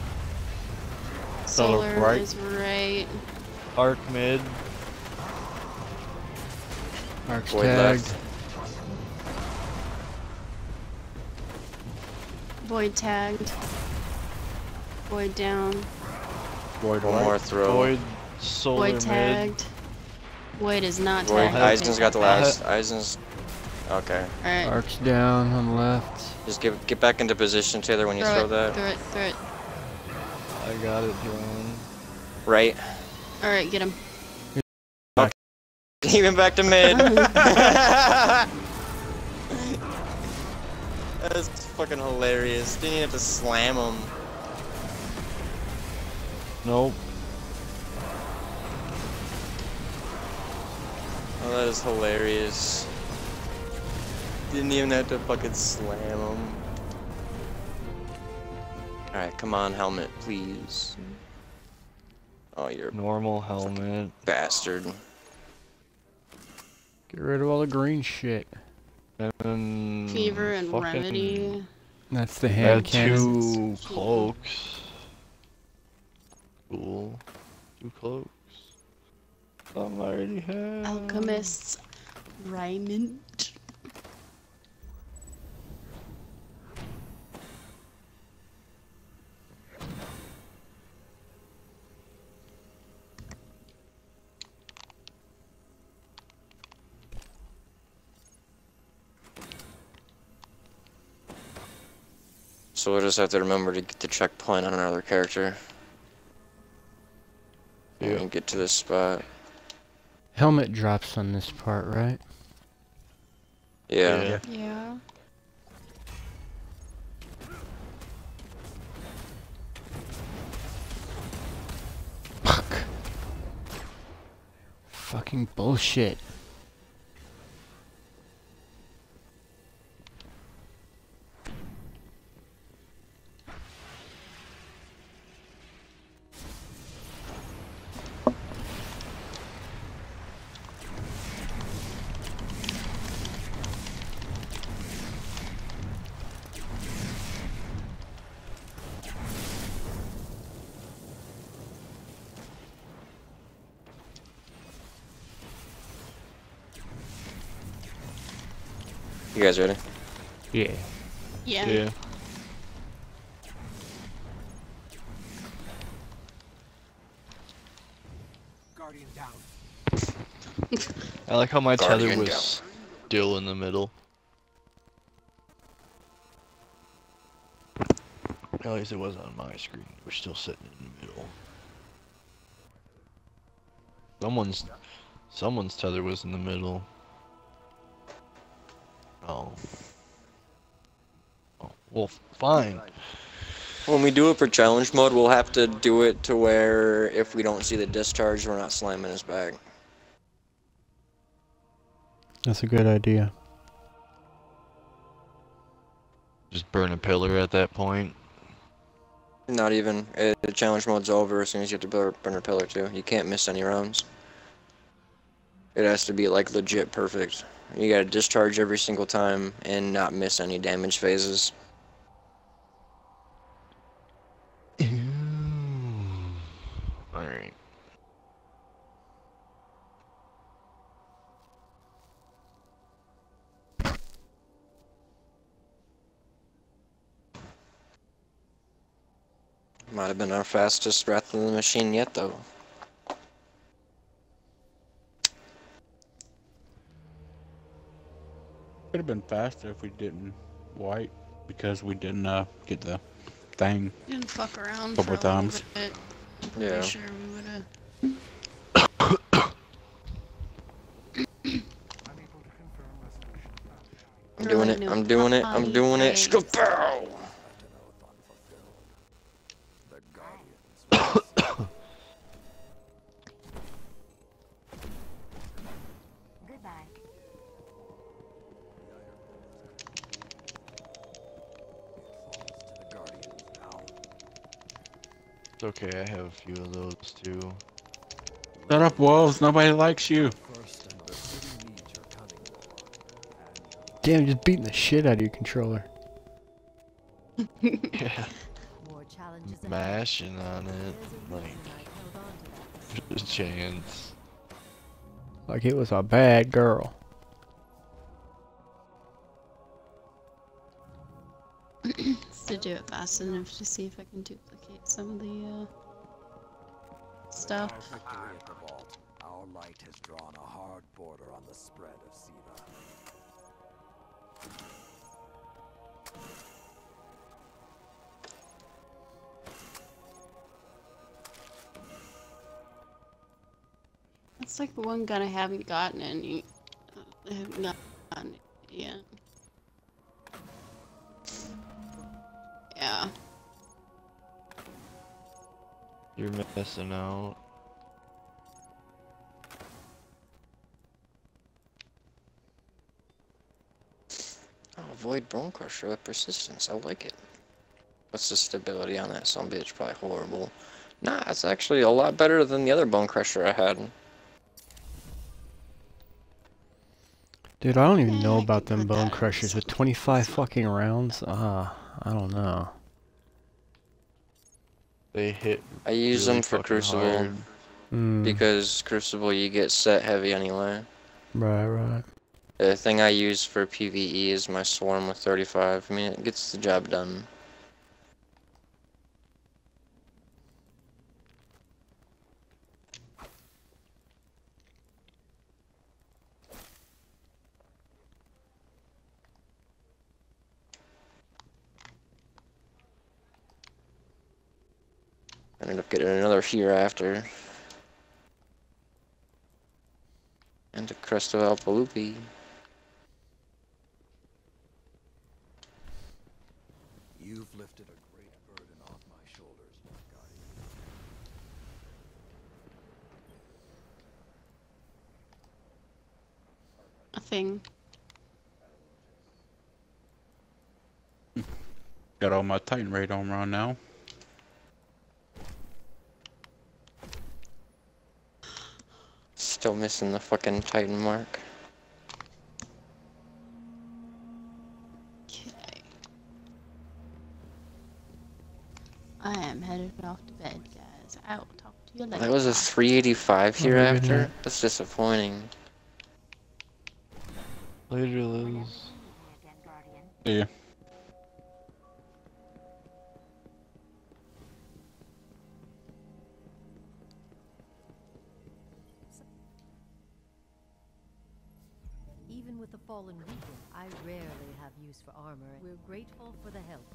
[SPEAKER 6] Solar
[SPEAKER 5] right.
[SPEAKER 6] is right.
[SPEAKER 2] Arc mid.
[SPEAKER 1] Arc's
[SPEAKER 4] Void
[SPEAKER 1] tagged.
[SPEAKER 4] left.
[SPEAKER 6] Void tagged. Void down.
[SPEAKER 5] Void
[SPEAKER 4] One
[SPEAKER 5] right.
[SPEAKER 4] more throw.
[SPEAKER 2] Void. Solar
[SPEAKER 6] Void
[SPEAKER 2] mid.
[SPEAKER 6] tagged. Void is not
[SPEAKER 4] Void.
[SPEAKER 6] tagged.
[SPEAKER 4] Eisen's got the last. Eisen's. Okay.
[SPEAKER 6] Alright.
[SPEAKER 1] Arc's down on the left.
[SPEAKER 4] Just get back into position, Taylor, when you throw that.
[SPEAKER 6] Throw it. Throw it.
[SPEAKER 2] I got it drone.
[SPEAKER 4] Right.
[SPEAKER 6] Alright, get him.
[SPEAKER 4] Even back to mid. That's fucking hilarious. Didn't even have to slam him.
[SPEAKER 2] Nope.
[SPEAKER 4] Oh, that is hilarious. Didn't even have to fucking slam him. Alright, come on, helmet, please. Oh, you're a
[SPEAKER 2] Normal helmet.
[SPEAKER 4] bastard.
[SPEAKER 1] Get rid of all the green shit.
[SPEAKER 2] And then
[SPEAKER 6] Fever and
[SPEAKER 2] fucking
[SPEAKER 6] remedy.
[SPEAKER 1] That's the hand
[SPEAKER 2] Add
[SPEAKER 1] cannon.
[SPEAKER 2] 2 cloaks. Cool. 2 cloaks. I already have.
[SPEAKER 6] Alchemist's Raiment.
[SPEAKER 4] So we'll just have to remember to get the checkpoint on another character.
[SPEAKER 2] Yeah.
[SPEAKER 4] And get to this spot.
[SPEAKER 1] Helmet drops on this part, right?
[SPEAKER 4] Yeah.
[SPEAKER 2] Yeah.
[SPEAKER 6] Yeah.
[SPEAKER 1] Fuck. Fucking bullshit.
[SPEAKER 4] You guys ready?
[SPEAKER 1] Yeah.
[SPEAKER 6] Yeah.
[SPEAKER 2] Yeah.
[SPEAKER 8] Guardian down.
[SPEAKER 2] I like how my tether
[SPEAKER 4] Guardian
[SPEAKER 2] was
[SPEAKER 4] down.
[SPEAKER 2] still in the middle. At least it wasn't on my screen. It was still sitting in the middle. Someone's tether was in the middle. Oh. Oh, well, fine.
[SPEAKER 4] When we do it for challenge mode, we'll have to do it to where if we don't see the discharge, we're not slamming his back.
[SPEAKER 1] That's a good idea.
[SPEAKER 2] Just burn a pillar at that point.
[SPEAKER 4] Not even. The challenge mode's over as soon as you have to burn a pillar too. You can't miss any rounds. It has to be like legit perfect. You gotta discharge every single time and not miss any damage phases.
[SPEAKER 2] Alright.
[SPEAKER 4] Might have been our fastest Wrath of the Machine yet though.
[SPEAKER 5] Could have been faster if we didn't wipe because we didn't get the thing.
[SPEAKER 6] Didn't fuck around
[SPEAKER 5] Couple
[SPEAKER 6] for a little
[SPEAKER 5] times.
[SPEAKER 6] bit. I'm
[SPEAKER 4] Yeah.
[SPEAKER 6] pretty sure we would have.
[SPEAKER 4] I'm doing it, I'm doing it, I'm doing it. Skapow!
[SPEAKER 2] It's okay, I have a few of those too.
[SPEAKER 5] Shut up, Wolves. Nobody likes you.
[SPEAKER 1] Damn, just beating the shit out of your controller.
[SPEAKER 2] Yeah. Mashing on it. Like, there's a chance.
[SPEAKER 1] Like it was a bad girl.
[SPEAKER 6] To do it fast enough to see if I can duplicate some of the stuff.
[SPEAKER 8] Our light has drawn a hard border on the spread of Siva.
[SPEAKER 6] That's like the one gun I haven't gotten any. I haven't gotten it yet. Yeah.
[SPEAKER 2] You're missing out.
[SPEAKER 4] Oh, Void Bone Crusher with persistence, I like it. What's the stability on that son bitch? Probably horrible. Nah, it's actually a lot better than the other Bone Crusher I had.
[SPEAKER 1] Dude, I don't even know
[SPEAKER 6] I
[SPEAKER 1] about
[SPEAKER 6] can
[SPEAKER 1] them
[SPEAKER 6] put that
[SPEAKER 1] bone
[SPEAKER 6] in
[SPEAKER 1] crushers with
[SPEAKER 6] something
[SPEAKER 1] 25
[SPEAKER 6] else.
[SPEAKER 1] fucking rounds. I don't know.
[SPEAKER 2] They hit
[SPEAKER 4] I use
[SPEAKER 2] really
[SPEAKER 4] them for
[SPEAKER 2] fucking
[SPEAKER 4] Crucible
[SPEAKER 2] hard.
[SPEAKER 4] because Crucible you get set heavy anyway.
[SPEAKER 1] Right, right.
[SPEAKER 4] The thing I use for PvE is my Swarm with 35. I mean, it gets the job done. I ended up getting another Hereafter. And the Crest of Alpalupi.
[SPEAKER 8] You've lifted a great burden off my shoulders, my guardian.
[SPEAKER 6] A thing.
[SPEAKER 5] Got all my Titan Raid on around now.
[SPEAKER 4] Still missing the fucking Titan mark.
[SPEAKER 6] Okay. I am headed off to bed, guys. I will talk to you later.
[SPEAKER 4] That was a 385
[SPEAKER 1] Oh, look at
[SPEAKER 4] Hereafter?
[SPEAKER 1] that.
[SPEAKER 4] That's disappointing.
[SPEAKER 2] Later, Liz.
[SPEAKER 5] Yeah.
[SPEAKER 9] Even with the fallen Regan, I rarely have use for armor. We're grateful for the help.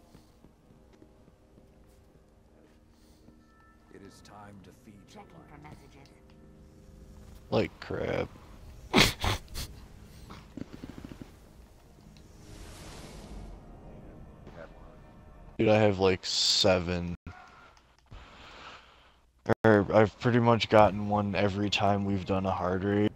[SPEAKER 8] It is time to feed your light.
[SPEAKER 2] Like crap. Dude, I have like 7. Or I've pretty much gotten one every time we've done a hard raid.